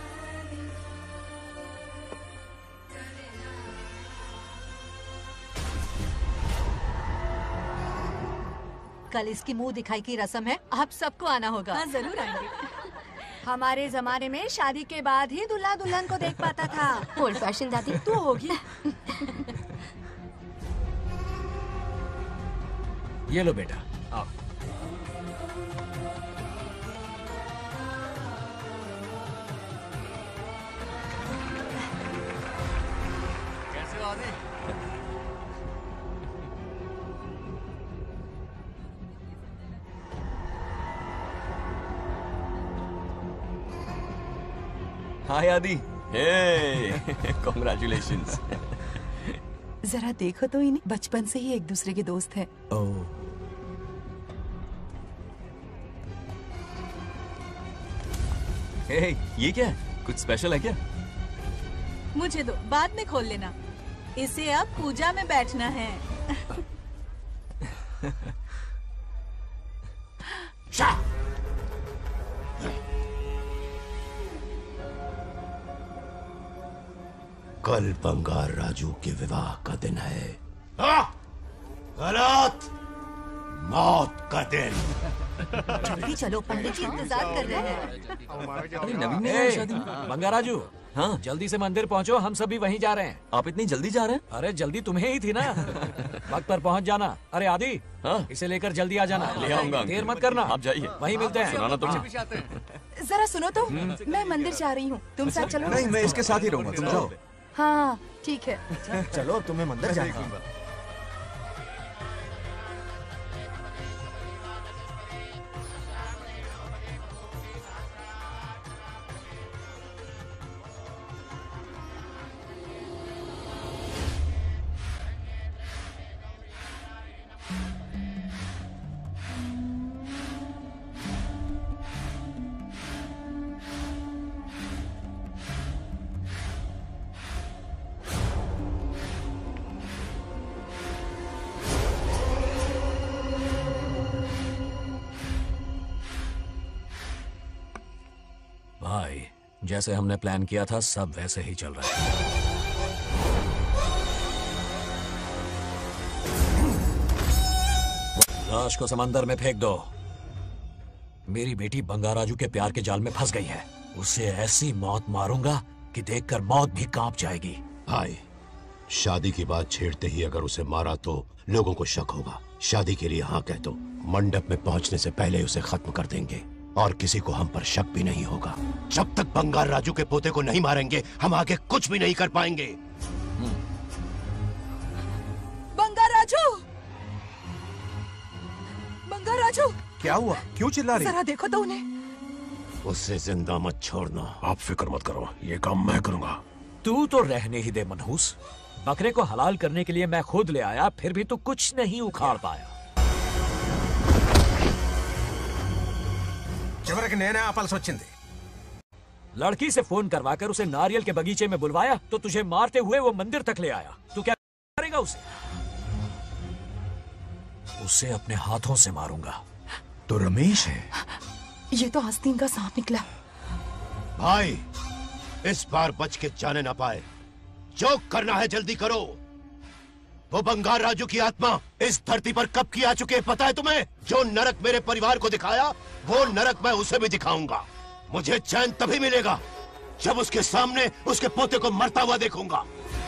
कल इसकी मुंह दिखाई की रस्म है, आप सबको आना होगा। हाँ जरूर आएंगे। हमारे जमाने में शादी के बाद ही दूल्हा दुल्हन को देख पाता था। ओल्ड फैशन दादी तू होगी। ये लो बेटा, आओ। हाय आदि। Hey congratulations. जरा देखो तो इन्हें, बचपन से ही एक दूसरे के दोस्त हैं। ओह। हे ये क्या है? कुछ स्पेशल है क्या? मुझे दो, बाद में खोल लेना। इसे अब पूजा में बैठना है। कल बंगार राजू के विवाह का दिन है। गलत, मौत का दिन। जल्दी चलो, पंडित जी इंतजार कर रहे हैं। अरे नवीन ने ए, शादी। बंगाराजू, हाँ जल्दी से मंदिर पहुंचो, हम सभी वहीं जा रहे हैं। आप इतनी जल्दी जा रहे हैं? अरे जल्दी तुम्हें ही थी ना। वक्त पर पहुंच जाना। अरे आदि, हाँ? इसे लेकर जल्दी आ जाना। ले आऊंगा। देर मत करना। आप जाइए, वहीं मिलते हैं। सुनाना तुम। जरा सुनो तो, मैं मंदिर जा रही हूँ, तुम साथ चलो। नहीं, मैं इसके साथ ही रहूंगा, तुम जाओ। हाँ ठीक है। चलो, अब तुम्हें मंदिर जाना है। भाई, जैसे हमने प्लान किया था सब वैसे ही चल रहा है। लाश को समंदर में फेंक दो। मेरी बेटी बंगाराजू के प्यार के जाल में फंस गई है। उसे ऐसी मौत मारूंगा कि देखकर मौत भी कांप जाएगी। भाई, शादी की बात छेड़ते ही अगर उसे मारा तो लोगों को शक होगा। शादी के लिए हाँ कह दो, मंडप में पहुंचने से पहले उसे खत्म कर देंगे और किसी को हम पर शक भी नहीं होगा। जब तक बंगार राजू के पोते को नहीं मारेंगे हम आगे कुछ भी नहीं कर पाएंगे। बंगार राजू, बंगार राजू, क्या हुआ? क्यों चिल्ला रही? जरा देखो तो उन्हें। उससे जिंदा मत छोड़ना। आप फिक्र मत करो, ये काम मैं करूंगा। तू तो रहने ही दे मनहूस। बकरे को हलाल करने के लिए मैं खुद ले आया, फिर भी तू कुछ नहीं उखाड़ पाया। చివరికి నేనే ఆపాల్సి వచ్చింది। लड़की से फोन करवाकर उसे नारियल के बगीचे में बुलवाया तो तुझे मारते हुए वो मंदिर तक ले आया। तू क्या करेगा उसे? उसे अपने हाथों से मारूंगा। तो रमेश है। ये तो आस्तीन का सांप निकला। भाई, इस बार बच के जाने ना पाए। जो करना है जल्दी करो। वो बंगार राजू की आत्मा इस धरती पर कब की आ चुके है पता है तुम्हें? जो नरक मेरे परिवार को दिखाया वो नरक मैं उसे भी दिखाऊंगा। मुझे चैन तभी मिलेगा जब उसके सामने उसके पोते को मरता हुआ देखूंगा।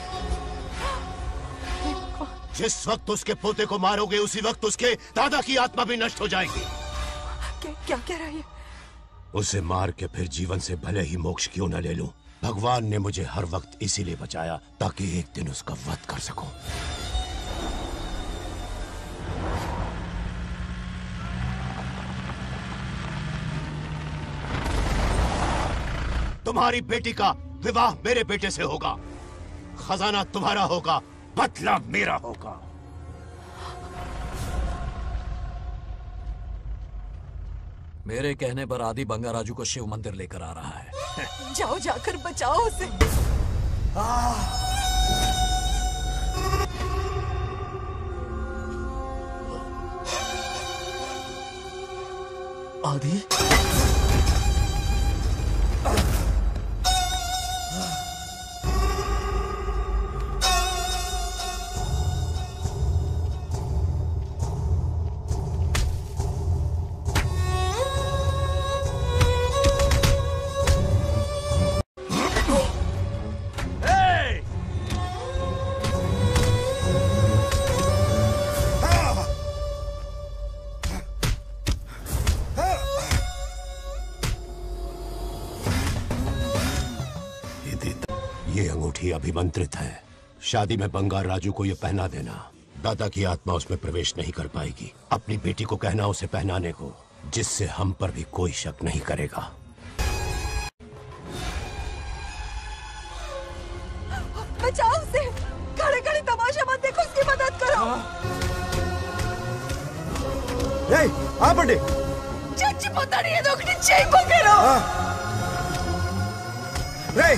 जिस वक्त उसके पोते को मारोगे उसी वक्त उसके दादा की आत्मा भी नष्ट हो जाएगी। क्या क्या कह रहा है? उसे मार के फिर जीवन से भले ही मोक्ष क्यों न ले लूं, भगवान ने मुझे हर वक्त इसीलिए बचाया ताकि एक दिन उसका वध कर सकूं। तुम्हारी बेटी का विवाह मेरे बेटे से होगा। खजाना तुम्हारा होगा, बदला मेरा होगा। मेरे कहने पर आदि बंगाराजू को शिव मंदिर लेकर आ रहा है। जाओ, जाकर बचाओ उसे। आदि, ये अंगूठी अभिमंत्रित है। शादी में बंगार राजू को ये पहना देना। दादा की आत्मा उसमें प्रवेश नहीं कर पाएगी। अपनी बेटी को कहना उसे पहनाने को, जिससे हम पर भी कोई शक नहीं करेगा। बचाओ उसे। खड़े खड़े तमाशा मत देखो, उसकी मदद करो। रे आ बड़े చచ్చిపోతాడు ఏదో ఒకటి చేయి పొగరు। రే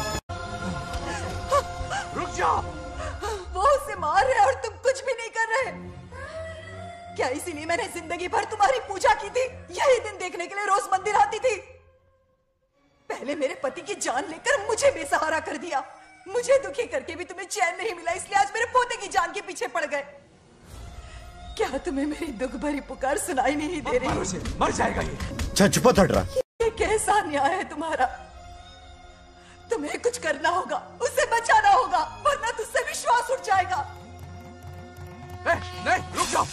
रुक जाओ। वो उसे मार रहे और तुम कुछ भी नहीं कर रहे। क्या इसीलिए मैंने जिंदगी भर तुम्हारी पूजा की थी? यही दिन देखने के लिए रोज मंदिर आती थी। पहले मेरे पति की जान लेकर मुझे बेसहारा कर दिया। मुझे दुखी करके भी तुम्हें चैन नहीं मिला, इसलिए आज मेरे पोते की जान के पीछे पड़ गए। क्या तुम्हें मेरी दुख भरी पुकार सुनाई नहीं दे रही? मर जाएगा ये। చచ్చిపోతాడురా। ये कैसा न्याय है तुम्हारा? तुम्हें कुछ करना होगा, उसे बचाना होगा, वरना तुझसे विश्वास उठ जाएगा। ए, नहीं, रुक जाओ।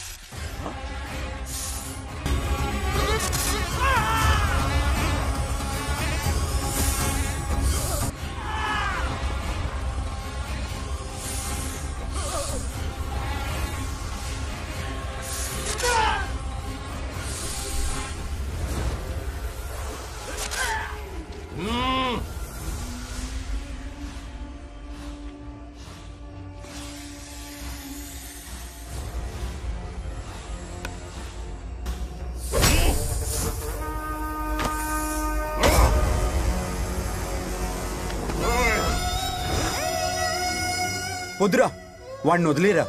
వద్దురా, వాడిని వదిలేరా.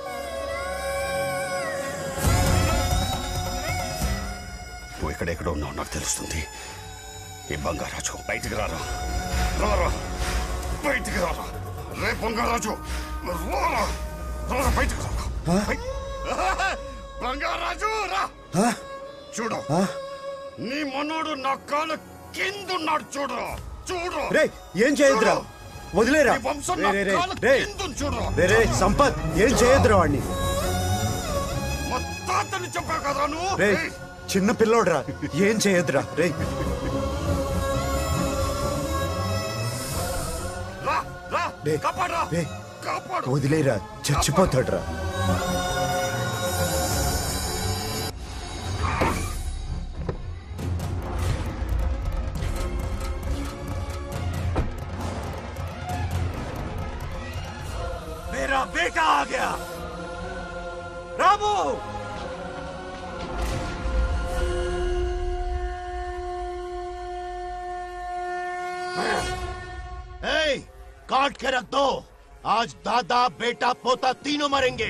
నువ్వు ఎక్కడెక్కడ ఉన్నావు నాకు తెలుస్తుంది. ఈ బంగారాజు బయటికి రారా, రారా బయటికి రారా. రే బంగారాజు రారా, రారా బయటికి రారా. బంగారాజు రా. చూడు, నీ మనోడు నా కాళ్ళ కిందున్నాడు. చూడు చూడు. రే ఏం చేయొద్దురా, వదిలేరా. రే రే రే రే రే సంపత్, ఏం చేయొద్దురా వాడిని. తాతని చెప్పా కదరా నువ్వు. రే చిన్న పిల్లోడ్రా, ఏం చేయొద్దురా. రే రా రా రే కాపాడరా, రే కాపాడు. వదిలేరా, చచ్చిపోతాడురా. मेरा बेटा आ गया। रामू, ए, काट के रख दो। आज दादा बेटा पोता तीनों मरेंगे।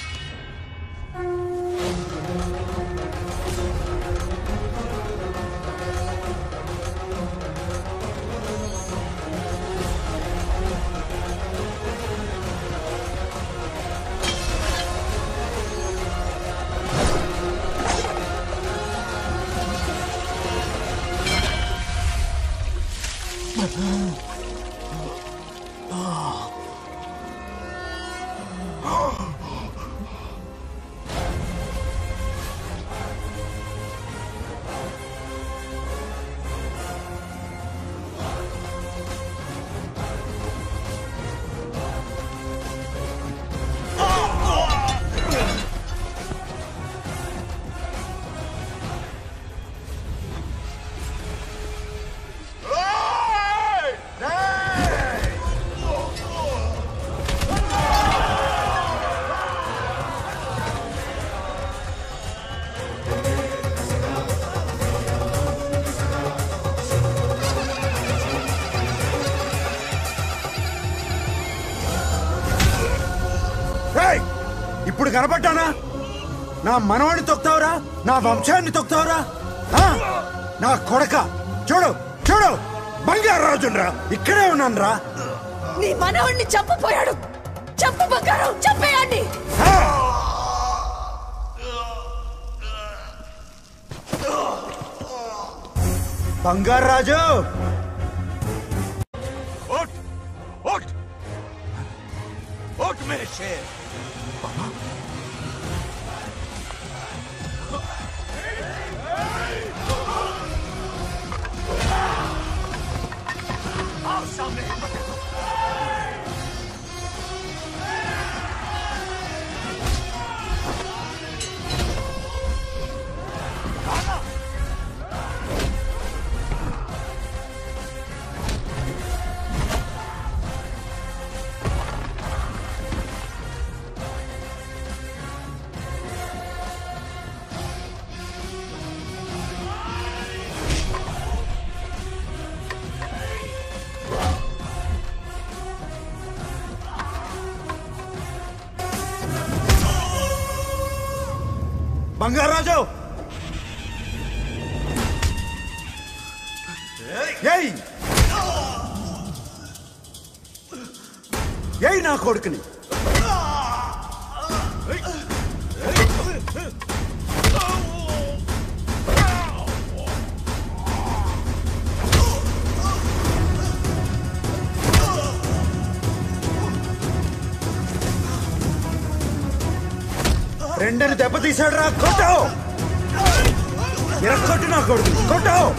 ఇప్పుడు కనపడ్డానా? నా మనవాడిని తొక్తావురా, నా వంశాన్ని తొక్తావురా. నా కొడక చూడు చూడు, బంగారాజురా, ఇక్కడే ఉన్నాను రా. నీ మనవాడిని చంపపోయాడు. చంపు బంగారం, చంపేయండి. బంగారాజు उठ उठ उठ मेरे शेर। आओ सामने, हिम्मत है तो। बंगाराजू यही यही ना कोडकनी రెండని దెబ్బతీసాడు రా కొట్టావు ఎరక్కొట్టు నా కొడుకు కొట్టావు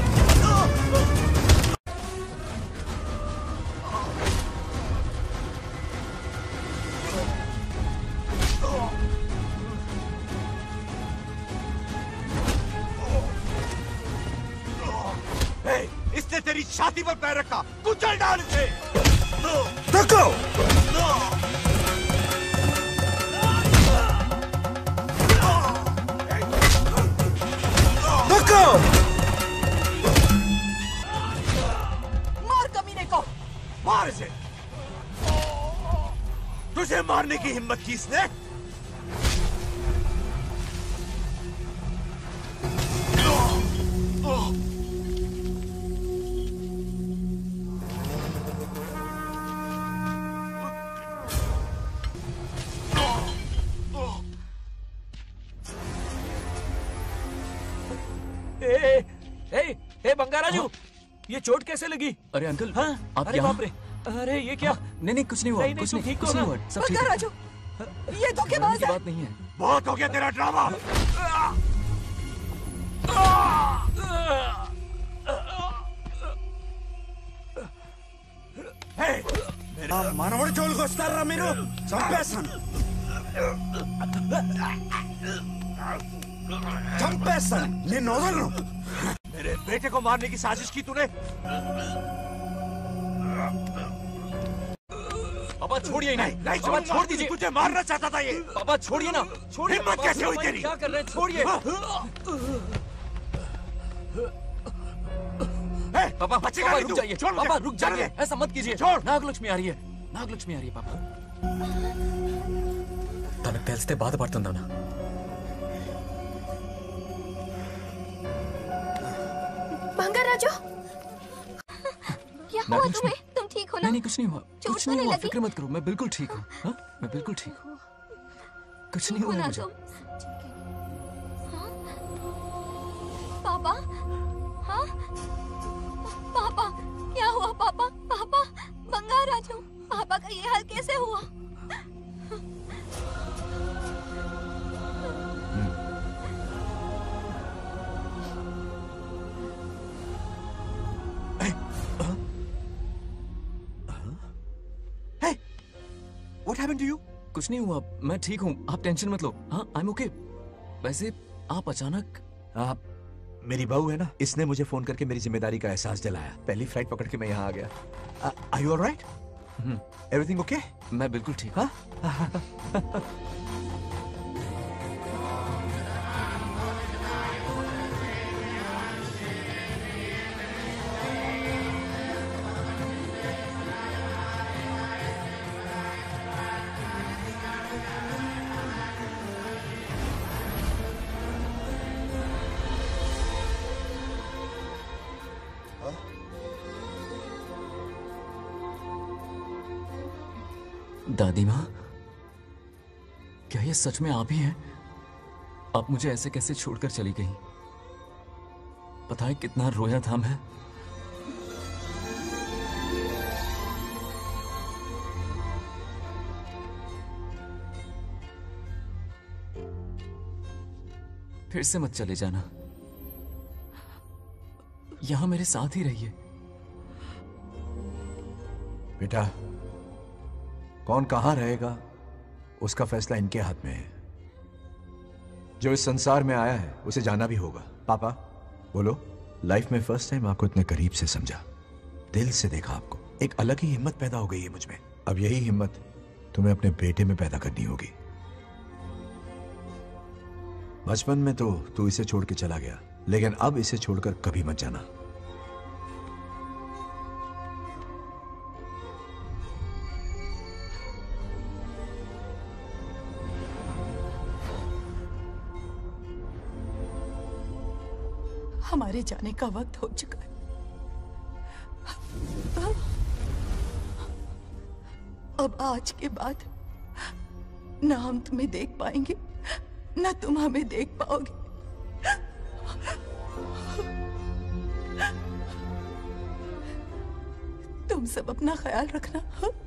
इसने तेरी छाती पर पैर रखा कुचल डाल इसे धक्को धक्को मार कमीने को मार इसे तुझे मारने की हिम्मत की इसने ए, ए, ए, बंगाराजू, ये चोट कैसे लगी? अरे अंकल, हाँ? आप अरे यहाँ? बाप रे, अरे ये क्या? नहीं नहीं कुछ नहीं हुआ, नहीं, नहीं, कुछ तुम नहीं, ठीक हो कुछ ना? नहीं हुआ, सब ठीक है। बंगाराजू, ये धोखेबाज की है। बात नहीं है। बहुत हो गया तेरा ड्रामा మనవడి జోలికి వస్తారా మీరు చంపేస్తాను చంపేస్తాను నిన్ను వదలను मेरे बेटे को मारने की साजिश की तूने पापा छोड़िए नहीं नहीं छोड़ छोड़ दीजिए तुझे मारना चाहता था ये पापा छोड़िए ना छोड़िए हिम्मत पापा, कैसे हुई पापा, तेरी क्या कर रहे हैं छोड़िए पापा बचेगा पापा नहीं रुक तू। जाइए छोड़ मुझे। पापा रुक चल जाइए दे। ऐसा मत कीजिए छोड़। नागलक्ष्मी आ रही है नागलक्ष्मी आ रही है पापा తనకు తెలిస్తే బాధపడుతుందన్నా बंगाराजू क्या हुआ नागलक्ष्मी। तुम्हें तुम ठीक हो ना नहीं नहीं कुछ नहीं हुआ चोट कुछ तो नहीं नहीं हुआ लगी? फिक्र मत करो मैं बिल्कुल ठीक हूँ हाँ? मैं बिल्कुल ठीक हूँ कुछ नहीं हो हुआ ना मुझे तुम हाँ? पापा हाँ पापा क्या हुआ पापा पापा बंगाराजू पापा का ये हाल कैसे हुआ What happened to you? कुछ नहीं हुआ मैं ठीक हूँ आप टेंशन मत लो हाँ आई एम ओके वैसे आप अचानक आप मेरी बहू है ना इसने मुझे फोन करके मेरी जिम्मेदारी का एहसास दिलाया पहली फ्लाइट पकड़ के मैं यहाँ आ गया are you alright everything okay मैं बिल्कुल ठीक हाँ दादी माँ क्या ये सच में आप ही हैं आप मुझे ऐसे कैसे छोड़कर चली गई पता है कितना रोया था मैं फिर से मत चले जाना यहां मेरे साथ ही रहिए बेटा कौन कहां रहेगा उसका फैसला इनके हाथ में है जो इस संसार में आया है उसे जाना भी होगा पापा बोलो लाइफ में फर्स्ट टाइम आपको इतने करीब से समझा दिल से देखा आपको एक अलग ही हिम्मत पैदा हो गई है मुझ में अब यही हिम्मत तुम्हें अपने बेटे में पैदा करनी होगी बचपन में तो तू इसे छोड़ के चला गया लेकिन अब इसे छोड़कर कभी मत जाना तुम्हारे जाने का वक्त हो चुका है। अब आज के बाद न हम तुम्हें देख पाएंगे न तुम हमें देख पाओगे। तुम सब अपना ख्याल रखना।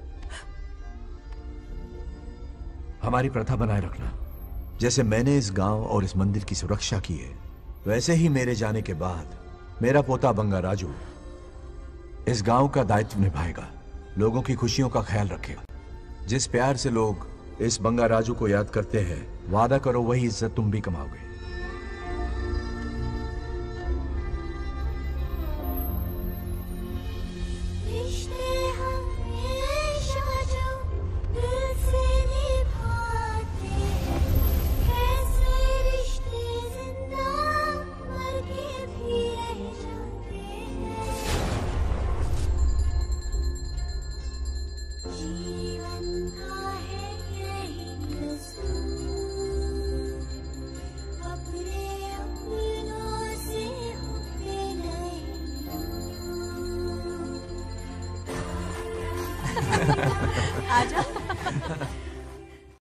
हमारी प्रथा बनाए रखना। जैसे मैंने इस गांव और इस मंदिर की सुरक्षा की है, वैसे ही मेरे जाने के बाद मेरा पोता बंगा राजू इस गांव का दायित्व निभाएगा, लोगों की खुशियों का ख्याल रखेगा। जिस प्यार से लोग इस बंगा राजू को याद करते हैं, वादा करो वही इज्जत तुम भी कमाओगे। आजा।